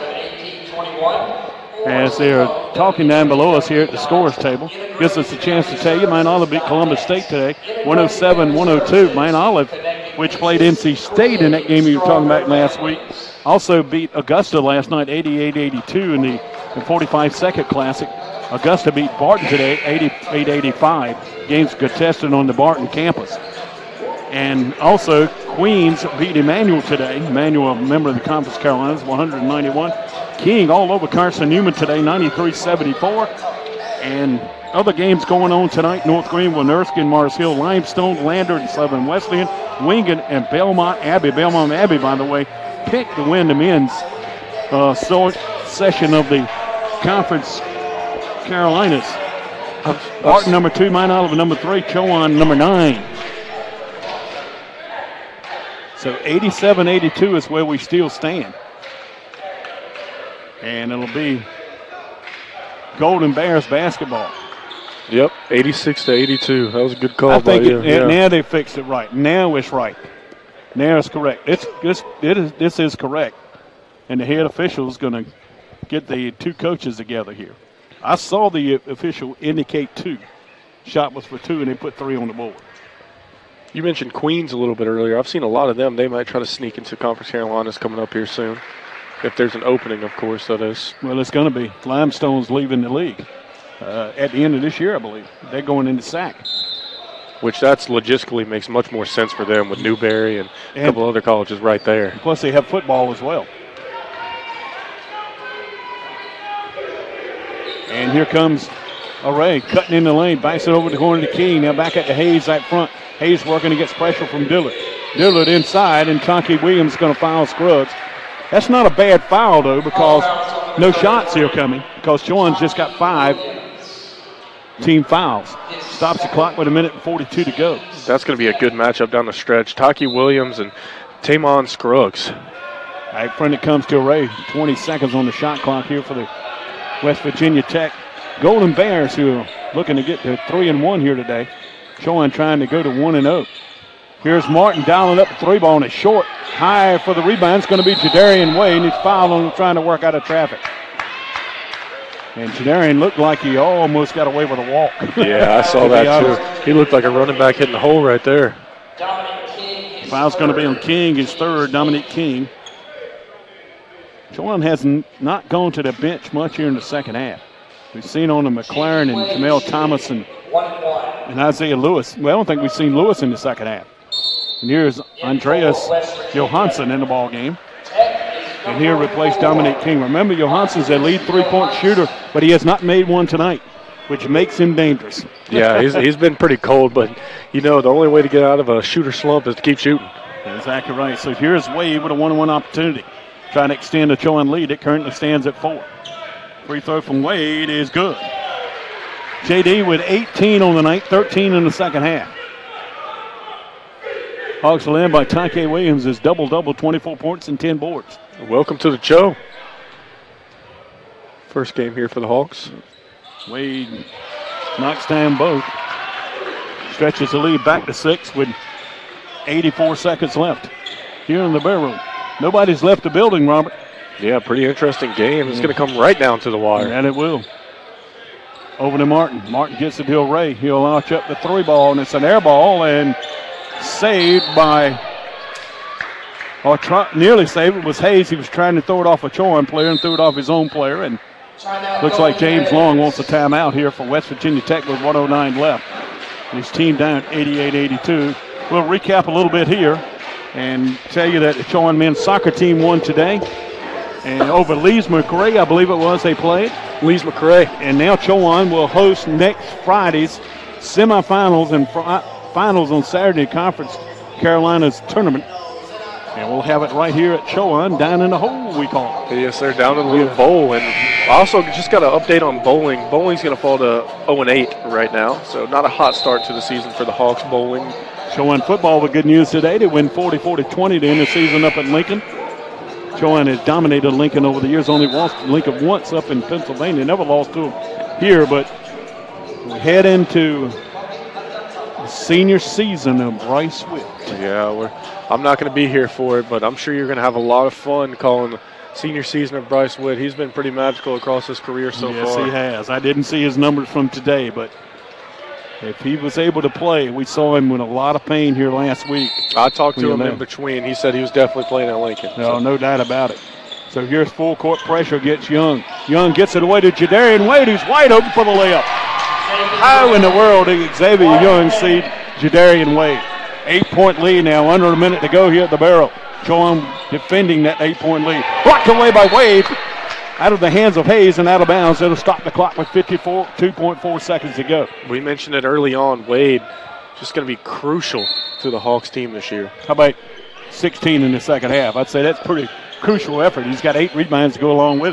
Speaker 4: As they're talking down below us here at the scores table. Gives us a chance to tell you, Mount Olive beat Columbus State today, one oh seven one oh two. Mount Olive, which played N C State in that game you were talking about last week, also beat Augusta last night eighty-eight eighty-two in the forty-five second Classic. Augusta beat Barton today eighty-eight eighty-five. Games contested on the Barton campus. And also, Queens beat Emmanuel today. Emmanuel, a member of the Conference Carolinas, one ninety-one. King all over Carson Newman today, ninety-three seventy-four. And other games going on tonight: North Greenville, Erskine, Mars Hill, Limestone, Lander, and Southern Wesleyan, Wingen, and Belmont Abbey. Belmont Abbey, by the way, picked to win the men's uh, session of the Conference Carolinas. Martin, number two, Mount Oliver, number three, Chowan, number nine. So eighty-seven eighty-two is where we still stand. And it'll be Golden Bears basketball.
Speaker 2: Yep, eighty-six to eighty-two. That was a good call
Speaker 4: I think
Speaker 2: by you.
Speaker 4: it,
Speaker 2: Yeah.
Speaker 4: now they fixed it right. Now it's right. Now it's correct. It's this it is this is correct. And the head official is going to get the two coaches together here. I saw the official indicate two. Shot was for two, and they put three on the board.
Speaker 2: You mentioned Queens a little bit earlier. I've seen a lot of them. They might try to sneak into Conference Carolinas coming up here soon. If there's an opening, of course, that is.
Speaker 4: Well, it's going to be. Limestone's leaving the league uh, at the end of this year, I believe. They're going into S A C.
Speaker 2: Which that's logistically makes much more sense for them with Newberry and, and a couple other colleges right there.
Speaker 4: Plus, they have football as well. And here comes Array cutting in the lane, backs it over the corner to King. Now back at the Hayes out front. Hayes working against pressure from Dillard. Dillard inside, and Tonke Williams is going to foul Scruggs. That's not a bad foul, though, because no shots here coming, because Chowan's just got five team fouls. Stops the clock with a minute and forty-two to go.
Speaker 2: That's going to be a good matchup down the stretch. Taki Williams and Tamon Scruggs.
Speaker 4: Right front it comes to Array. twenty seconds on the shot clock here for the West Virginia Tech Golden Bears, who are looking to get to three and one here today. Chowan trying to go to one and oh. Here's Martin dialing up the three ball, and it's short. High for the rebound. It's going to be Jadarian Wade, and he's fouled on trying to work out of traffic. And Jadarian looked like he almost got away with a walk.
Speaker 2: Yeah, I saw that too. He looked like a running back hitting the hole right there.
Speaker 4: Foul's going to be on King, his third, Dominic King. Chowan has n- not gone to the bench much here in the second half. We've seen on the McLaren and Jamel Thomas and, and Isaiah Lewis. Well, I don't think we've seen Lewis in the second half. And here's Andreas Johansson in the ball game. And here replaced Dominic King. Remember, Johansson's a lead three-point shooter, but he has not made one tonight, which makes him dangerous.
Speaker 2: Yeah, he's, he's been pretty cold, but, you know, the only way to get out of a shooter slump is to keep shooting.
Speaker 4: Exactly right. So here's Wade with a one-on-one opportunity. Trying to extend the Chowan lead. It currently stands at four. Free throw from Wade is good. J D with eighteen on the night, thirteen in the second half. Hawks led by Tonke Williams is double-double, twenty-four points and ten boards.
Speaker 2: Welcome to the show. First game here for the Hawks.
Speaker 4: Wade knocks down both. Stretches the lead back to six with eighty-four seconds left here in the Bear Room. Nobody's left the building, Robert.
Speaker 2: Yeah, pretty interesting game. It's going to come right down to the wire.
Speaker 4: And it will. Over to Martin. Martin gets it to Ray. He'll launch up the three ball, and it's an air ball, and saved by, or try, nearly saved. It was Hayes. He was trying to throw it off a Chowan player and threw it off his own player. And looks like James Long wants a timeout here for West Virginia Tech with one oh nine left. And his team down eighty-eight eighty-two. We'll recap a little bit here and tell you that the Chowan men's soccer team won today. And over Lees McRae, I believe it was, they played.
Speaker 2: Lees McRae.
Speaker 4: And now Chowan will host next Friday's semifinals and fr- finals on Saturday Conference Carolinas tournament. And we'll have it right here at Chowan, down in the hole, we call it.
Speaker 2: Yes, they're down in the little bowl. And I also just got an update on bowling. Bowling's going to fall to oh and eight right now, so not a hot start to the season for the Hawks bowling.
Speaker 4: Chowan football with good news today. They win forty-four to twenty to end the season up at Lincoln. Chowan has dominated Lincoln over the years, only lost to Lincoln once up in Pennsylvania, never lost to them here, but we head into the senior season of Bryce Witt.
Speaker 2: Yeah, we're, I'm not going to be here for it, but I'm sure you're going to have a lot of fun calling the senior season of Bryce Witt. He's been pretty magical across his career so
Speaker 4: yes,
Speaker 2: far.
Speaker 4: Yes, he has. I didn't see his numbers from today, but if he was able to play, we saw him with a lot of pain here last week.
Speaker 2: I talked to him
Speaker 4: know.
Speaker 2: in between. He said he was definitely playing at Lincoln.
Speaker 4: No,
Speaker 2: so.
Speaker 4: no doubt about it. So here's full court pressure against Young. Young gets it away to Jadarian Wade, who's wide open for the layup. How in the world did Xavier Young see Jadarian Wade? Eight-point lead now, under a minute to go here at the Barrel. Chowan defending that eight-point lead. Blocked away by Wade. Out of the hands of Hayes and out of bounds. It'll stop the clock with fifty-four, two point four seconds to go.
Speaker 2: We mentioned it early on. Wade just going to be crucial to the Hawks team this year.
Speaker 4: How about sixteen in the second half? I'd say that's pretty crucial effort. He's got eight rebounds to go along with it.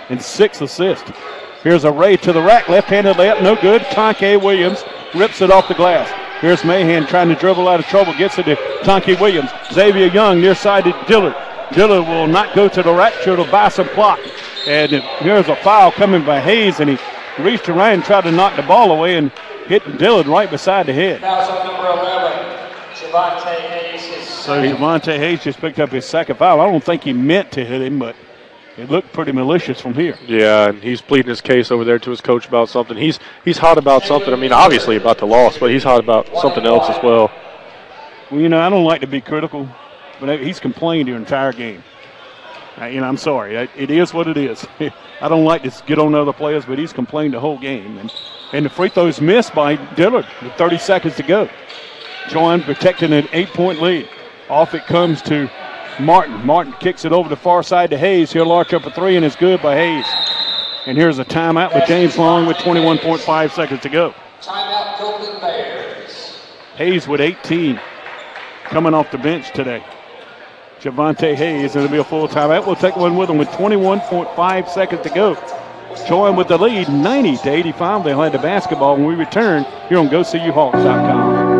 Speaker 1: and six assists. Here's a Ray to the rack, left-handed layup, no good. Tonke Williams rips it off the glass. Here's Mahan trying to dribble out of trouble, gets it to Tonke Williams. Xavier Young near side to Dillard. Dillard will not go to the rack, sure to buy some clock. And here's a foul coming by Hayes, and he reached around and tried to knock the ball away and hit Dillard right beside the head.
Speaker 5: Fouls on number eleven, Javante Hayes. His
Speaker 1: So Javante Hayes just picked up his second foul. I don't think he meant to hit him, but it looked pretty malicious from here.
Speaker 2: Yeah, and he's pleading his case over there to his coach about something. He's he's hot about something. I mean, obviously about the loss, but he's hot about something else as well.
Speaker 1: Well, you know, I don't like to be critical, but he's complained the entire game. Uh, you know, I'm sorry. It is what it is. I don't like to get on other players, but he's complained the whole game. And, and the free throw's missed by Dillard with thirty seconds to go. Chowan protecting an eight-point lead. Off it comes to Martin. Martin kicks it over the far side to Hayes. He'll arch up a three, and it's good by Hayes. And here's a timeout with James Long with twenty-one point five seconds to go.
Speaker 5: timeout, Golden Bears.
Speaker 1: Hayes with eighteen coming off the bench today. Javante Hayes, and it'll be a full timeout. We'll take one with him with twenty-one point five seconds to go. Chowan with the lead, ninety to eighty-five. They'll have the basketball when we return here on Go See You Hawks dot com.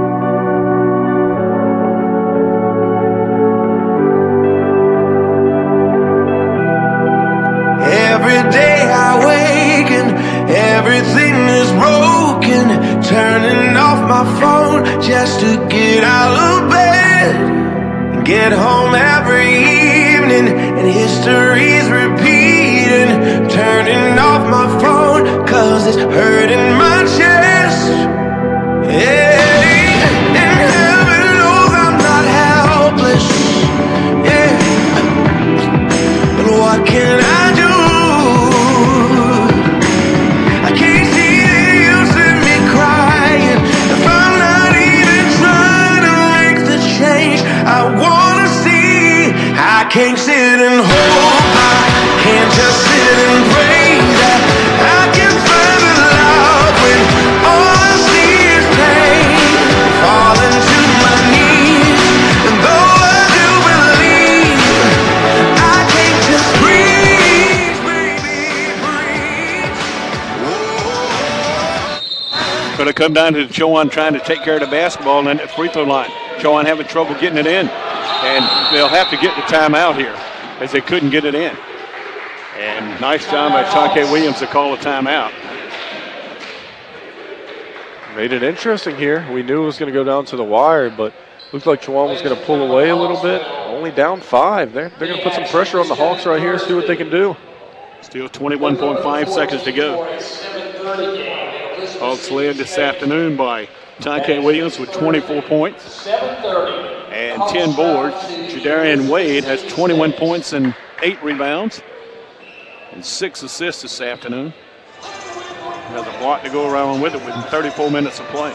Speaker 6: Every day I wake and everything is broken. Turning off my phone just to get out of bed. Get home every evening and history's repeating. Turning off my phone cause it's hurting my chest. Yeah, and heaven knows I'm not helpless. Yeah, but what can I do? I can't sit and hope, I can't just sit and pray that I can find the love when all I see is pain. Falling to my knees, and though I do believe, I can't just breathe, baby, breathe.
Speaker 1: Going to come down to Chowan trying to take care of the basketball and then the free throw line. Chowan having trouble getting it in. And they'll have to get the timeout here as they couldn't get it in. And nice job by Tonke Williams to call a timeout.
Speaker 2: Made it interesting here. We knew it was going to go down to the wire, but looked like Chowan was going to pull away a little bit. Only down five. They're, they're going to put some pressure on the Hawks right here, see what they can do.
Speaker 1: Still twenty-one point five seconds to go. Hawks led this afternoon by Tonke Williams with twenty-four points and ten boards. Jadarian Wade has twenty-one points and eight rebounds and six assists this afternoon. Has a block to go around with it with thirty-four minutes of play.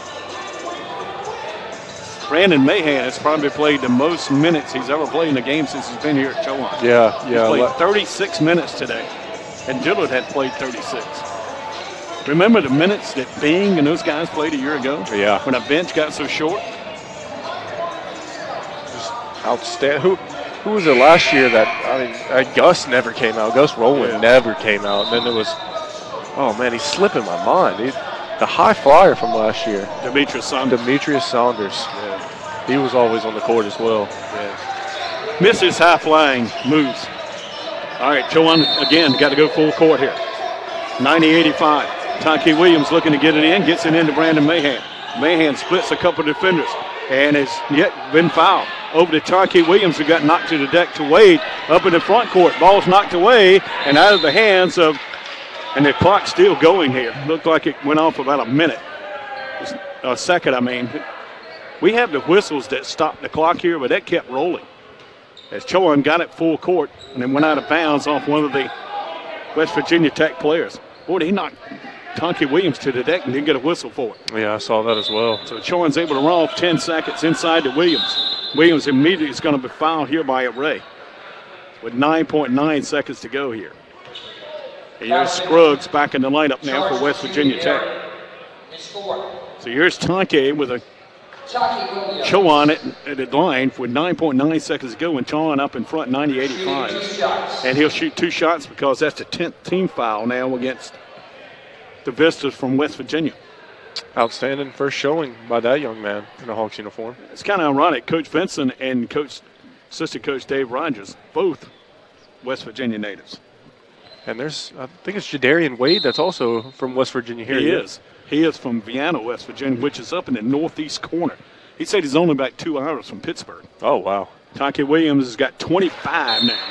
Speaker 1: Brandon Mahan has probably played the most minutes he's ever played in a game since he's been here at Chowan.
Speaker 2: Yeah, yeah.
Speaker 1: He played thirty-six minutes today, and Dillard had played thirty-six. Remember the minutes that Bing and those guys played a year ago?
Speaker 2: Yeah.
Speaker 1: When a bench got so short?
Speaker 2: Just outstanding. Who, who was it last year that, I mean, uh, Gus never came out. Gus Rowland yeah. never came out. And then there was, oh, man, he's slipping my mind. He, the high flyer from last year.
Speaker 1: Demetrius Saunders.
Speaker 2: Demetrius Saunders. Yeah. He was always on the court as well.
Speaker 1: Yeah. Misses high flying moves. All right, Chowan again got to go full court here. ninety eighty-five. Tonke Williams looking to get it in, gets it into Brandon Mahan. Mahan splits a couple defenders and has yet been fouled. Over to Tonke Williams, who got knocked to the deck to Wade up in the front court. Ball's knocked away and out of the hands of, and the clock's still going here. Looked like it went on for about a minute. A second, I mean. We have the whistles that stop the clock here, but that kept rolling. As Chowan got it full court and then went out of bounds off one of the West Virginia Tech players. Boy, he knocked Tonke Williams to the deck and didn't get a whistle for it.
Speaker 2: Yeah, I saw that as well.
Speaker 1: So Chowan's able to run off ten seconds inside to Williams. Williams immediately is going to be fouled here by Ray with nine point nine seconds to go here. And here's Scruggs back in the lineup now for West Virginia Tech. So here's Tonke with a Chowan at, at the line with nine point nine seconds to go, and Chowan up in front, ninety eighty-five. And he'll shoot two shots because that's the tenth team foul now against the Vistas from West Virginia.
Speaker 2: Outstanding first showing by that young man in a Hawks uniform.
Speaker 1: It's kind of ironic. Coach Vinson and Coach, assistant coach Dave Rogers, both West Virginia natives.
Speaker 2: And there's, I think it's Jadarian Wade that's also from West Virginia here.
Speaker 1: He is. He is from Vienna, West Virginia, which is up in the northeast corner. He said he's only about two hours from Pittsburgh.
Speaker 2: Oh, wow.
Speaker 1: Tonke Williams has got twenty-five now.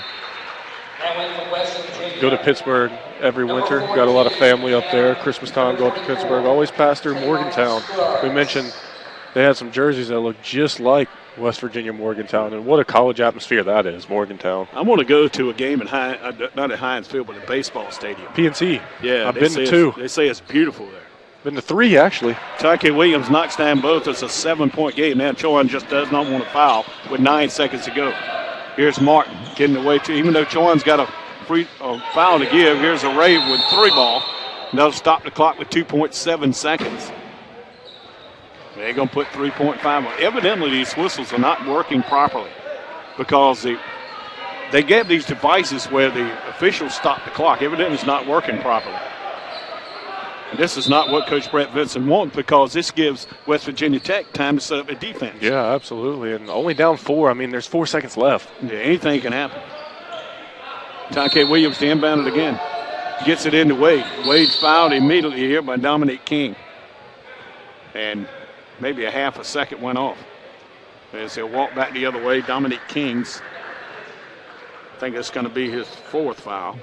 Speaker 2: Go to Pittsburgh every winter. Got a lot of family up there. Christmas time, go up to Pittsburgh. Always pass through Morgantown. We mentioned they had some jerseys that look just like West Virginia Morgantown, and what a college atmosphere that is, Morgantown.
Speaker 1: I want to go to a game at Hines, uh, not at Hines Field, but at baseball stadium.
Speaker 2: P N C.
Speaker 1: Yeah,
Speaker 2: I've been to two.
Speaker 1: They say it's beautiful there.
Speaker 2: Been to three, actually.
Speaker 1: Tonke Williams knocks down both. It's a seven-point game. Now Chowan just does not want to foul with nine seconds to go. Here's Martin getting away to, even though Chowan's got a free a foul to give. Here's a Ray with three ball. And they'll stop the clock with two point seven seconds. They're going to put three point five on. Evidently, these whistles are not working properly because they, they get these devices where the officials stop the clock. Evidently, it's not working properly. And this is not what Coach Brett Vinson wants because this gives West Virginia Tech time to set up a defense.
Speaker 2: Yeah, absolutely. And only down four. I mean, there's four seconds left.
Speaker 1: Yeah, anything can happen. Tonke Williams to inbound it again. Gets it into Wade. Wade's fouled immediately here by Dominique King. And maybe a half a second went off. As he'll walk back the other way, Dominique King's, I think it's going to be his fourth foul.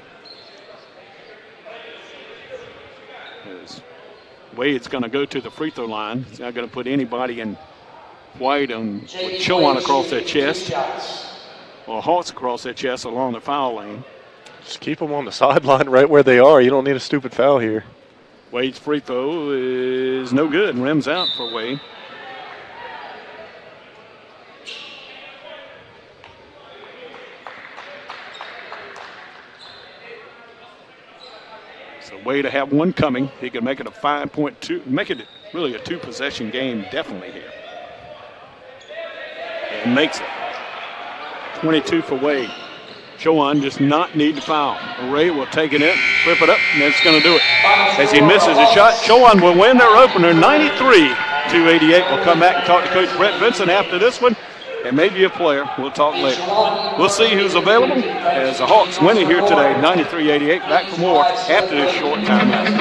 Speaker 1: As Wade's going to go to the free throw line. He's not going to put anybody in white on with Chowan across their chest or Hawks across their chest along the foul lane.
Speaker 2: Just keep them on the sideline right where they are. You don't need a stupid foul here.
Speaker 1: Wade's free throw is no good. Rims out for Wade. So Wade to have one coming. He can make it a five point two, make it really a two possession game definitely here. And makes it. twenty-two for Wade. Chowan does not need to foul. Ray will take it in, flip it up, and that's going to do it. As he misses a shot, Chowan will win their opener ninety-three to eighty-eight. We'll come back and talk to Coach Brett Vinson after this one, and maybe a player. We'll talk later. We'll see who's available as the Hawks winning here today, ninety-three eighty-eight. Back for more after this short timeout.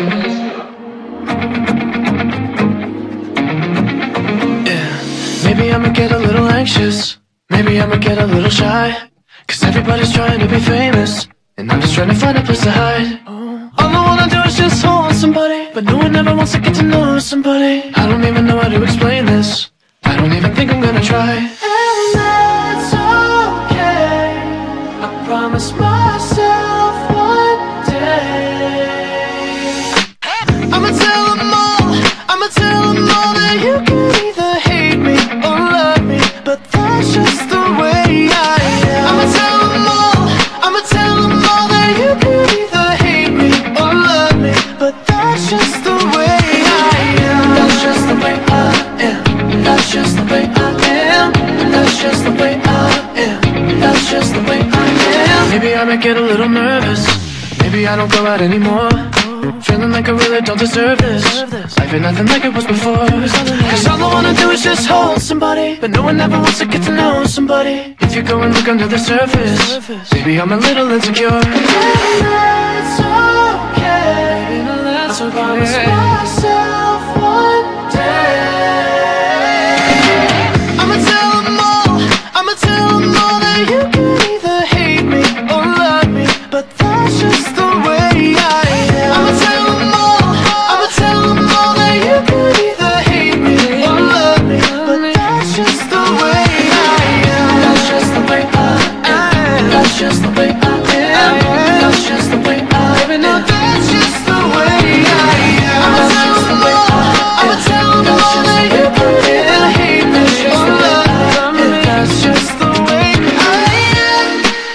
Speaker 6: Yeah, maybe I'ma get a little anxious. Maybe I'ma get a little shy. Cause everybody's trying to be famous, and I'm just trying to find a place to hide. All I wanna do is just hold somebody, but no one ever wants to get to know somebody. I don't even know how to explain this. I don't even think I'm gonna try. And that's okay. I promise myself one day I'ma tell them all, I'ma tell them all that you can either hate me or love me, but that's just the way I am. I'ma tell them all, I'ma tell them all that you can either hate me or love me, but that's just the way I am. That's just the way I am. That's just the way I am. That's just the way I am. That's just the way I am. Maybe I might get a little nervous. Maybe I don't go out anymore. Feeling like I really don't deserve this. Life ain't nothing like it was before. Cause all I wanna do is just hold somebody, but no one ever wants to get to know somebody. If you go and look under the surface, maybe I'm a little insecure. And that's okay. I promise myself one day I'ma tell them all, I'ma tell them all that you can either hate me or love me, but that's just the way I am. I'ma tell them all, I'ma tell them all that you can either hate me or love me, but that's just the way I am. That's just the way I am. That's just the way I am. That's just the way I am. No, that's just the way I am. I'ma tell them all, I'ma tell them all that you can either hate me or love me, that's just the way I am.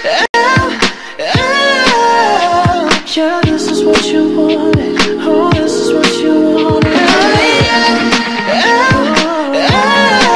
Speaker 6: Yeah, this is what you wanted. Oh, this is what you wanted.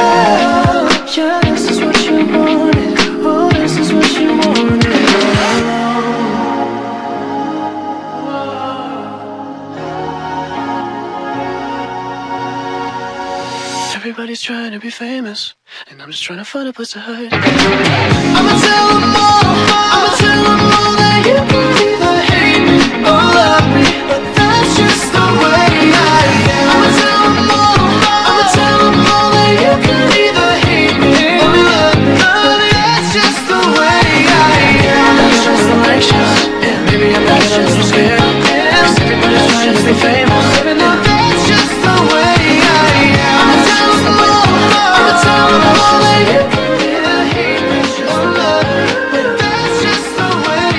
Speaker 6: Everybody's trying to be famous, and I'm just trying to find a place to hide. I'ma tell them all, I'ma tell them all that you can either hate me or love me, but that's just the way I am. I'ma tell them all, I'ma tell them all that you can either hate me or love me, but that's just the way I am. That's just the way I am. Yeah, maybe I'm not just so scared. Cause everybody's trying to be famous, but that's just the way I am. I'ma tell them all, I'ma tell them all that you can either hate me or love me, but that's just the way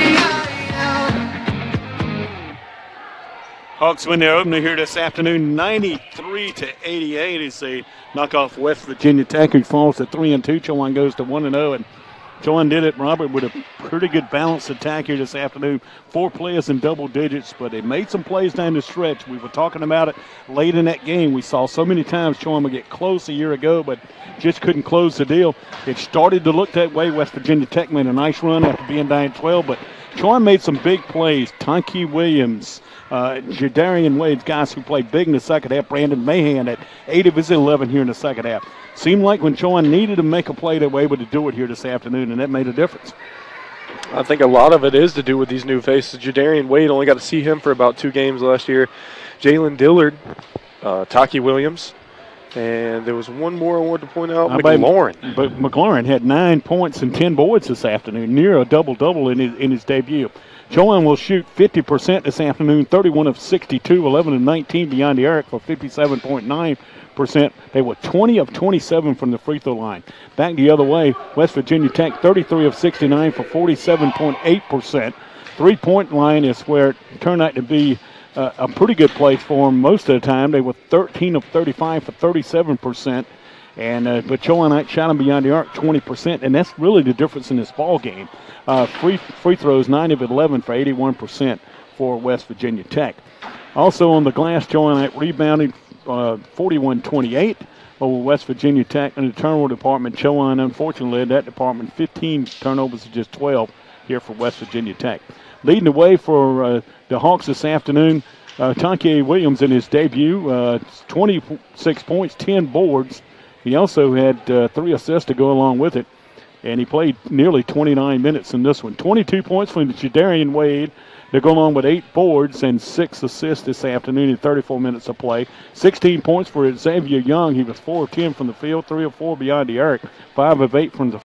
Speaker 6: I am.
Speaker 1: Hawks win their opener here this afternoon, ninety-three to eighty-eight as they knock off West Virginia Tech, who falls to three and two. Chowan goes to one and zero, and Chowan did it, Robert, with a pretty good balanced attack here this afternoon. Four players in double digits, but they made some plays down the stretch. We were talking about it late in that game. We saw so many times Chowan would get close a year ago, but just couldn't close the deal. It started to look that way. West Virginia Tech made a nice run after being down twelve, but Chowan made some big plays. Tonke Williams, uh, Jadarian Wade, guys who played big in the second half. Brandon Mahan at eight of his eleven here in the second half. Seemed like when Chowan needed to make a play, they were able to do it here this afternoon, and that made a difference.
Speaker 2: I think a lot of it is to do with these new faces. Jadarian Wade, only got to see him for about two games last year. Jalen Dillard, uh, Taki Williams, and there was one more I wanted to point out,
Speaker 1: How
Speaker 2: McLaurin.
Speaker 1: About, but McLaurin had nine points and ten boards this afternoon, near a double-double in his, in his debut. Chowan will shoot fifty percent this afternoon, thirty-one of sixty-two, eleven of nineteen beyond the arc for fifty-seven point nine percent. They were twenty of twenty-seven from the free throw line. Back the other way, West Virginia Tech, thirty-three of sixty-nine for forty-seven point eight percent. Three-point line is where it turned out to be uh, a pretty good place for them most of the time. They were thirteen of thirty-five for thirty-seven percent. And uh, but Chowan shot them beyond the arc twenty percent, and that's really the difference in this ball game. Uh, free free throws, nine of eleven for eighty-one percent for West Virginia Tech. Also on the glass, Chowan rebounded uh, forty-one twenty-eight over West Virginia Tech. In the turnover department, Chowan unfortunately led that department, fifteen turnovers to just twelve here for West Virginia Tech. Leading the way for uh, the Hawks this afternoon, uh, Tonke Williams in his debut, uh, twenty-six points, ten boards. He also had uh, three assists to go along with it, and he played nearly twenty-nine minutes in this one. twenty-two points from Jadarian Wade to go along with eight boards and six assists this afternoon in thirty-four minutes of play. sixteen points for Xavier Young. He was four of ten from the field, three of four beyond the arc, five of eight from the